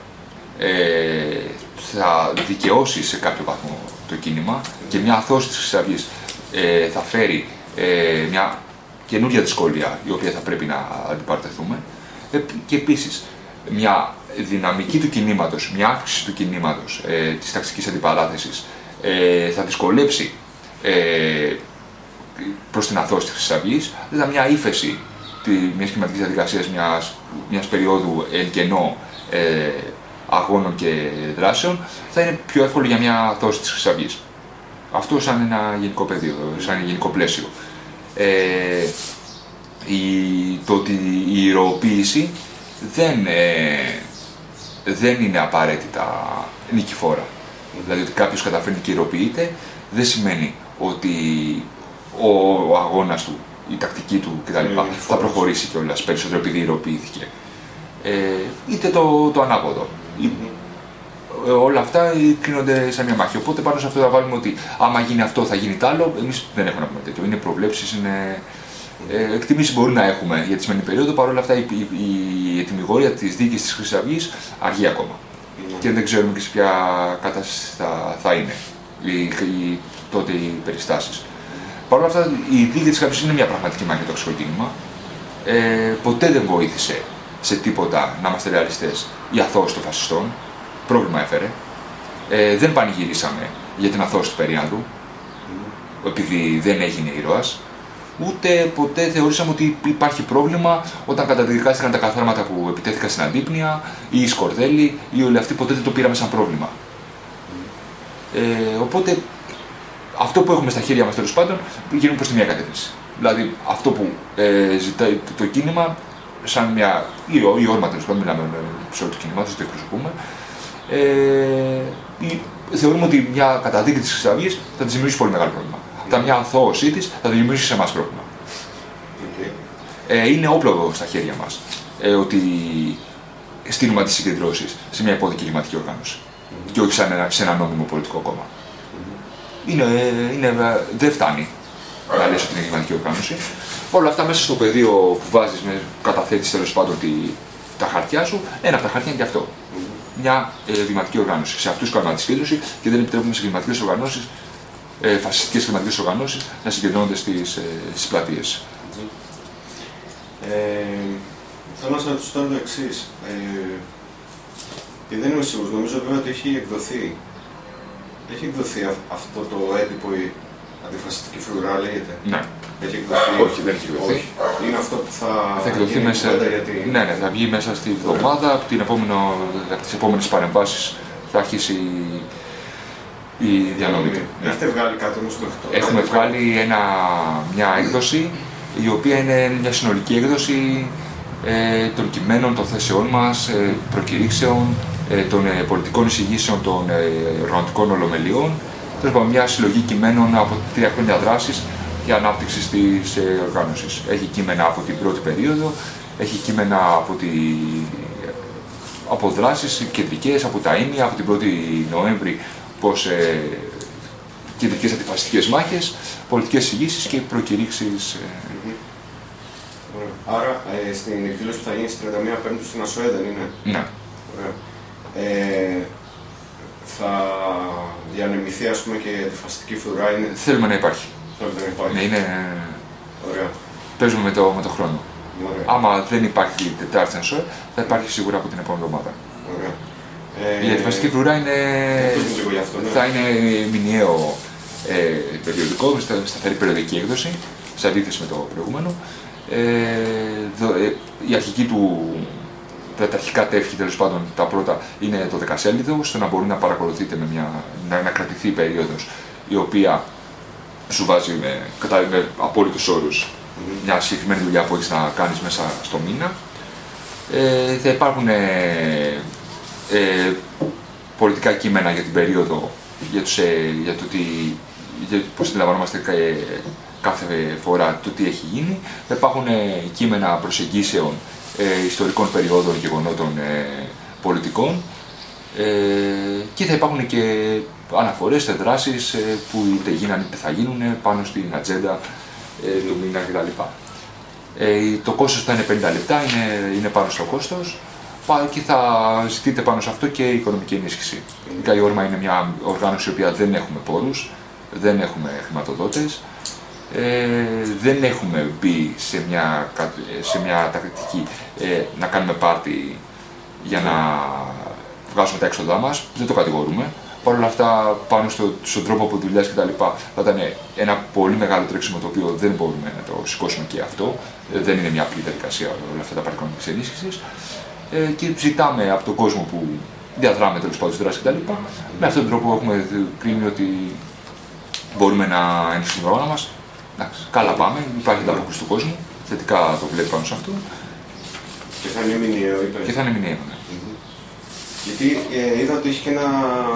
θα δικαιώσει σε κάποιο βαθμό το κίνημα και μια αθώωση της Χρυσής Αυγής θα φέρει μια καινούργια δυσκολία η οποία θα πρέπει να αντιπαρατεθούμε και επίσης μια δυναμική του κινήματος, μια αύξηση του κινήματος της ταξικής αντιπαράθεσης θα δυσκολέψει προς την αθώωση της Χρυσής Αυγής, δηλαδή μια ύφεση μιας κλιματικής διαδικασίας, μιας περίοδου εν κενό αγώνων και δράσεων, θα είναι πιο εύκολο για μια αθώωση της Χρυσής Αυγής. Αυτό σαν ένα γενικό πεδίο, σαν ένα γενικό πλαίσιο. Το ότι η ηρωοποίηση δεν είναι απαραίτητα νικηφόρα. Δηλαδή ότι κάποιος καταφέρνει και ηρωοποιείται, δεν σημαίνει ότι ο αγώνας του, η τακτική του κτλ. Θα προχωρήσει κιόλας περισσότερο επειδή ηρωοποιήθηκε. Είτε το ανάποδο. Όλα αυτά κρίνονται σαν μια μάχη. Οπότε πάνω σε αυτό θα βάλουμε ότι άμα γίνει αυτό θα γίνει τ' άλλο. Εμείς δεν έχουμε να πούμε τέτοιο. Είναι προβλέψεις, είναι εκτιμήσεις μπορεί να έχουμε για τη σημερινή περίοδο. Παρ' όλα αυτά η ετυμηγορία της δίκης της Χρυσής Αυγής αργεί ακόμα. Και δεν ξέρουμε και σε ποια κατάσταση θα είναι τότε οι περιστάσεις. Παρ' όλα αυτά η δίκη της Χρυσής Αυγής είναι μια πραγματική μάχη για το ταξικό κίνημα. Ποτέ δεν βοήθησε σε τίποτα, να είμαστε ρεαλιστές, η αθώωση των φασιστών. Πρόβλημα έφερε. Δεν πανηγυρίσαμε για την αθώωση του Περιάνδου, επειδή δεν έγινε ήρωας. Ούτε ποτέ θεωρήσαμε ότι υπάρχει πρόβλημα όταν καταδικάστηκαν τα καθάρματα που επιτέθηκαν στην Αντίπνοια ή η Σκορδέλη ή όλοι αυτοί, ποτέ δεν το πήραμε σαν πρόβλημα. Οπότε αυτό που έχουμε στα χέρια μας τέλος πάντων πηγαίνουν προς τη μία κατεύθυνση. Δηλαδή αυτό που ζητάει το κίνημα, σαν μια η όρμα τέλος πάντων, μιλάμε σε όλο το κίνημα, δεν το εκπροσωπούμε, θεωρούμε ότι μια καταδίκη της Χρυσής Αυγής θα της δημιουργήσει πολύ μεγάλο πρόβλημα. Μια αθώωσή της θα δημιουργήσει σε εμάς πρόβλημα. Είναι όπλο στα χέρια μας ότι στείλουμε τις συγκεντρώσεις σε μια υπόδικη κλιματική οργάνωση και όχι σε ένα νόμιμο πολιτικό κόμμα. Δεν φτάνει να λες ότι είναι κλιματική οργάνωση. Όλα αυτά μέσα στο πεδίο που βάζεις, καταθέτεις τέλος πάντων τα χαρτιά σου, ένα από τα χαρτιά είναι και αυτό. Μια κλιματική οργάνωση. Σε αυτούς κάνουμε τη συγκέντρωση και δεν επιτρέπουμε σε κλιματικές οργανώσεις, φασιστικές κλιματικές οργανώσεις, να συγκεντρώνονται στις πλατείες. Θέλω να σας ρωτήσω τώρα το εξής. Και δεν είμαι σίγουρος, νομίζω βέβαια ότι έχει εκδοθεί αυτό το έντυπο, η αντιφασιστική φρουρά λέγεται. Ναι. Έχει εκδοθεί. Όχι, δεν έχει εκδοθεί. Όχι. Είναι αυτό που θα εκδοθεί μέσα. Ναι, θα βγει μέσα στη εβδομάδα. Από τις επόμενες παρεμβάσεις θα αρχίσει η διανομή του. Έχετε βγάλει κάτι όμως μέχρι τώρα? Έχουμε βγάλει μια έκδοση η οποία είναι μια συνολική έκδοση των κειμένων, των θέσεών μας, προκηρύξεων, των πολιτικών εισηγήσεων των οργανωτικών ολομελιών. Τέλος πάντων, μια συλλογή κειμένων από 3 χρόνια δράσης για ανάπτυξη της οργάνωσης. Έχει κείμενα από την πρώτη περίοδο, έχει κείμενα από δράσεις κεντρικές, από τα ήμια, από την 1η Νοέμβρη, πως κεντρικές αντιφασιστικές μάχες, πολιτικές εισηγήσεις και προκηρύξεις. Άρα στην εκδήλωση που θα γίνει στις 31 Πέμπτου στην ΑΣΟΕ δεν είναι? Ναι. Ωραία. Θα διανεμηθεί ας πούμε και η αντιφασιστική φρουρά? Θέλουμε να υπάρχει. Θέλουμε να υπάρχει. Ναι, είναι... Ωραία. Παίζουμε με το χρόνο. Ωραία. Άμα δεν υπάρχει Τετάρτη στην ΑΣΟΕ, θα υπάρχει σίγουρα από την επόμενη εβδομάδα. Ωραία. Η αντιφασιστική φρουρά θα είναι μηνιαίο περιοδικό, σταθερή περιοδική έκδοση, σε αντίθεση με το προηγούμενο. Η αρχική του τα αρχικά τεύχη, τέλος πάντων, τα πρώτα είναι το 10 σέλιδο, ώστε να μπορεί να παρακολουθείτε να κρατηθεί η περίοδος, η οποία σου βάζει με απόλυτους όρους μια συγκεκριμένη δουλειά που έχεις να κάνεις μέσα στο μήνα. Θα υπάρχουν πολιτικά κείμενα για την περίοδο, για το πώς αντιλαμβανόμαστε κάθε φορά το τι έχει γίνει. Θα υπάρχουν κείμενα προσεγγίσεων ιστορικών περιόδων, γεγονότων πολιτικών, και θα υπάρχουν και αναφορές σε δράσεις που είτε γίνανε είτε θα γίνουν πάνω στην ατζέντα του μήνα κτλ. Το κόστος θα είναι 50 λεπτά, είναι πάνω στο κόστος, και θα ζητείτε πάνω σε αυτό και οικονομική ενίσχυση. Η όρμα είναι μια οργάνωση η οποία δεν έχουμε πόρους, δεν έχουμε χρηματοδότες, δεν έχουμε μπει σε μια τακτική να κάνουμε πάρτι για να βγάζουμε τα έξοδά μας, δεν το κατηγορούμε. Παρ' όλα αυτά, πάνω στον τρόπο που δουλειάς κτλ. Θα ήταν ένα πολύ μεγάλο τρέξιμο το οποίο δεν μπορούμε να το σηκώσουμε και αυτό. Δεν είναι μια απλή διαδικασία όλα αυτά τα πάρτι οικονομικής ενίσχυσης. Και ζητάμε από τον κόσμο που διαδράμε τέλος πάντων στη δράση κτλ. Με αυτόν τον τρόπο έχουμε κρίνει ότι μπορούμε να ενισχύσουμε τον αγώνα μας. Καλά πάμε, υπάρχει ανταπόκριση του κόσμου, θετικά το βλέπει πάνω σε αυτό. Και θα είναι μηνιαίο, είπες. Και θα είναι μηνιαίο, ναι. Γιατί είδα ότι έχει και ένα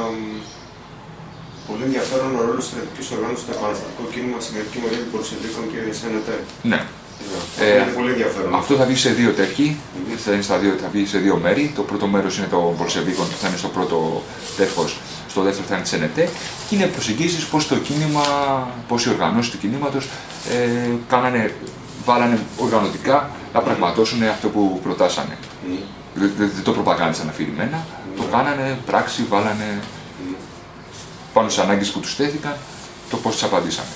πολύ ενδιαφέρον ρόλο στην στρατιωτική οργάνωση στο επαναστατικό κίνημα, Συμμετοχική Μορία των Πολσεβίκων και ΣΕΝΕΤ. Ναι. Είναι πολύ ενδιαφέρον. Αυτό θα βγει σε δύο τεύχη, θα βγει σε δύο μέρη. Το πρώτο μέρος είναι των Πολσεβίκων που θα είναι στο πρώτο τεύχος, στο δεύτερο θα είναι της ΣΕΝΕΤ. Και είναι προσεγγίσεις πώς το κίνημα, πώς οι οργανώσεις του κινήματος βάλανε οργανωτικά να πραγματώσουν αυτό που προτάσανε. Δεν το προπαγάνδισαν αφηρημένα, το κάνανε πράξη, βάλανε πάνω στις ανάγκες που τους τέθηκαν, το πώς τις απαντήσανε.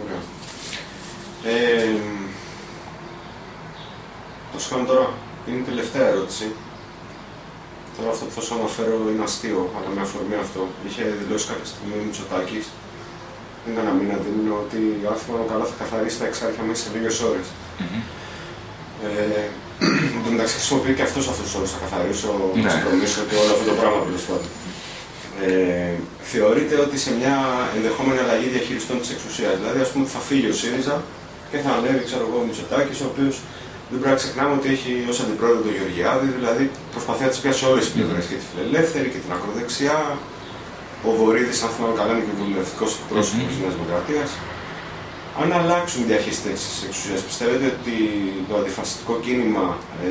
Το σου κάνω τώρα, είναι η τελευταία ερώτηση. Τώρα αυτό που θα σου αναφέρω είναι αστείο, αλλά με αφορμή αυτό. Είχε δηλώσει κάποια στιγμή ο Μητσοτάκης, πριν ένα μήνα δίνει, ότι αν θυμάμαι καλά θα καθαρίσει τα εξάρχεια μέσα σε λίγες ώρες. Εν τω μεταξύ χρησιμοποιεί και αυτούς τους όρους, θα καθαρίσω, θα συγκρομίσω και όλο αυτό το πράγμα τέλος πάντων. Θεωρείται ότι σε μια ενδεχόμενη αλλαγή διαχειριστών της εξουσίας, δηλαδή ας πούμε ότι θα φύγει ο ΣΥΡΙΖΑ και θα ανέβει, ξέρω εγώ, ο Μητσοτάκης, ο οποίος δεν πρέπει να ξεχνάμε ότι έχει ως αντιπρόεδρο τον Γεωργιάδη, δηλαδή προσπαθεί να τις πιάσει όλες τις πλευρές, και τη φιλελεύθερη και την ακροδεξιά. Ο Βορύδης, αν θυμάμαι καλά, είναι και βουλευτικός εκπρόσωπος της Νέας Δημοκρατίας. Αν αλλάξουν οι διαχειριστές της εξουσίας, πιστεύετε ότι το αντιφασιστικό κίνημα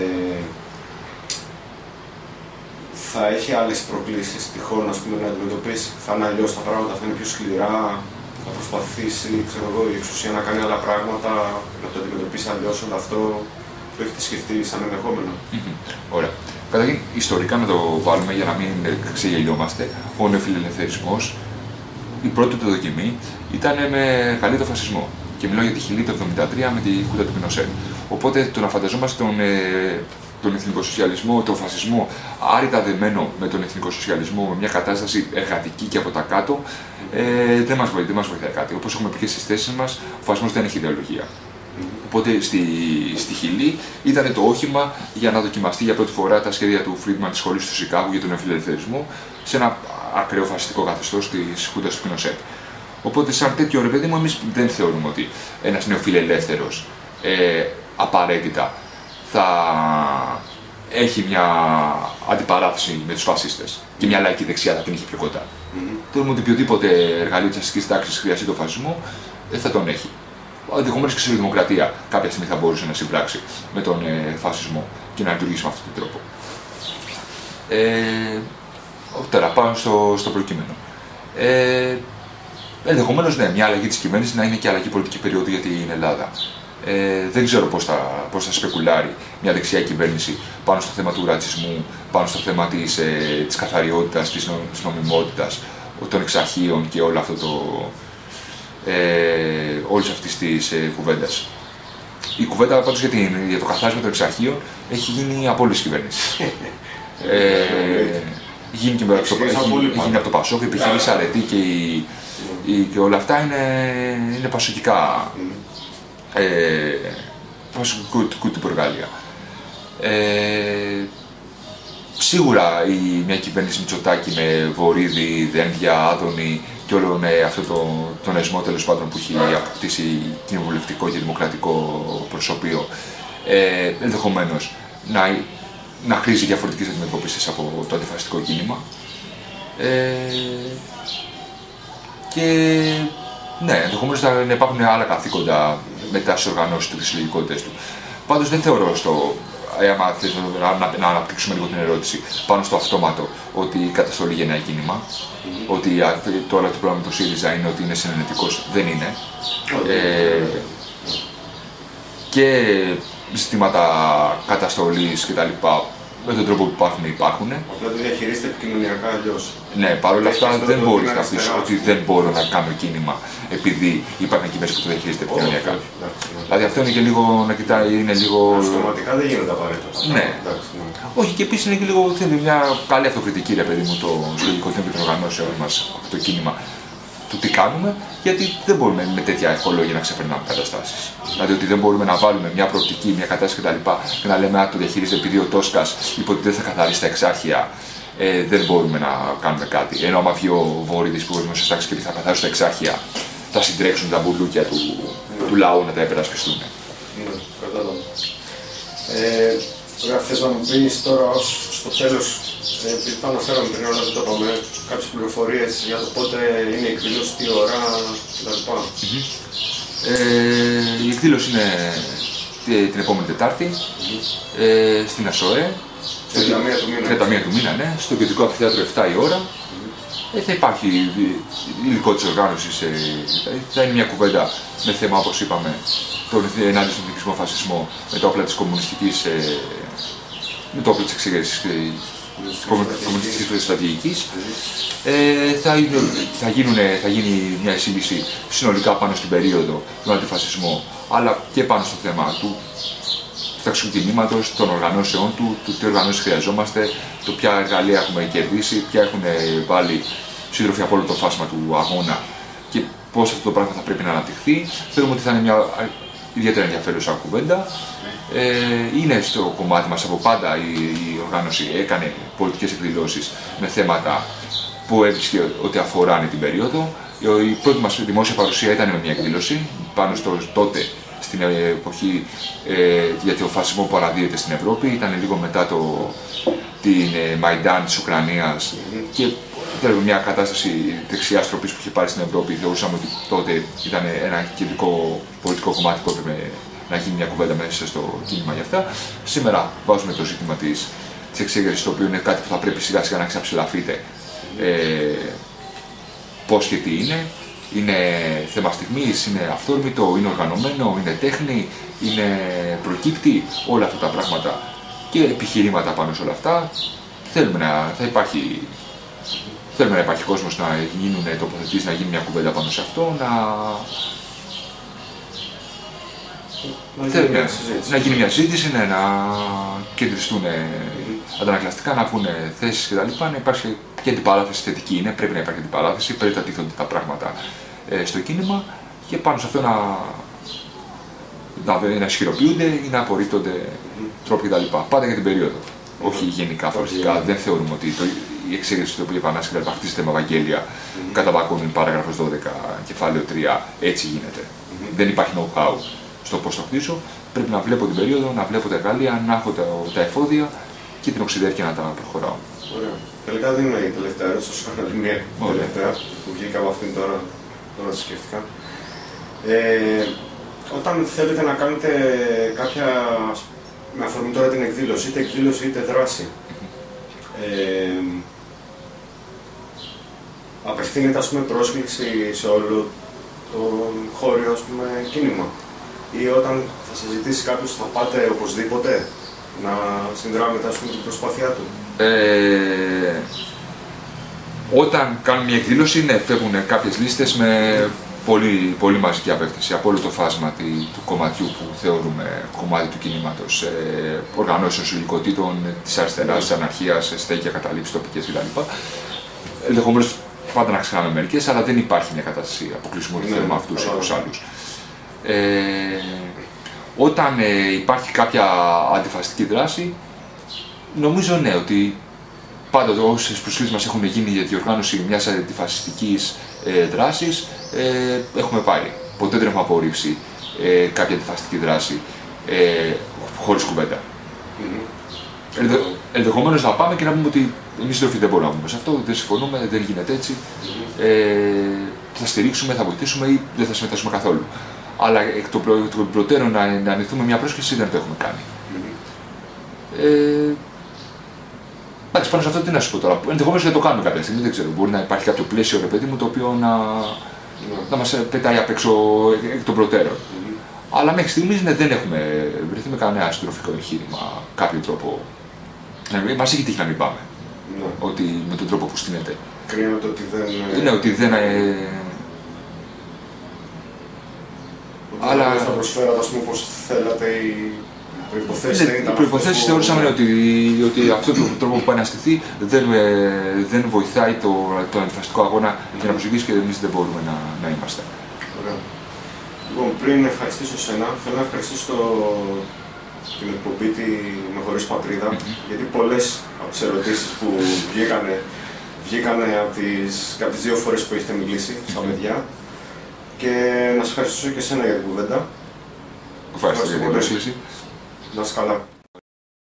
θα έχει άλλες προκλήσεις τυχόν, ας πούμε, να αντιμετωπίσει? Θα είναι αλλιώς τα πράγματα, θα είναι πιο σκληρά, θα προσπαθήσει, ξέρω εγώ, η εξουσία να κάνει άλλα πράγματα, να το αντιμετωπίσει αλλιώς όλο αυτό? Το έχετε σκεφτεί σαν ενδεχόμενο? Ωραία. Καταρχήν, ιστορικά να το βάλουμε για να μην ξεγελιόμαστε. Ο νεοφιλελευθερισμός, η πρώτη του δοκιμή ήταν με Γαλλία το φασισμό. Και μιλάω για τη Χιλή το 1973 με τη Χούντα του Πινοσέτ. Οπότε το να φανταζόμαστε τον εθνικό σοσιαλισμό, τον φασισμό άρρητα δεμένο με τον εθνικό σοσιαλισμό, με μια κατάσταση εργατική και από τα κάτω, δεν μας βοηθάει κάτι. Όπως έχουμε πει και στις θέσεις μας, ο φασισμός δεν έχει ιδεολογία. Οπότε στη Χιλή ήταν το όχημα για να δοκιμαστεί για πρώτη φορά τα σχέδια του Φρίντμαν της σχολής του Σικάγου για τον νεοφιλελευθερισμό σε ένα ακραίο φασιστικό καθεστώς της Χούντας του Πινοσέτ. Οπότε, σαν τέτοιο ρε παιδί μου, εμείς δεν θεωρούμε ότι ένας νεοφιλελεύθερος απαραίτητα θα έχει μια αντιπαράθεση με τους φασίστες και μια λαϊκή δεξιά θα την είχε πιο κοντά. Θεωρούμε ότι οποιοδήποτε εργαλείο της αστικής τάξης χρειαστεί τον φασισμό θα τον έχει. Ενδεχομένως και η Σοσιαλδημοκρατία κάποια στιγμή θα μπορούσε να συμπράξει με τον φασισμό και να λειτουργήσει με αυτόν τον τρόπο. Τώρα πάω στο προκείμενο. Ενδεχομένως ναι, μια αλλαγή της κυβέρνησης να είναι και αλλαγή πολιτική περίοδου για την Ελλάδα. Δεν ξέρω πώς θα σπεκουλάρει μια δεξιά κυβέρνηση πάνω στο θέμα του ρατσισμού, πάνω στο θέμα της καθαριότητας, της νομιμότητας, των εξαρχείων και όλο αυτό όλης αυτής της κουβέντας. Η κουβέντα πάντως για το καθάρισμα των εξαρχείων έχει γίνει από όλες τις κυβέρνησεις. Γίνει από το Πασόκ, η επιχείρηση Αρετή και όλα αυτά είναι πασοκικά. Πασοκικού του προεργάλεια. Σίγουρα μια κυβέρνηση Μητσοτάκη με Βορίδη, Δένδια, Άδωνη και όλο αυτό τον εσμό τέλος πάντων που έχει αποκτήσει κοινοβουλευτικό και δημοκρατικό προσωπείο, ενδεχομένως να χρήζει διαφορετικές αντιμετωπίσεις από το αντιφασιστικό κίνημα. Και ναι, ενδεχομένως να υπάρχουν άλλα καθήκοντα μετά στις οργανώσεις του και στις συλλογικότητες του. Πάντως δεν θεωρώ άμα θες να αναπτύξουμε λίγο την ερώτηση πάνω στο αυτόματο ότι η καταστολή γεννάει κίνημα, ότι τώρα το πρόβλημα του ΣΥΡΙΖΑ είναι ότι είναι συνενετικός, δεν είναι. Και ζητήματα καταστολής κτλ. Με τον τρόπο που υπάρχουν. Απλά το διαχειρίζεται επικοινωνιακά αλλιώς. Ναι, παρόλα αυτά δεν μπορείς να πεις ότι δεν μπορώ να κάνω κίνημα επειδή υπάρχει κυβέρνηση που το διαχειρίζεται επικοινωνιακά. Δηλαδή αυτό είναι και λίγο να κοιτάει, είναι λίγο. Αυτοματικά δεν γίνονται απαραίτητα. Ναι. Όχι, και επίσης είναι και λίγο μια καλή αυτοκριτική, ρε παιδί μου, το συλλογικό θέμα και των οργανώσεων μας, το κίνημα του τι κάνουμε, γιατί δεν μπορούμε με τέτοια ευχολόγια να ξεπερνάμε καταστάσεις. Δηλαδή ότι δεν μπορούμε να βάλουμε μια προοπτική, μια κατάσταση κτλ. Και να λέμε το διαχειρίζεται επειδή ο Τόσκας είπε ότι δεν θα καθαρίσει τα εξάρχεια, δεν μπορούμε να κάνουμε κάτι. Ενώ άμα βγει ο Βορίδης που είναι στις τάξεις και θα καθαρίσει τα εξάρχεια, θα συντρέξουν τα μπουλούκια του λαού να τα υπερασπιστούν. Κατάλαβα. Θες να μου πεις τώρα στο τέλος, επειδή το αναφέραμε πριν, αλλά δεν το είπαμε, κάποιες πληροφορίες για το πότε είναι η εκδήλωση, τι ώρα κτλ. Η εκδήλωση είναι την επόμενη Τετάρτη στην ΑΣΟΕ, 31 του μήνα, ναι, στο Κεντρικό Αμφιθέατρο 7 η ώρα. Θα υπάρχει υλικό της οργάνωσης, θα είναι μια κουβέντα με θέμα, όπως είπαμε, ενάντια στον εθνικισμό φασισμό, με το όπλα της κομμουνιστικής, με το όπλο της εξέγερσης της κομμουνιστικής στρατηγικής. Θα γίνει μια εισήγηση συνολικά πάνω στην περίοδο του αντιφασισμού, αλλά και πάνω στο θέμα του ταξικού κινήματος, των οργανώσεών του, τι οργανώσεις χρειαζόμαστε, το ποια εργαλεία έχουμε κερδίσει, ποια έχουν βάλει σύντροφοι από όλο το φάσμα του αγώνα και πώς αυτό το πράγμα θα πρέπει να αναπτυχθεί. Θεωρούμε ότι θα είναι μια ιδιαίτερα ενδιαφέρουσα κουβέντα. Είναι στο κομμάτι μας από πάντα η οργάνωση, έκανε πολιτικές εκδηλώσεις με θέματα που έβρισκε ότι αφοράνε την περίοδο. Η πρώτη μας δημόσια παρουσία ήταν με μια εκδήλωση πάνω στο τότε, στην εποχή γιατί ο φασισμό που αναδύεται στην Ευρώπη, ήταν λίγο μετά την Μαϊντάν της Ουκρανίας και ήταν μια κατάσταση δεξιάς τροπής που είχε πάρει στην Ευρώπη. Θεωρούσαμε ότι τότε ήταν ένα κεντρικό πολιτικό κομμάτι που έπρεπε να γίνει μια κουβέντα μέσα στο κίνημα για αυτά. Σήμερα βάζουμε το ζήτημα της εξέγερσης, το οποίο είναι κάτι που θα πρέπει σιγά σιγά να ξαψηλαφείτε πώς και τι είναι. Είναι θέμα στιγμής, είναι αυθόρμητο, είναι οργανωμένο, είναι τέχνη, προκύπτει, όλα αυτά τα πράγματα και επιχειρήματα πάνω σε όλα αυτά. Θέλουμε να υπάρχει κόσμος, να γίνουν τοποθετήσεις, να γίνει μια κουβέντα πάνω σε αυτό, να γίνει μια συζήτηση, να κεντριστούν αντανακλαστικά, να βγουν θέσεις κτλ. Να υπάρχει και αντιπαράθεση θετική είναι, πρέπει να υπάρχει αντιπαράθεση, πρέπει να τίθονται τα πράγματα στο κίνημα και πάνω σε αυτό να ισχυροποιούνται ή να απορρίπτονται τρόποι κτλ. Πάντα για την περίοδο. Όχι γενικά φοριστικά. Δεν θεωρούμε ότι η εξέγερση του οποίου επανάσκευη χτίζεται με Ευαγγέλια κατά βακόνιν παράγραφος 12, κεφάλαιο 3, έτσι γίνεται. Δεν υπάρχει know-how στο πώς το χτίσω. Πρέπει να βλέπω την περίοδο, να βλέπω τα εργαλεία, να έχω τα εφόδια και την οξυδέρκεια να τα προχωράω. Ωραία. Τελικά δεν είναι η τελευταία ερώτηση, όσο έκανα μία τελευταία που βγήκα από αυτήν τώρα τη σκέφτηκα. Όταν θέλετε να κάνετε κάποια, με αφορμή τώρα την εκδήλωση, είτε εκδήλωση είτε δράση, απευθύνεται πρόσκληση σε όλο το χώριο κίνημα, ή όταν θα σας ζητήσει κάποιος θα πάτε οπωσδήποτε να συνδράμετε την προσπάθειά του? Όταν κάνουμε μια εκδήλωση, ναι, φεύγουν κάποιες λίστες με πολύ μαζική απεύθυνση από όλο το φάσμα του κομματιού που θεωρούμε κομμάτι του κινήματος, οργανώσεων συλλογικοτήτων, της αριστεράς, της αναρχίας, στέκια, καταλήψεις τοπικές κτλ. Ενδεχομένως πάντα να ξεχνάμε μερικές, αλλά δεν υπάρχει μια κατάσταση αποκλεισμού ότι θέλουμε αυτούς ή τους άλλους. Όταν υπάρχει κάποια αντιφασιστική δράση, νομίζω ναι, ότι πάντα όσες προσκλήσεις μας έχουν γίνει για διοργάνωση μιας αντιφασιστικής δράσης, έχουμε πάρει. Ποτέ δεν έχουμε απορρίψει κάποια αντιφασιστική δράση χωρίς κουβέντα. Ενδεχομένως να πάμε και να πούμε ότι εμείς δεν μπορούμε να πούμε σε αυτό, δεν συμφωνούμε, δεν γίνεται έτσι. Θα στηρίξουμε, θα βοηθήσουμε ή δεν θα συμμετάσχουμε καθόλου. Αλλά εκ των προτέρων να αρνηθούμε μια πρόσκληση δεν το έχουμε κάνει. Εντάξει, πάνω σε αυτό τι να σου πω τώρα. Ενδεχομένως να το κάνουμε κάποια στιγμή, δεν ξέρω. Μπορεί να υπάρχει κάποιο πλαίσιο, ρε παιδί μου, το οποίο να μας πετάει απ' έξω εκ των προτέρων. Αλλά μέχρι στιγμής δεν έχουμε βρεθεί με κανένα συντροφικό εγχείρημα, κάποιο τρόπο. Μας έχει τύχει να μην πάμε. Ότι με τον τρόπο που στείνεται. Κρίνεται ότι δεν. Ναι, ότι δεν. Αλλά θα προσφέρατε, ας πούμε, πώς θέλατε οι προϋποθέσεις. Οι προϋποθέσεις θεωρούσαμε ότι αυτόν τον τρόπο που πάει να στηθεί δεν βοηθάει το αντιφασιστικό αγώνα για να προσεγγίσει και εμείς δεν μπορούμε να είμαστε. Ωραία. Λοιπόν, πριν ευχαριστήσω σένα, θέλω να ευχαριστήσω την εκπομπή με χωρίς πατρίδα, γιατί πολλές από τις ερωτήσεις που βγήκανε από τις δύο φορές που έχετε μιλήσει στα παιδιά. Και να σας ευχαριστήσω και εσένα για την κουβέντα. Ευχαριστώ για την πρόσκληση. Να είσαι καλά.